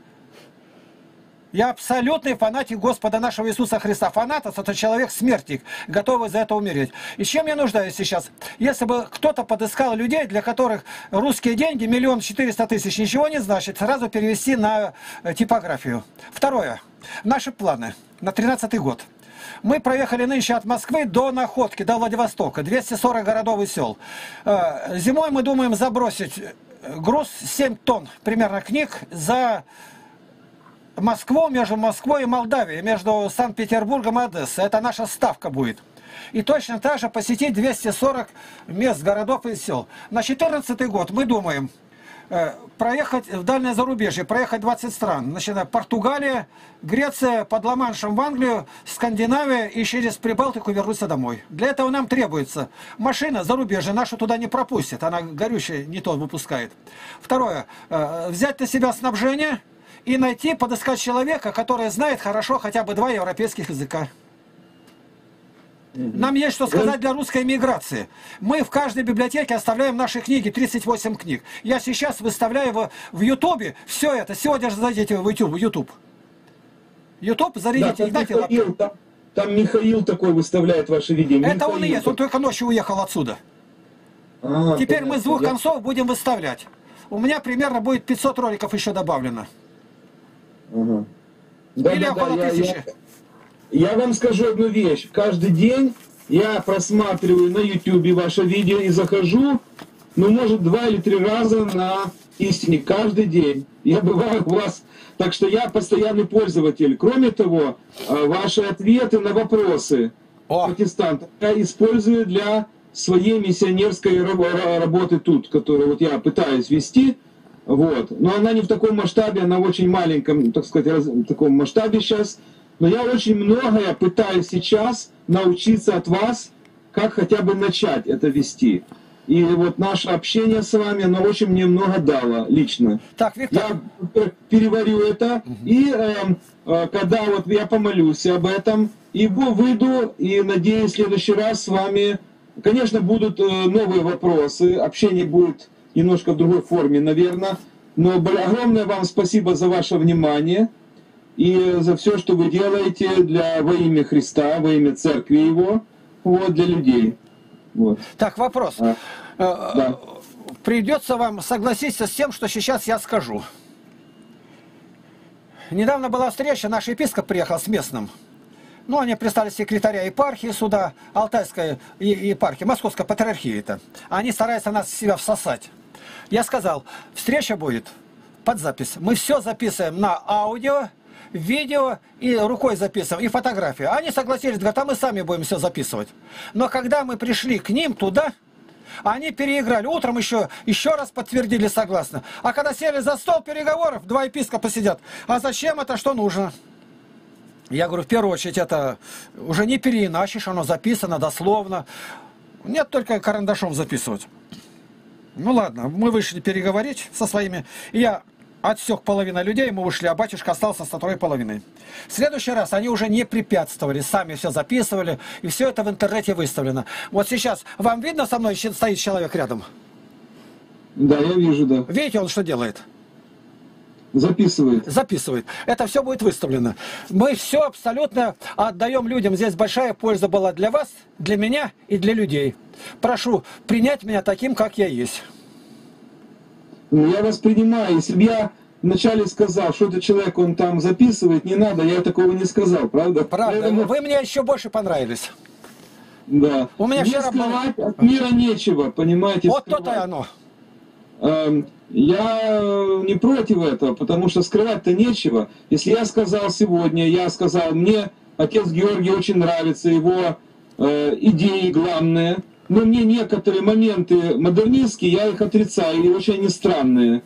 Я абсолютный фанатик Господа нашего Иисуса Христа. Фанатос – это человек-смертник, готовый за это умереть. И чем я нуждаюсь сейчас? Если бы кто-то подыскал людей, для которых русские деньги, миллион четыреста тысяч, ничего не значит, сразу перевести на типографию. Второе. Наши планы на тринадцатый год. Мы проехали нынче от Москвы до Находки, до Владивостока, двести сорок городов и сел. Зимой мы думаем забросить груз семь тонн примерно книг за Москву, между Москвой и Молдавией, между Санкт-Петербургом и Одессой. Это наша ставка будет. И точно так же посетить двести сорок мест, городов и сел. На две тысячи четырнадцатый год мы думаем проехать в дальнее зарубежье, проехать двадцать стран. Начиная Португалия, Греция, под Ла-Маншем в Англию, Скандинавия и через Прибалтику вернуться домой. Для этого нам требуется машина зарубежья, нашу туда не пропустит, она горючее не то выпускает. Второе, взять на себя снабжение и найти, подыскать человека, который знает хорошо хотя бы два европейских языка. Нам есть что сказать для русской эмиграции. Мы в каждой библиотеке оставляем наши книги, тридцать восемь книг. Я сейчас выставляю в, в Ютубе все это. Сегодня же зайдите в YouTube. YouTube, YouTube зарядите. Да, там, Михаил, там, там Михаил такой выставляет ваши видео. Это Михаил, он и есть, он только ночью уехал отсюда. А, Теперь понятно. Мы с двух Я... концов будем выставлять. У меня примерно будет пятьсот роликов еще добавлено. Ага. Да, Или да, около да, тысячи. Я, я... Я вам скажу одну вещь. Каждый день я просматриваю на ютубе ваше видео и захожу, ну, может, два или три раза на истине. Каждый день. Я бываю у вас. Так что я постоянный пользователь. Кроме того, ваши ответы на вопросы протестантов я использую для своей миссионерской работы тут, которую вот я пытаюсь вести. Вот. Но она не в таком масштабе, она в очень маленьком, так сказать, раз, в таком масштабе сейчас. Но я очень многое пытаюсь сейчас научиться от вас, как хотя бы начать это вести. И вот наше общение с вами, оно очень мне много дало лично. Так, Виктор. Я переварю это, угу. и э, э, когда вот я помолюсь об этом, и выйду, и надеюсь, в следующий раз с вами, конечно, будут э, новые вопросы, общение будет немножко в другой форме, наверное. Но огромное вам спасибо за ваше внимание. И за все, что вы делаете для, во имя Христа, во имя Церкви Его, вот, для людей. Вот. Так, вопрос. А, да. Придется вам согласиться с тем, что сейчас я скажу. Недавно была встреча, наш епископ приехал с местным. Ну, они прислали секретаря епархии сюда, Алтайской епархии, Московской патриархии это. Они стараются нас в себя всосать. Я сказал, встреча будет под запись. Мы все записываем на аудио, видео и рукой записываем, и фотографию. Они согласились, говорят, а мы сами будем все записывать. Но когда мы пришли к ним туда, Они переиграли. Утром еще, еще раз подтвердили согласно. А когда сели за стол переговоров, два епископа сидят. А зачем это, что нужно? Я говорю, в первую очередь, это уже не переиначишь, оно записано дословно. Нет только карандашом записывать. Ну ладно, мы вышли переговорить со своими. И я отсек половину людей, мы ушли, а батюшка остался с второй половиной. В следующий раз они уже не препятствовали, сами все записывали, и все это в интернете выставлено. Вот сейчас, вам видно, со мной стоит человек рядом? Да, я вижу, да. Видите, он что делает? Записывает. Записывает. Это все будет выставлено. Мы все абсолютно отдаем людям. Здесь большая польза была для вас, для меня и для людей. Прошу принять меня таким, как я есть. Ну, я вас принимаю. Если бы я вначале сказал, что этот человек, он там записывает, не надо, я такого не сказал, правда? Правда. Поэтому... Вы мне еще больше понравились. Да. У меня Мне вчера скрывать было... от мира нечего, понимаете? Вот скрывать. то-то и оно. Эм, Я не против этого, потому что скрывать-то нечего. Если я сказал сегодня, я сказал, мне отец Георгий очень нравится, его э, идеи главные, но мне некоторые моменты модернистские, я их отрицаю, и очень они странные.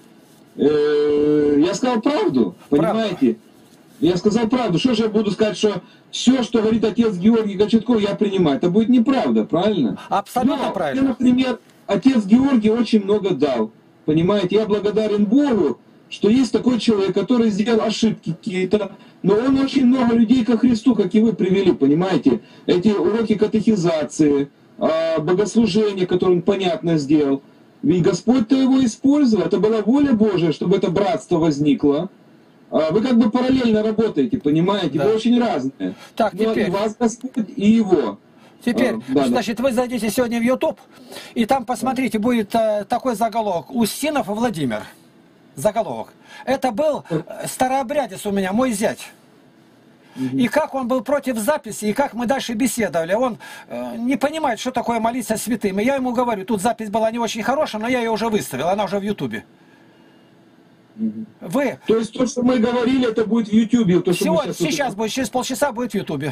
Э, я сказал правду, понимаете? Правда. Я сказал правду. Что же я буду сказать, что все, что говорит отец Георгий Кочетков, я принимаю? Это будет неправда, правильно? Абсолютно но, правильно. Мне, например, отец Георгий очень много дал. Понимаете, я благодарен Богу, что есть такой человек, который сделал ошибки какие-то, но он очень много людей ко Христу, как и вы, привели, понимаете. Эти уроки катехизации, богослужения, которые он понятно сделал. Ведь Господь-то его использовал, это была воля Божия, чтобы это братство возникло. Вы как бы параллельно работаете, понимаете, да. Вы очень разные. Так, но теперь... и вас Господь, и его. Теперь, а, да, значит, да. вы зайдите сегодня в YouTube, и там, посмотрите, будет э, такой заголовок. Устинов Владимир. Заголовок. Это был старообрядец у меня, мой зять. Угу. И как он был против записи, и как мы дальше беседовали. Он э, не понимает, что такое молиться святым. И я ему говорю, тут запись была не очень хорошая, но я ее уже выставил, она уже в YouTube. Угу. Вы... То есть то, что мы говорили, это будет в YouTube? То, Сегодня, сейчас, сейчас будет, через полчаса будет в YouTube.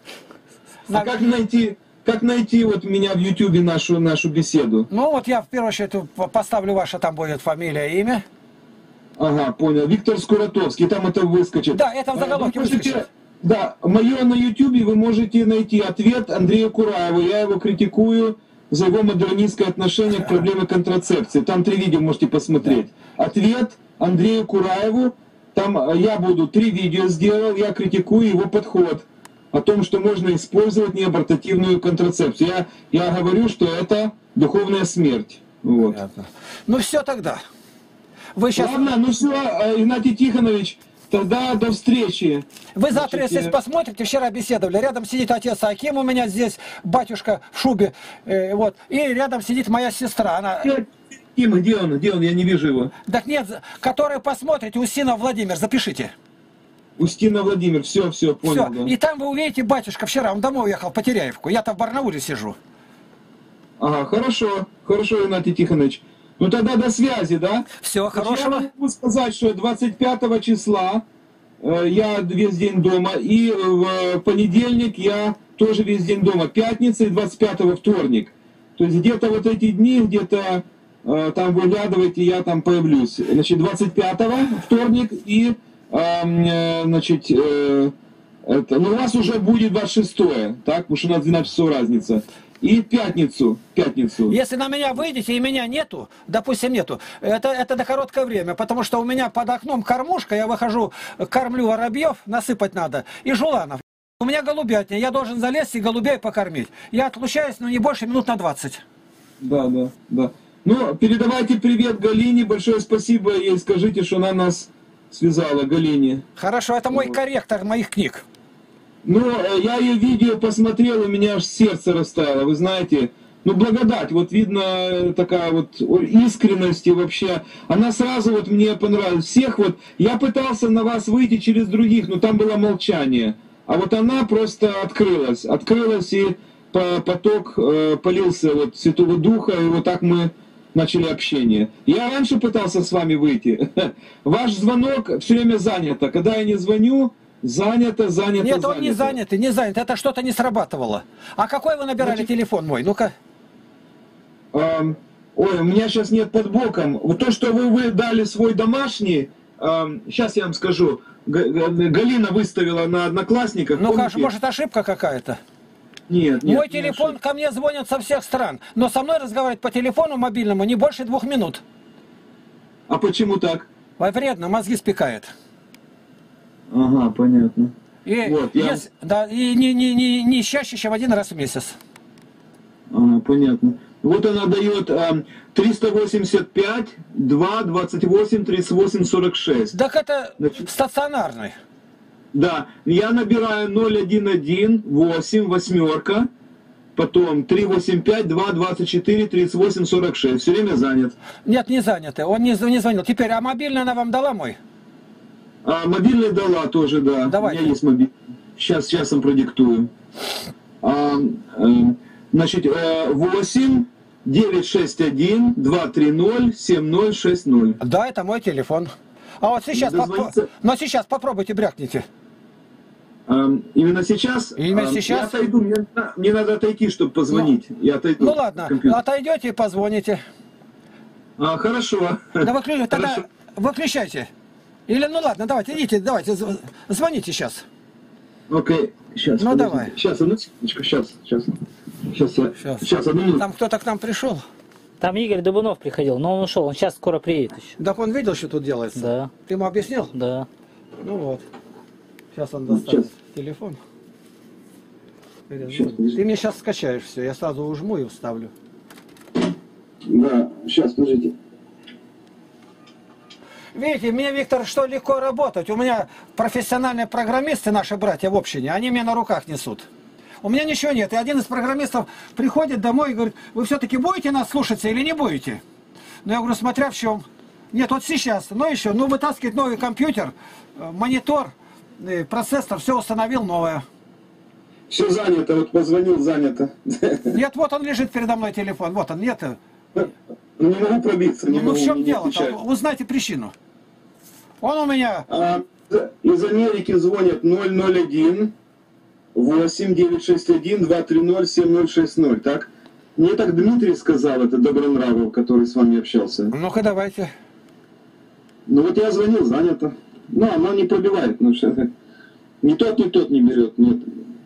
А На... как найти... Как найти вот меня в Ютубе нашу, нашу беседу? Ну вот я в первую очередь поставлю ваше, там будет фамилия, имя. Ага, понял. Виктор Скуратовский, там это выскочит. Да, это в заголовке выскочит. Да, мое на Ютубе вы можете найти ответ Андрею Кураеву. Я его критикую за его модернистское отношение к проблеме контрацепции. Там три видео можете посмотреть. Ответ Андрею Кураеву. Там я буду три видео сделал, я критикую его подход. О том, что можно использовать неабортативную контрацепцию. Я, я говорю, что это духовная смерть. Вот. Понятно. Ну все тогда. Вы сейчас... Ладно, ну все, Игнатий Тихонович, тогда до встречи. Вы завтра, Значит, если я... посмотрите, вчера беседовали, рядом сидит отец Аким, у меня здесь батюшка в шубе, э, вот, и рядом сидит моя сестра. Она... Ким, где он? Где он? Я не вижу его. Так нет, который посмотрите, Устинов Владимир, запишите. Устина Владимир, все, все, понял. Все. Да. И там вы увидите, батюшка вчера, он домой уехал, в Потеряевку. Я-то в Барнауле сижу. Ага, хорошо, хорошо, Игнатий Тихонович. Ну тогда до связи, да? Все, хорошего. Я могу сказать, что двадцать пятого числа э, я весь день дома, и в понедельник я тоже весь день дома. Пятница и двадцать пятого вторник. То есть где-то вот эти дни, где-то э, там выглядывайте, я там появлюсь. Значит, двадцать пятого вторник и... Значит, э, это, ну у вас уже будет двадцать шестое, так, потому что у нас двенадцать часов разница. И пятницу, пятницу. Если на меня выйдете и меня нету, допустим, нету, это, это на короткое время, потому что у меня под окном кормушка, я выхожу, кормлю воробьев, насыпать надо, и жуланов. У меня голубятня, я должен залезть и голубей покормить. Я отлучаюсь, но не больше минут на двадцать. Да, да, да. Ну, передавайте привет Галине, большое спасибо ей, скажите, что она нас... связала Галине. Хорошо, это мой корректор моих книг. Ну, я ее видео посмотрел, у меня аж сердце растаяло, вы знаете. Ну, благодать, вот видно такая вот искренность и вообще. Она сразу вот мне понравилась. Всех вот, я пытался на вас выйти через других, но там было молчание. А вот она просто открылась, открылась и поток э, полился вот Святого Духа, и вот так мы... начали общение. Я раньше пытался с вами выйти. Ваш звонок все время занято. Когда я не звоню, занято, занято, Нет, занято. он не занят, не занят. Это что-то не срабатывало. А какой вы набирали Значит... телефон мой? Ну-ка. Ам, ой, у меня сейчас нет под боком. Вот то, что вы, вы дали свой домашний, ам, сейчас я вам скажу. Г- Г- Галина выставила на Одноклассниках. Ну, помните? Каша, может, ошибка какая-то? Нет, нет. Мой не телефон, ошибка. ко мне звонят со всех стран, но со мной разговаривать по телефону мобильному не больше двух минут. А почему так? Ой, вредно, мозги спекает. Ага, понятно. И, Вот, я- если- да, и не, не, не, не чаще, чем один раз в месяц. Ага, понятно. Вот она дает ам, триста восемьдесят пять, два, двадцать восемь, тридцать восемь, сорок шесть. Так это Значит- стационарный. Да, я набираю ноль один один восемь восьмерка, потом три восемь пять, два двадцать четыре, тридцать восемь, сорок шесть. Все время занят. Нет, не занятый, он не, не звонил. Теперь, а мобильный она вам дала мой? А мобильный дала тоже, да. Давайте. У меня есть мобильный. Сейчас, сейчас вам продиктую. А, эм, значит, э, восемь девять шесть один два три ноль семь ноль шесть ноль. Да, это мой телефон. А вот сейчас, Дозвониться- попро- но сейчас попробуйте, брякните. Эм, именно сейчас? Именно Эм, сейчас? Я отойду, мне, на- мне надо отойти, чтобы позвонить. Я отойду. Ну от ладно, компьютера. отойдете и позвоните. А, хорошо. Да выклю... тогда Хорошо. выключайте. Или ну ладно, давайте, идите, давайте, зв- звоните сейчас. Окей, сейчас. Ну, подождите. давай. Сейчас, одну секундочку, сейчас, сейчас. Сейчас, я, Сейчас. сейчас, одну минуту. Там кто-то к нам пришел. Там Игорь Дубунов приходил, но он ушел, он сейчас скоро приедет еще. Так он видел, что тут делается? Да, Ты ему объяснил? да. Ну вот. Сейчас он достанет Сейчас. телефон. Сейчас, подожди. Ты мне сейчас скачаешь все, я сразу ужму и вставлю. Да, сейчас, подождите. Видите, мне, Виктор, что легко работать. У меня профессиональные программисты, наши братья в общине, они меня на руках несут. У меня ничего нет. И один из программистов приходит домой и говорит, вы все-таки будете нас слушаться или не будете? Ну, я говорю, смотря в чем. Нет, вот сейчас, ну еще, ну вытаскивать новый компьютер, э, монитор, э, процессор, все установил новое. Все занято, вот позвонил, занято. Нет, вот он лежит передо мной телефон, вот он, нет. Не могу пробиться, не Ну могу. в чем не дело-то? отвечает. Узнайте причину. Он у меня... А, из Америки звонят ноль ноль один восемь девять шесть один два три ноль семь ноль шесть ноль, так? Мне так Дмитрий сказал, это Добронравов, который с вами общался. Ну-ка, давайте. Ну вот я звонил, занято. Ну, оно не пробивает, ну что ни тот, ни тот не берет, нет.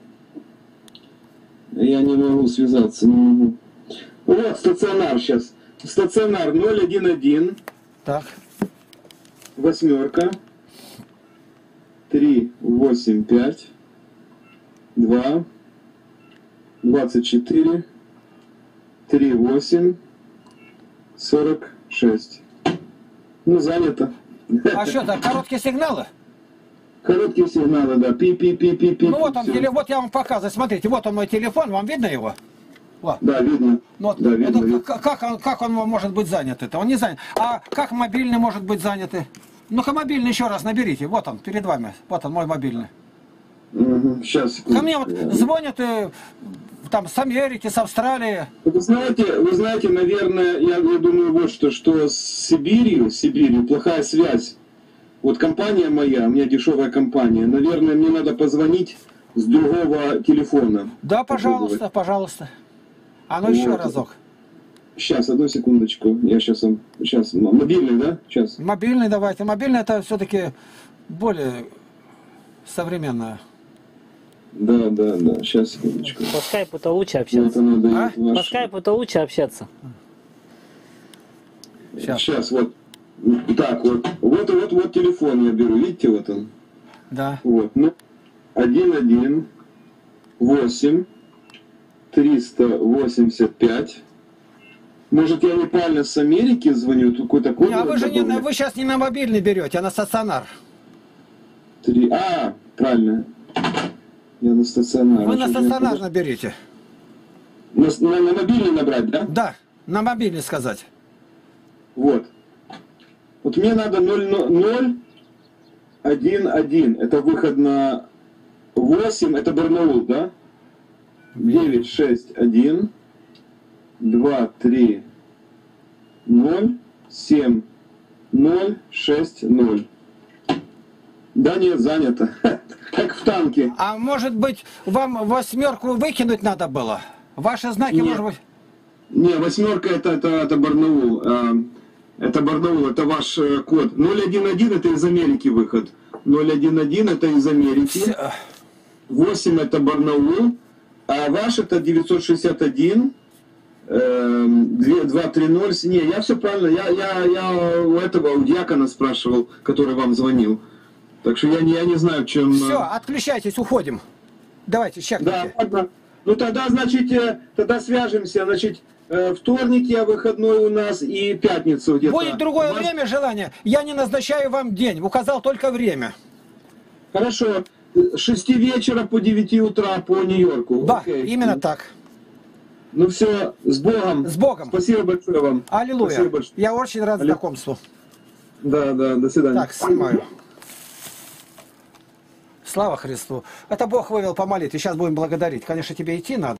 Я не могу связаться, не могу. Вот стационар сейчас. Стационар ноль один один, Так. восьмерка, три восемь пять, два, двадцать четыре, три восемь, сорок шесть. Ну, занято. А что так, короткие сигналы? Короткие сигналы, да. Пи-пи-пи-пи-пи. Ну вот он, Всё. теле... вот я вам показываю, смотрите, вот он мой телефон, вам видно его? Вот. Да, видно. Ну, вот, Да, видно, это видно. к- как, он, как он может быть занят? Это он не занят. А как мобильный может быть занят? Ну-ка мобильный еще раз наберите. Вот он, перед вами. Вот он, мой мобильный. Угу. Сейчас. Ко мне вот звонят э, там с Америки, с Австралии. Вы знаете, вы знаете, наверное, я, я думаю вот что, что с Сибирью, с Сибирью плохая связь. Вот компания моя, у меня дешевая компания. Наверное, мне надо позвонить с другого телефона. Да, пожалуйста, пожалуйста. А ну еще Вот. разок. Сейчас, одну секундочку. Я сейчас вам... Сейчас. Мобильный, да? Сейчас. Мобильный давайте. Мобильный это все-таки более современное. Да, да, да. Сейчас, секундочку. По скайпу-то лучше Вот общаться. она дает А? По ваш... скайпу-то лучше общаться. Сейчас. Сейчас, вот. Так, вот. Вот, вот, вот телефон я беру. Видите, вот он. Да. Вот. Ну, один, один, восемь, триста восемьдесят пять. Может, я неправильно с Америки звоню? Тут какой-то код. Не, а вы же не, добавили. вы сейчас не на мобильный берете, а на стационар. Три. А, правильно. Я на стационар. Вы на Что-то я стационар подумал. наберите. На, на, на мобильный набрать, да? Да, на мобильный сказать. Вот. Вот мне надо ноль один один. Это выход на восемь. Это Барнаул, да? девять шесть один два три ноль семь ноль шесть ноль. Да нет, занято. Как в танке. А может быть, вам восьмерку выкинуть надо было? Ваши знаки, Нет. может быть... Не, восьмерка это, это, это Барнаул. А, это Барнаул, это ваш э, код. ноль один один это из Америки выход. ноль один один это из Америки. восемь это Барнаул. А ваш это девятьсот шестьдесят один. два три ноль. Не, я все правильно. Я, я, я у этого, у дьякона спрашивал, который вам звонил. Так что я не, я не знаю, в чем... Все, отключайтесь, уходим. Давайте, щекните. Да, ладно. Ну тогда, значит, э, тогда свяжемся. Значит, э, вторник я выходной у нас и пятницу где-то. Будет другое У вас- время, желание. Я не назначаю вам день, указал только время. Хорошо. С шести вечера по девяти утра по Нью-Йорку. Да, Окей. именно так. Ну все, с Богом. С Богом. Спасибо большое вам. Аллилуйя. Спасибо большое. Я очень рад Аллилуйя. знакомству. Да, да, до свидания. Так, снимаю. Слава Христу. Это Бог вывел по молитве. Сейчас будем благодарить. Конечно, тебе идти надо.